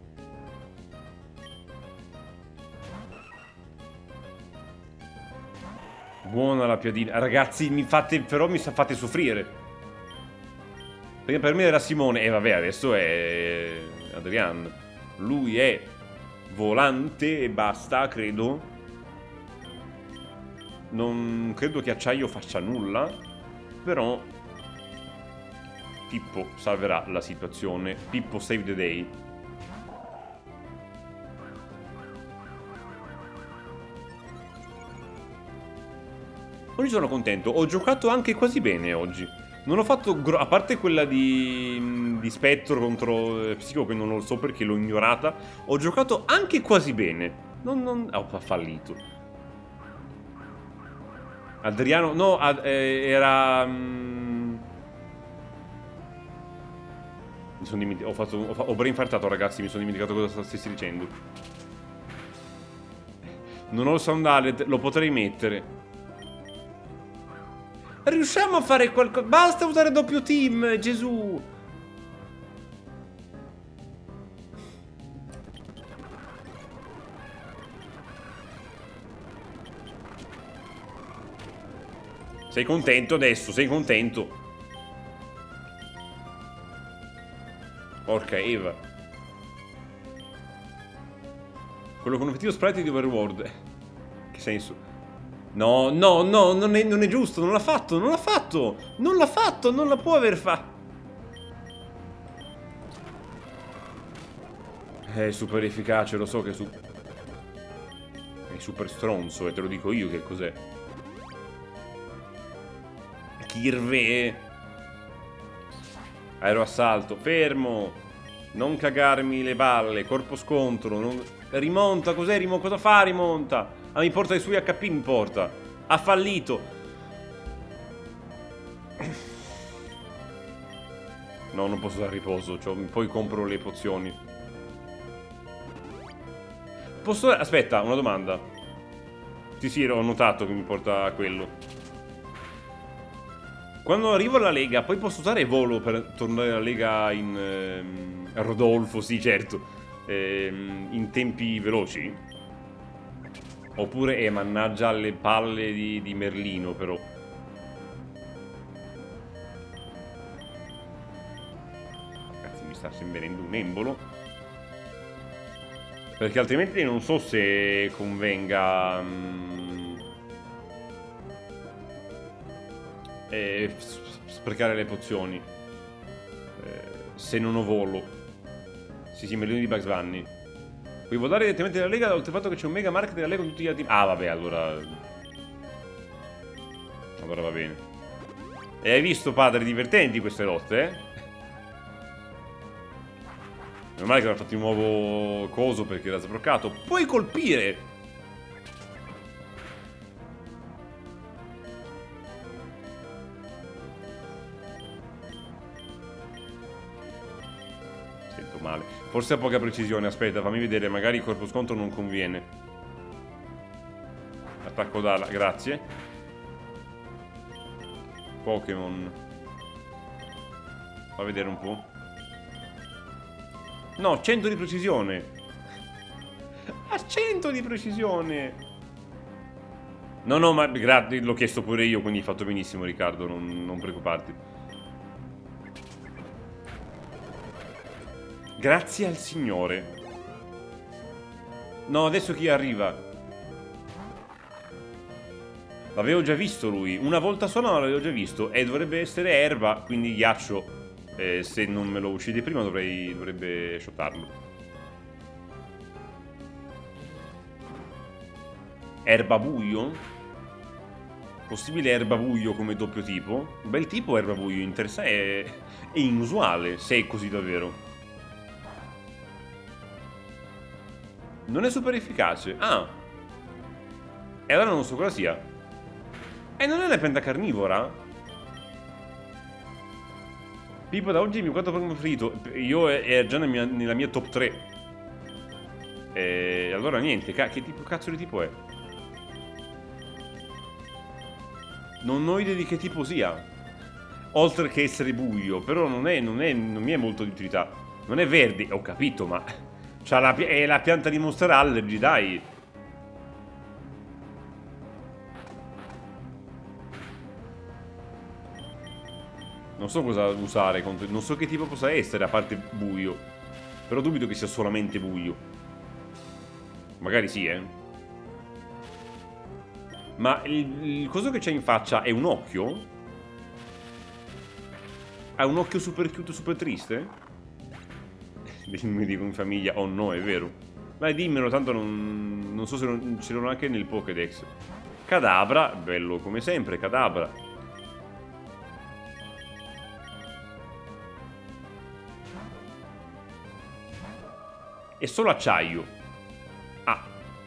Buona la piadina. Ragazzi, mi fate... Però mi fate soffrire. Perché per me era Simone. E vabbè, adesso è... Adrian. Lui è... Volante e basta, credo. Non credo che acciaio faccia nulla. Però... Pippo salverà la situazione. Pippo save the day. Oggi sono contento. Ho giocato anche quasi bene oggi. Non ho fatto... A parte quella di... di Spettro contro Psico, che non lo so perché l'ho ignorata. Ho giocato anche quasi bene. Non... non... Oh, ha fallito. Adriano... No, ad... eh, era... Um... Mi sono dimenticato... Ho, fatto... ho, fa... ho brainfartato, ragazzi. Mi sono dimenticato cosa stessi dicendo. Non ho il sound alert. Lo potrei mettere. Riusciamo a fare qualcosa. Basta usare doppio team, Gesù. Sei contento adesso? Sei contento? Porca Eva. Quello con l'obiettivo sprite di Overworld. Che senso? No, no, no, non è, non è giusto, non l'ha fatto, non l'ha fatto, non l'ha fatto, non la può aver fatto. È super efficace, lo so che è super... È super stronzo, e te lo dico io che cos'è. Kirve. Aeroassalto, fermo. Non cagarmi le balle, corpo scontro, non... Rimonta, cos'è? Rimo... Cosa fa? Rimonta. Ah, mi porta i suoi H P, mi porta. Ha fallito. No, non posso dare riposo, cioè, poi compro le pozioni. Posso... Aspetta, una domanda. Sì, sì, ho notato che mi porta a quello. Quando arrivo alla Lega, poi posso usare volo per tornare alla Lega in... Ehm, Rodolfo, sì, certo. Ehm, in tempi veloci? Oppure, eh, mannaggia alle palle di, di Merlino, però. Cazzo, mi sta venendo un embolo. Perché altrimenti non so se convenga... Um, eh, sprecare le pozioni. Eh, se non ho volo. Sì, sì, Merlino di Bugs Bunny. Puoi votare direttamente dalla Lega, oltre al fatto che c'è un mega market della Lega con tutti gli altri... Ah, vabbè, allora... Allora va bene. E hai visto, padre, divertenti queste lotte, eh? Meno male che hanno fatto un nuovo coso perché era sbroccato. Puoi colpire! Sento male. Forse ha poca precisione, aspetta, fammi vedere, magari il corpo scontro non conviene. Attacco d'ala, grazie. Pokémon. Fa vedere un po'. No, cento di precisione. A cento di precisione. No, no, ma grazie, l'ho chiesto pure io, quindi hai fatto benissimo, Riccardo, non, non preoccuparti. Grazie al Signore. No, adesso chi arriva? L'avevo già visto lui. Una volta sola ma l'avevo già visto. E dovrebbe essere erba, quindi ghiaccio. Eh, se non me lo uccide prima dovrei, dovrebbe shottarlo. Erba buio? Possibile erba buio come doppio tipo? Bel tipo erba buio, interessante. È, è inusuale, se è così davvero. Non è super efficace. Ah. E allora non so cosa sia. E non è la pentacarnivora? Pippo, da oggi il mio quattro Pokémon preferito. Io è già nella mia, nella mia top tre. E allora niente. Che tipo, cazzo di tipo è? Non ho idea di che tipo sia. Oltre che essere buio. Però non è, non è, non mi è molto di utilità. Non è verde, ho capito, ma... C'ha la, è la pianta di Monster Allergy, dai. Non so cosa usare contro... Non so che tipo possa essere, a parte buio. Però dubito che sia solamente buio. Magari sì, eh. Ma il, il coso che c'è in faccia è un occhio? Ha un occhio super cute, super triste? Mi dico in famiglia, oh no, è vero. Vai, dimmelo, tanto non, non so se non c'erano anche nel Pokédex. Kadabra, bello come sempre, Kadabra. È solo acciaio. Ah.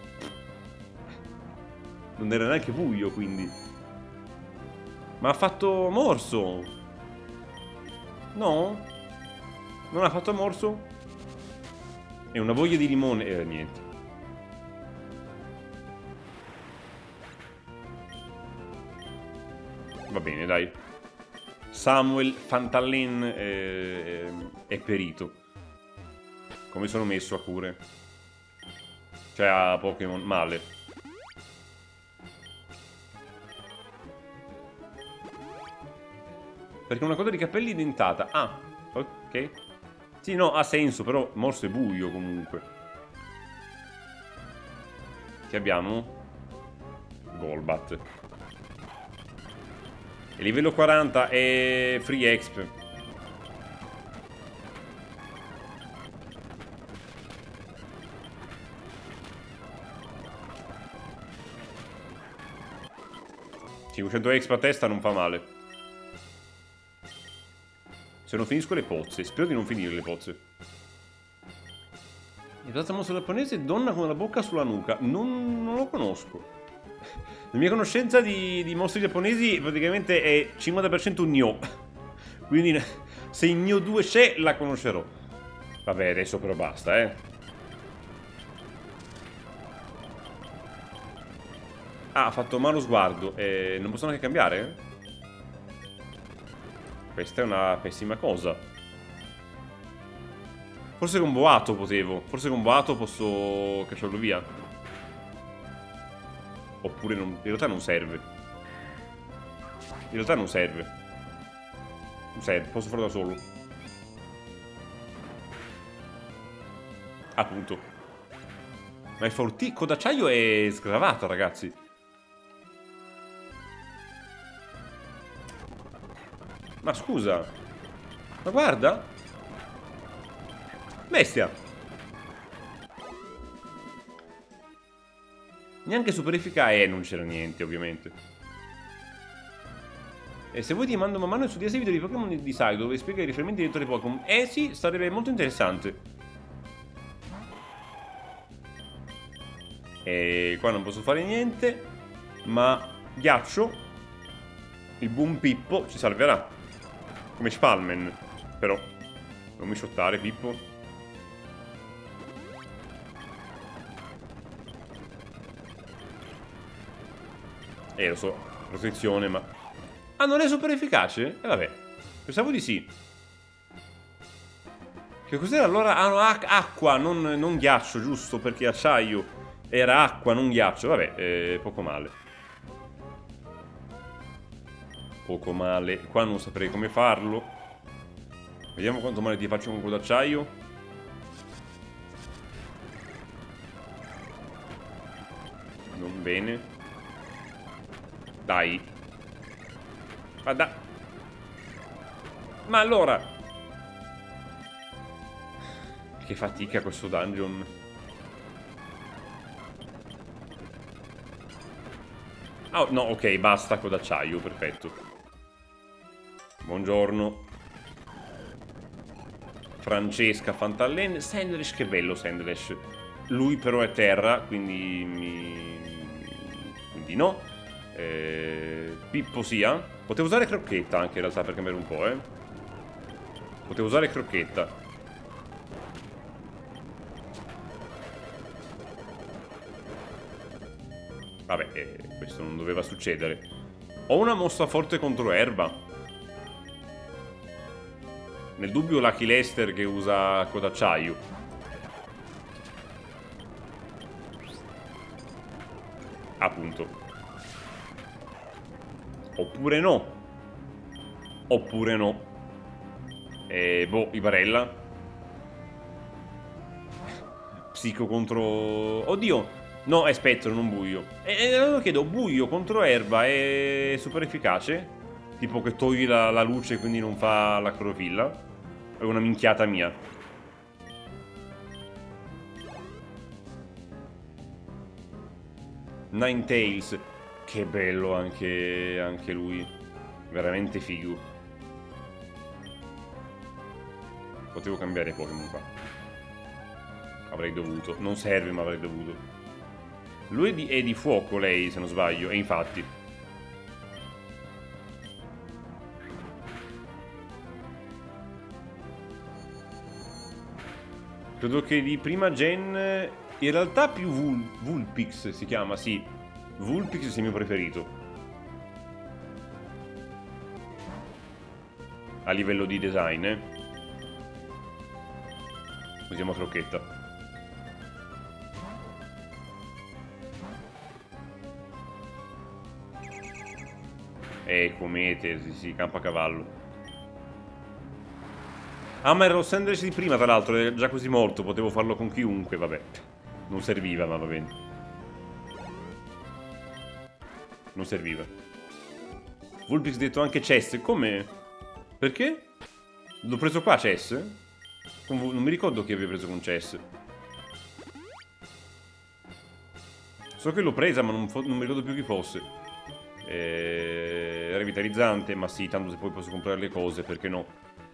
Non era neanche buio, quindi. Ma ha fatto morso. No? Non ha fatto morso? È una voglia di limone. Eh, niente. Va bene, dai. Samuel Fantalin è, è perito. Come sono messo a cure? Cioè a Pokémon male. Perché una coda di capelli dentata. Ah, ok. Sì, no, ha senso, però morso è buio comunque. Che abbiamo? Golbat. E livello quaranta è free exp. cinquecento exp a testa non fa male. Se non finisco le pozze. Spero di non finire le pozze. Il razza mostro giapponese, donna con la bocca sulla nuca. Non, non lo conosco. La mia conoscenza di, di mostri giapponesi praticamente è cinquanta per cento Nioh. Quindi se in Nioh due c'è, la conoscerò. Vabbè, adesso però basta, eh. Ah, ha fatto malo sguardo. Eh, non posso neanche cambiare? Questa è una pessima cosa. Forse con Boato potevo. Forse con Boato posso cacciarlo via. Oppure non, in realtà non serve. In realtà non serve. Non serve, posso farlo da solo. Appunto. Ma il forti codacciaio è sgravato, ragazzi. Ma scusa. Ma guarda. Bestia. Neanche super efficace. Eh, non c'era niente, ovviamente. E se vuoi ti mando man mano su diversi video di Pokémon di site dove spiega i riferimenti dentro i Pokémon. Eh sì, sarebbe molto interessante. E qua non posso fare niente. Ma ghiaccio. Il buon Pippo ci salverà. Come Spalmen. Però non mi shottare, Pippo. Eh, lo so, protezione, ma... Ah, non è super efficace? E eh, vabbè, pensavo di sì. Che cos'era allora? Ah, no, acqua, non, non ghiaccio, giusto, perché acciaio era acqua, non ghiaccio. Vabbè, eh, poco male. Poco male. Qua non saprei come farlo. Vediamo quanto male ti faccio con quello d'acciaio. Non bene. Dai. Ma da... Ma allora... Che fatica questo dungeon. Oh, no, ok, basta con d'acciaio, perfetto. Buongiorno. Francesca Fantallen. Sandlash, che bello Sandlash. Lui però è terra, quindi... Mi... Quindi no. Eh, Pippo sia. Potevo usare Crocchetta anche in realtà per cambiare un po', eh. Potevo usare Crocchetta. Vabbè, eh, questo non doveva succedere. Ho una mossa forte contro erba. Nel dubbio Lucky Lester che usa codacciaio. Appunto. Oppure no. Oppure no. E boh, Ibarella. Psico contro... Oddio. No, è spettro, non buio. E allora chiedo, buio contro erba è super efficace? Tipo che togli la, la luce e quindi non fa la clorofilla. È una minchiata mia. Ninetales. Che bello anche, anche lui. Veramente figo. Potevo cambiare Pokémon qua. Avrei dovuto. Non serve, ma avrei dovuto. Lui è di, è di fuoco, lei, se non sbaglio. E infatti. Credo che di prima gen... In realtà più Vul Vulpix si chiama, sì. Vulpix è il mio preferito. A livello di design, eh. Usiamo Crocchetta. Eh, comete, sì, sì, campo a cavallo. Ah, ma era lo Sanders di prima, tra l'altro, è già così morto, potevo farlo con chiunque, vabbè. Non serviva, ma va bene. Non serviva. Vulpix detto anche Chess, come? Perché? L'ho preso qua, Chess? Non mi ricordo chi avevo preso con Chess. So che l'ho presa, ma non, non mi ricordo più chi fosse. Eh, revitalizzante, ma sì, tanto se poi posso comprare le cose, perché no?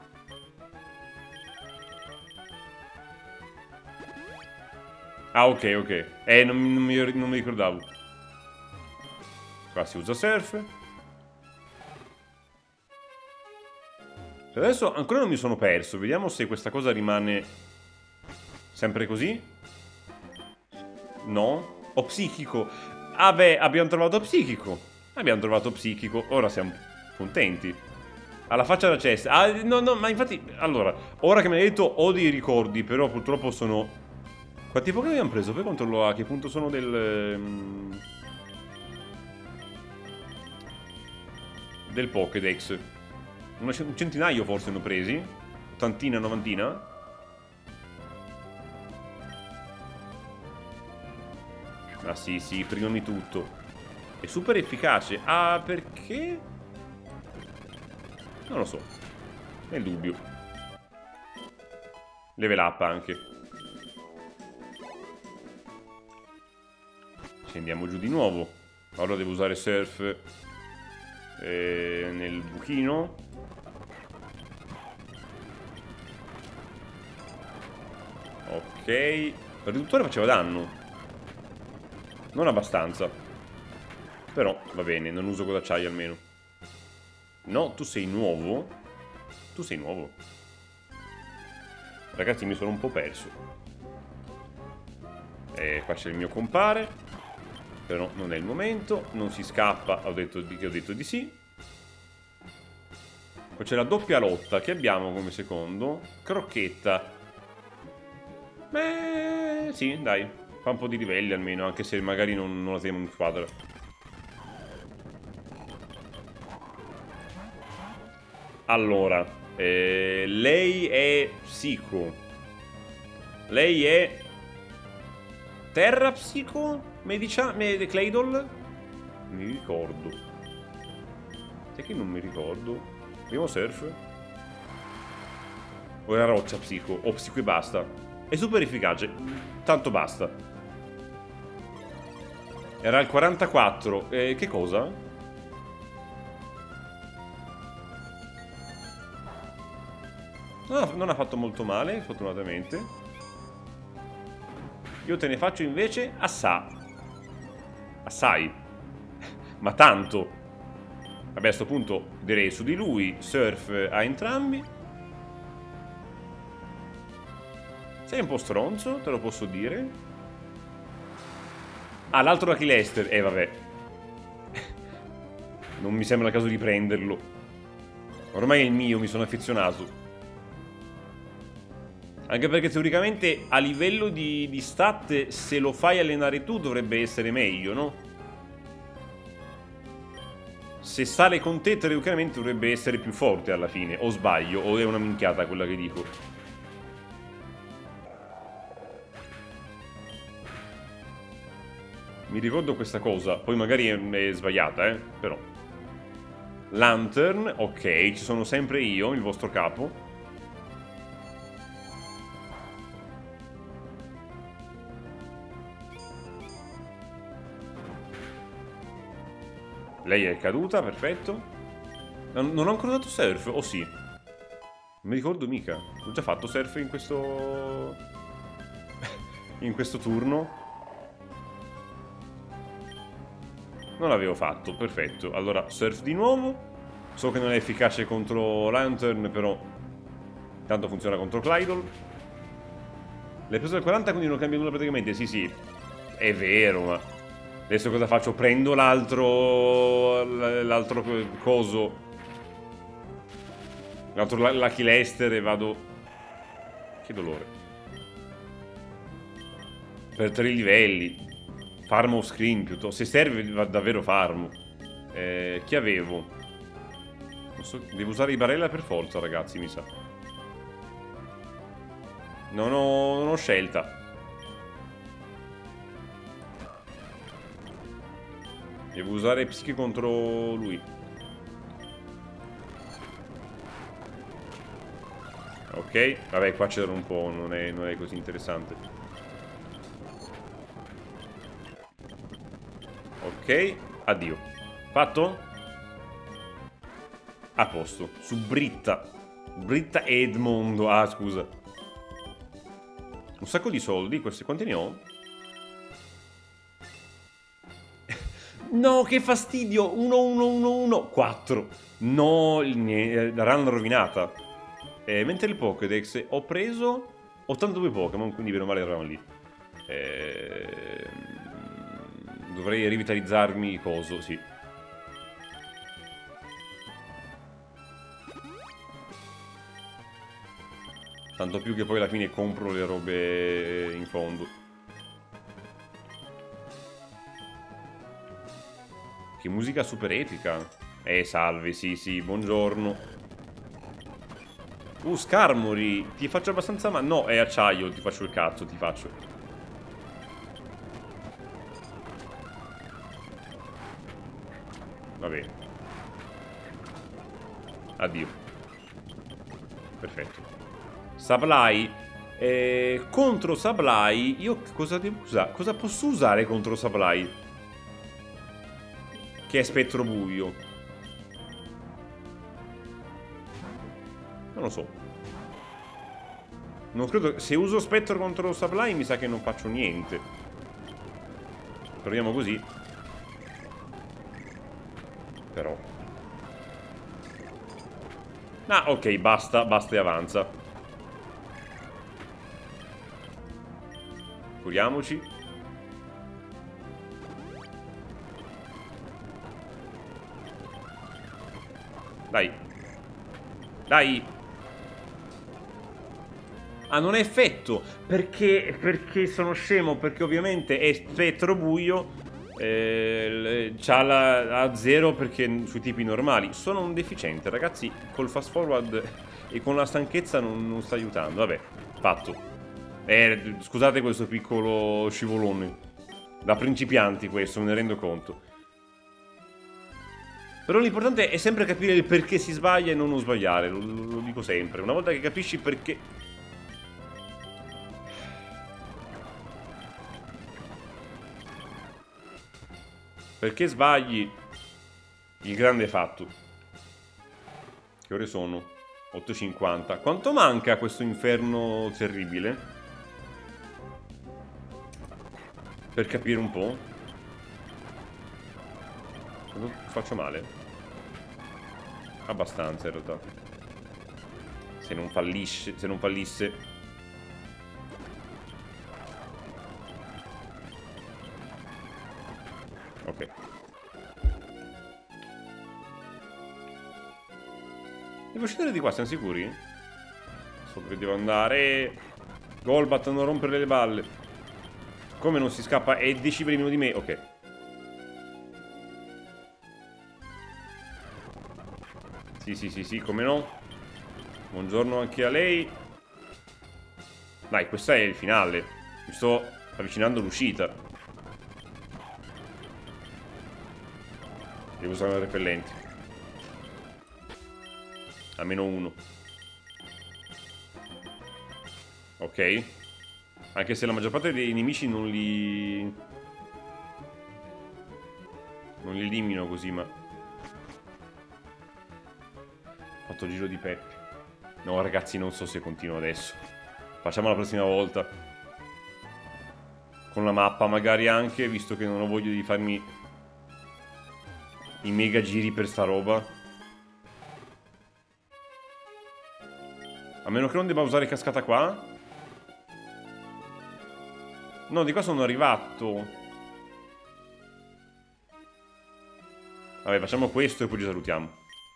Ah, ok, ok. Eh, non, non, mi, non mi ricordavo. Qua si usa Surf. Adesso ancora non mi sono perso. Vediamo se questa cosa rimane sempre così. No? O psichico. Ah beh, abbiamo trovato psichico. Abbiamo trovato psichico. Ora siamo contenti. Alla faccia da Chess. Ah, no, no, ma infatti... Allora, ora che mi hai detto ho dei ricordi, però purtroppo sono... Quanti Pokémon abbiamo preso? Poi controllo a che punto sono del... Um, del Pokédex. Un centinaio forse ne ho presi. Ottantina, novantina. Ah sì, sì, prima tutto. È super efficace. Ah, perché? Non lo so. Nel dubbio. Level up anche. Scendiamo giù di nuovo. Ora devo usare Surf eh, nel buchino. Ok. Il riduttore faceva danno. Non abbastanza. Però va bene, non uso d'acciaio almeno. No, tu sei nuovo. Tu sei nuovo. Ragazzi, mi sono un po' perso. E qua c'è il mio compare. Però non è il momento. Non si scappa. Ho detto di, ho detto di sì. Poi c'è la doppia lotta. Che abbiamo come secondo? Crocchetta. Beh, sì, dai. Fa un po' di livelli almeno. Anche se magari non, non la teniamo in squadra. Allora, eh, lei è Psico. Lei è Terra Psico? Medicia... Med Claydol? Mi ricordo. Sai che non mi ricordo? Primo Surf? O era Roccia Psico? O Psico e basta. È super efficace. Tanto basta. Era il quarantaquattro. Eh, che cosa? Non ha, non ha fatto molto male, fortunatamente. Io te ne faccio invece assai. Assai. Ma tanto. Vabbè, a sto punto direi su di lui. Surf a entrambi. Sei un po' stronzo, te lo posso dire. Ah, l'altro da Lester. Eh, vabbè. Non mi sembra il caso di prenderlo. Ormai è il mio, mi sono affezionato. Anche perché teoricamente a livello di, di stat, se lo fai allenare tu dovrebbe essere meglio, no? Se sale con te teoricamente dovrebbe essere più forte alla fine. O sbaglio, o è una minchiata quella che dico. Mi ricordo questa cosa, poi magari è, è sbagliata, eh, però. Lantern, ok, ci sono sempre io, il vostro capo. Lei è caduta, perfetto. Non, non ho ancora dato surf, o sì? Non mi ricordo mica. Ho già fatto surf in questo... in questo turno. Non l'avevo fatto, perfetto. Allora, surf di nuovo. So che non è efficace contro Lantern, però tanto funziona contro Clydol. Le preso del quaranta, quindi non cambia nulla praticamente. Sì, sì, è vero, ma adesso cosa faccio? Prendo l'altro... l'altro coso, l'altro Lucky Lester e vado... Che dolore. Per tre livelli. Farmo screen piuttosto. Se serve davvero farmo. Eh, chi avevo? Non so, devo usare i barella per forza, ragazzi, mi sa. Non ho, non ho scelta. Devo usare psiche contro lui. Ok, vabbè, qua c'era un po', non è, non è così interessante. Ok, addio. Fatto? A posto. Su Britta. Britta Edmondo. Ah, scusa. Un sacco di soldi. Questi quanti ne ho? No, che fastidio. uno, uno, uno, uno. quattro. No, la run rovinata. Eh, mentre il Pokédex ho preso ottantadue Pokémon, quindi bene o male eravamo lì. Eh, dovrei rivitalizzarmi coso, sì. Tanto più che poi alla fine compro le robe in fondo. Che musica super epica. Eh, salve, sì, sì, buongiorno. Uh, Skarmory, ti faccio abbastanza male. No, è acciaio, ti faccio il cazzo, ti faccio. Va bene. Addio. Perfetto. Sablai. Eh, contro Sablai, io cosa devo usare? Cosa posso usare contro Sablai? Che è spettro buio. Non lo so. Non credo. Se uso spettro contro Sablai mi sa che non faccio niente. Proviamo così. Però. Ah, ok, basta, basta e avanza. Curiamoci. Dai. Dai. Ah, non è effetto. Perché, perché sono scemo. Perché ovviamente è spettro buio. Eh, c'ha la a zero perché sui tipi normali. Sono un deficiente, ragazzi. Col fast forward e con la stanchezza non, non sta aiutando. Vabbè, fatto. Eh, scusate questo piccolo scivolone. Da principianti questo, me ne rendo conto. Però l'importante è sempre capire il perché si sbaglia e non non sbagliare. Lo, lo, lo dico sempre. Una volta che capisci perché... Perché sbagli, il grande è fatto. Che ore sono? otto e cinquanta. Quanto manca a questo inferno terribile? Per capire un po'. Non faccio male? Abbastanza in realtà. Se non fallisce, se non fallisse. Ok. Devo scendere di qua, siamo sicuri? So dove devo andare. Golbat, non rompere le balle. Come non si scappa? È dieci per meno di me. Ok. Sì, sì, sì, sì, come no. Buongiorno anche a lei. Dai, questo è il finale. Mi sto avvicinando all'uscita. Devo usare un repellente. Almeno uno. Ok. Anche se la maggior parte dei nemici non li... non li elimino così, ma... Ho fatto il giro di Peppe. No, ragazzi, non so se continuo adesso. Facciamo la prossima volta. Con la mappa magari anche, visto che non ho voglia di farmi i mega giri per sta roba. A meno che non debba usare cascata qua. No, di qua sono arrivato. Vabbè, facciamo questo e poi ci salutiamo.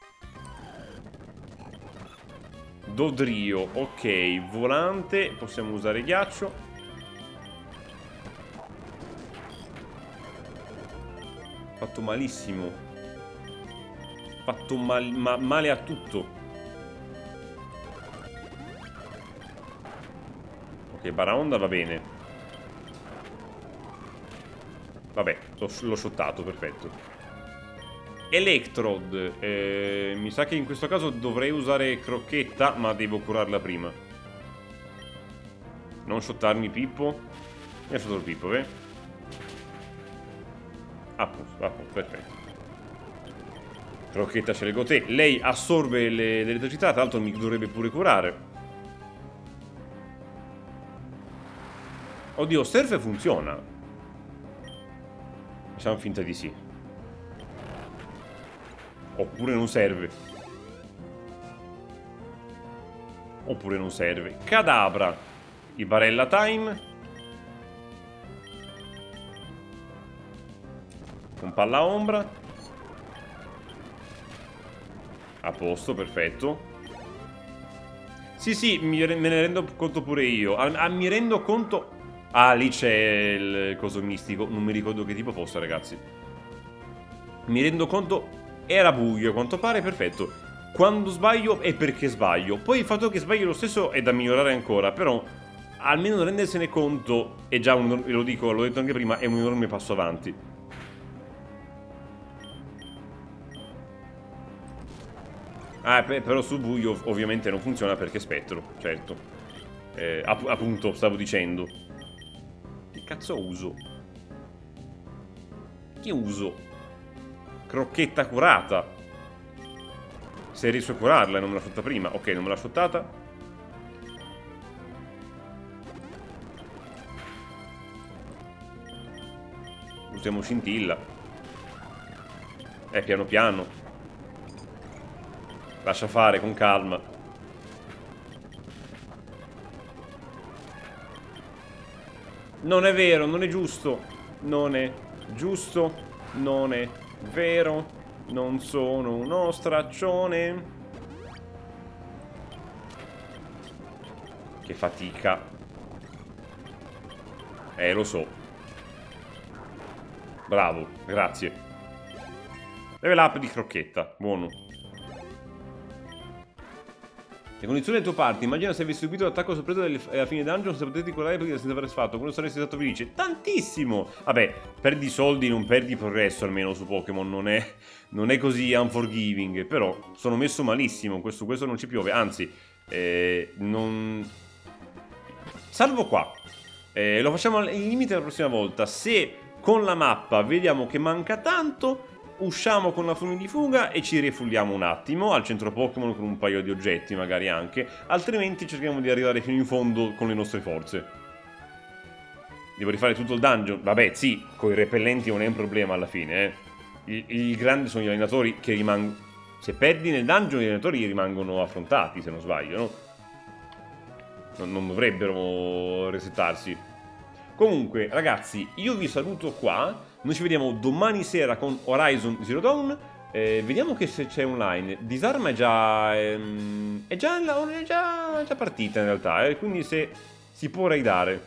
Dodrio, ok. Volante, possiamo usare ghiaccio. Fatto malissimo. Fatto mal ma male a tutto. Ok, Baraonda va bene. Vabbè, l'ho shottato, perfetto. Electrode. Eh, mi sa che in questo caso dovrei usare crocchetta, ma devo curarla prima. Non shottarmi Pippo. Mi ha shottato il Pippo, eh? Ah, ah, perfetto. Crocchetta scelgo te. Lei assorbe l'elettricità, tra l'altro mi dovrebbe pure curare. Oddio, surf funziona. Facciamo finta di sì. Oppure non serve. Oppure non serve. Cadabra. Il barella time. Un palla ombra. A posto, perfetto. Sì, sì, mi, me ne rendo conto pure io. Ah, ah, mi rendo conto... Ah, lì c'è il coso mistico. Non mi ricordo che tipo fosse, ragazzi. Mi rendo conto. Era buio, a quanto pare, perfetto. Quando sbaglio è perché sbaglio. Poi il fatto che sbaglio lo stesso è da migliorare ancora. Però, almeno rendersene conto è già un... Lo dico, l'ho detto anche prima, è un enorme passo avanti. Ah, però su buio ovviamente non funziona perché è spettro, certo. Eh, app appunto, stavo dicendo. Che cazzo uso? Che uso? Crocchetta curata. Se riesco a curarla e non me l'ha shottata prima. Ok, non me l'ha shottata. Usiamo scintilla. Eh, piano piano. Lascia fare, con calma. Non è vero, non è giusto. Non è giusto. Non è vero. Non sono uno straccione. Che fatica. Eh, lo so. Bravo, grazie. Level up di crocchetta, buono. Le condizioni del tuo party, immagina se avessi subito l'attacco sorpreso alla fine dungeon, se potete curare perché senza aver fatto, quello saresti stato felice. Tantissimo! Vabbè, perdi soldi, non perdi progresso almeno su Pokémon, non è, non è così unforgiving, però sono messo malissimo, questo, questo non ci piove, anzi, eh, non... Salvo qua, eh, lo facciamo al limite la prossima volta, se con la mappa vediamo che manca tanto... Usciamo con la fune di fuga e ci rifulliamo un attimo al centro Pokémon con un paio di oggetti magari anche. Altrimenti cerchiamo di arrivare fino in fondo con le nostre forze. Devo rifare tutto il dungeon? Vabbè, sì, con i repellenti non è un problema alla fine, eh. Il, il grande sono gli allenatori che rimangono... Se perdi nel dungeon gli allenatori rimangono affrontati, se non sbaglio, no? Non, non dovrebbero resettarsi. Comunque, ragazzi, io vi saluto qua. Noi ci vediamo domani sera con Horizon Zero Dawn. Eh, vediamo che se c'è online. Disarma è già, ehm, è già, è già, è già partita in realtà, eh, quindi se si può raidare.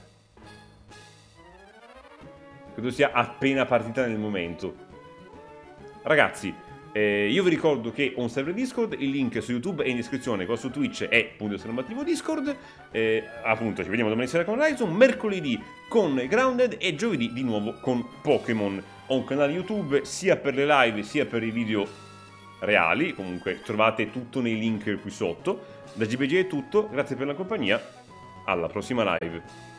Credo sia appena partita nel momento. Ragazzi, eh, io vi ricordo che ho un server Discord, il link su YouTube è in descrizione, qua su Twitch è punto esclamativo Discord. Eh, appunto, ci vediamo domani sera con Horizon, mercoledì con Grounded e giovedì di nuovo con Pokémon. Ho un canale YouTube sia per le live sia per i video reali. Comunque trovate tutto nei link qui sotto. Da G B G è tutto, grazie per la compagnia, alla prossima live.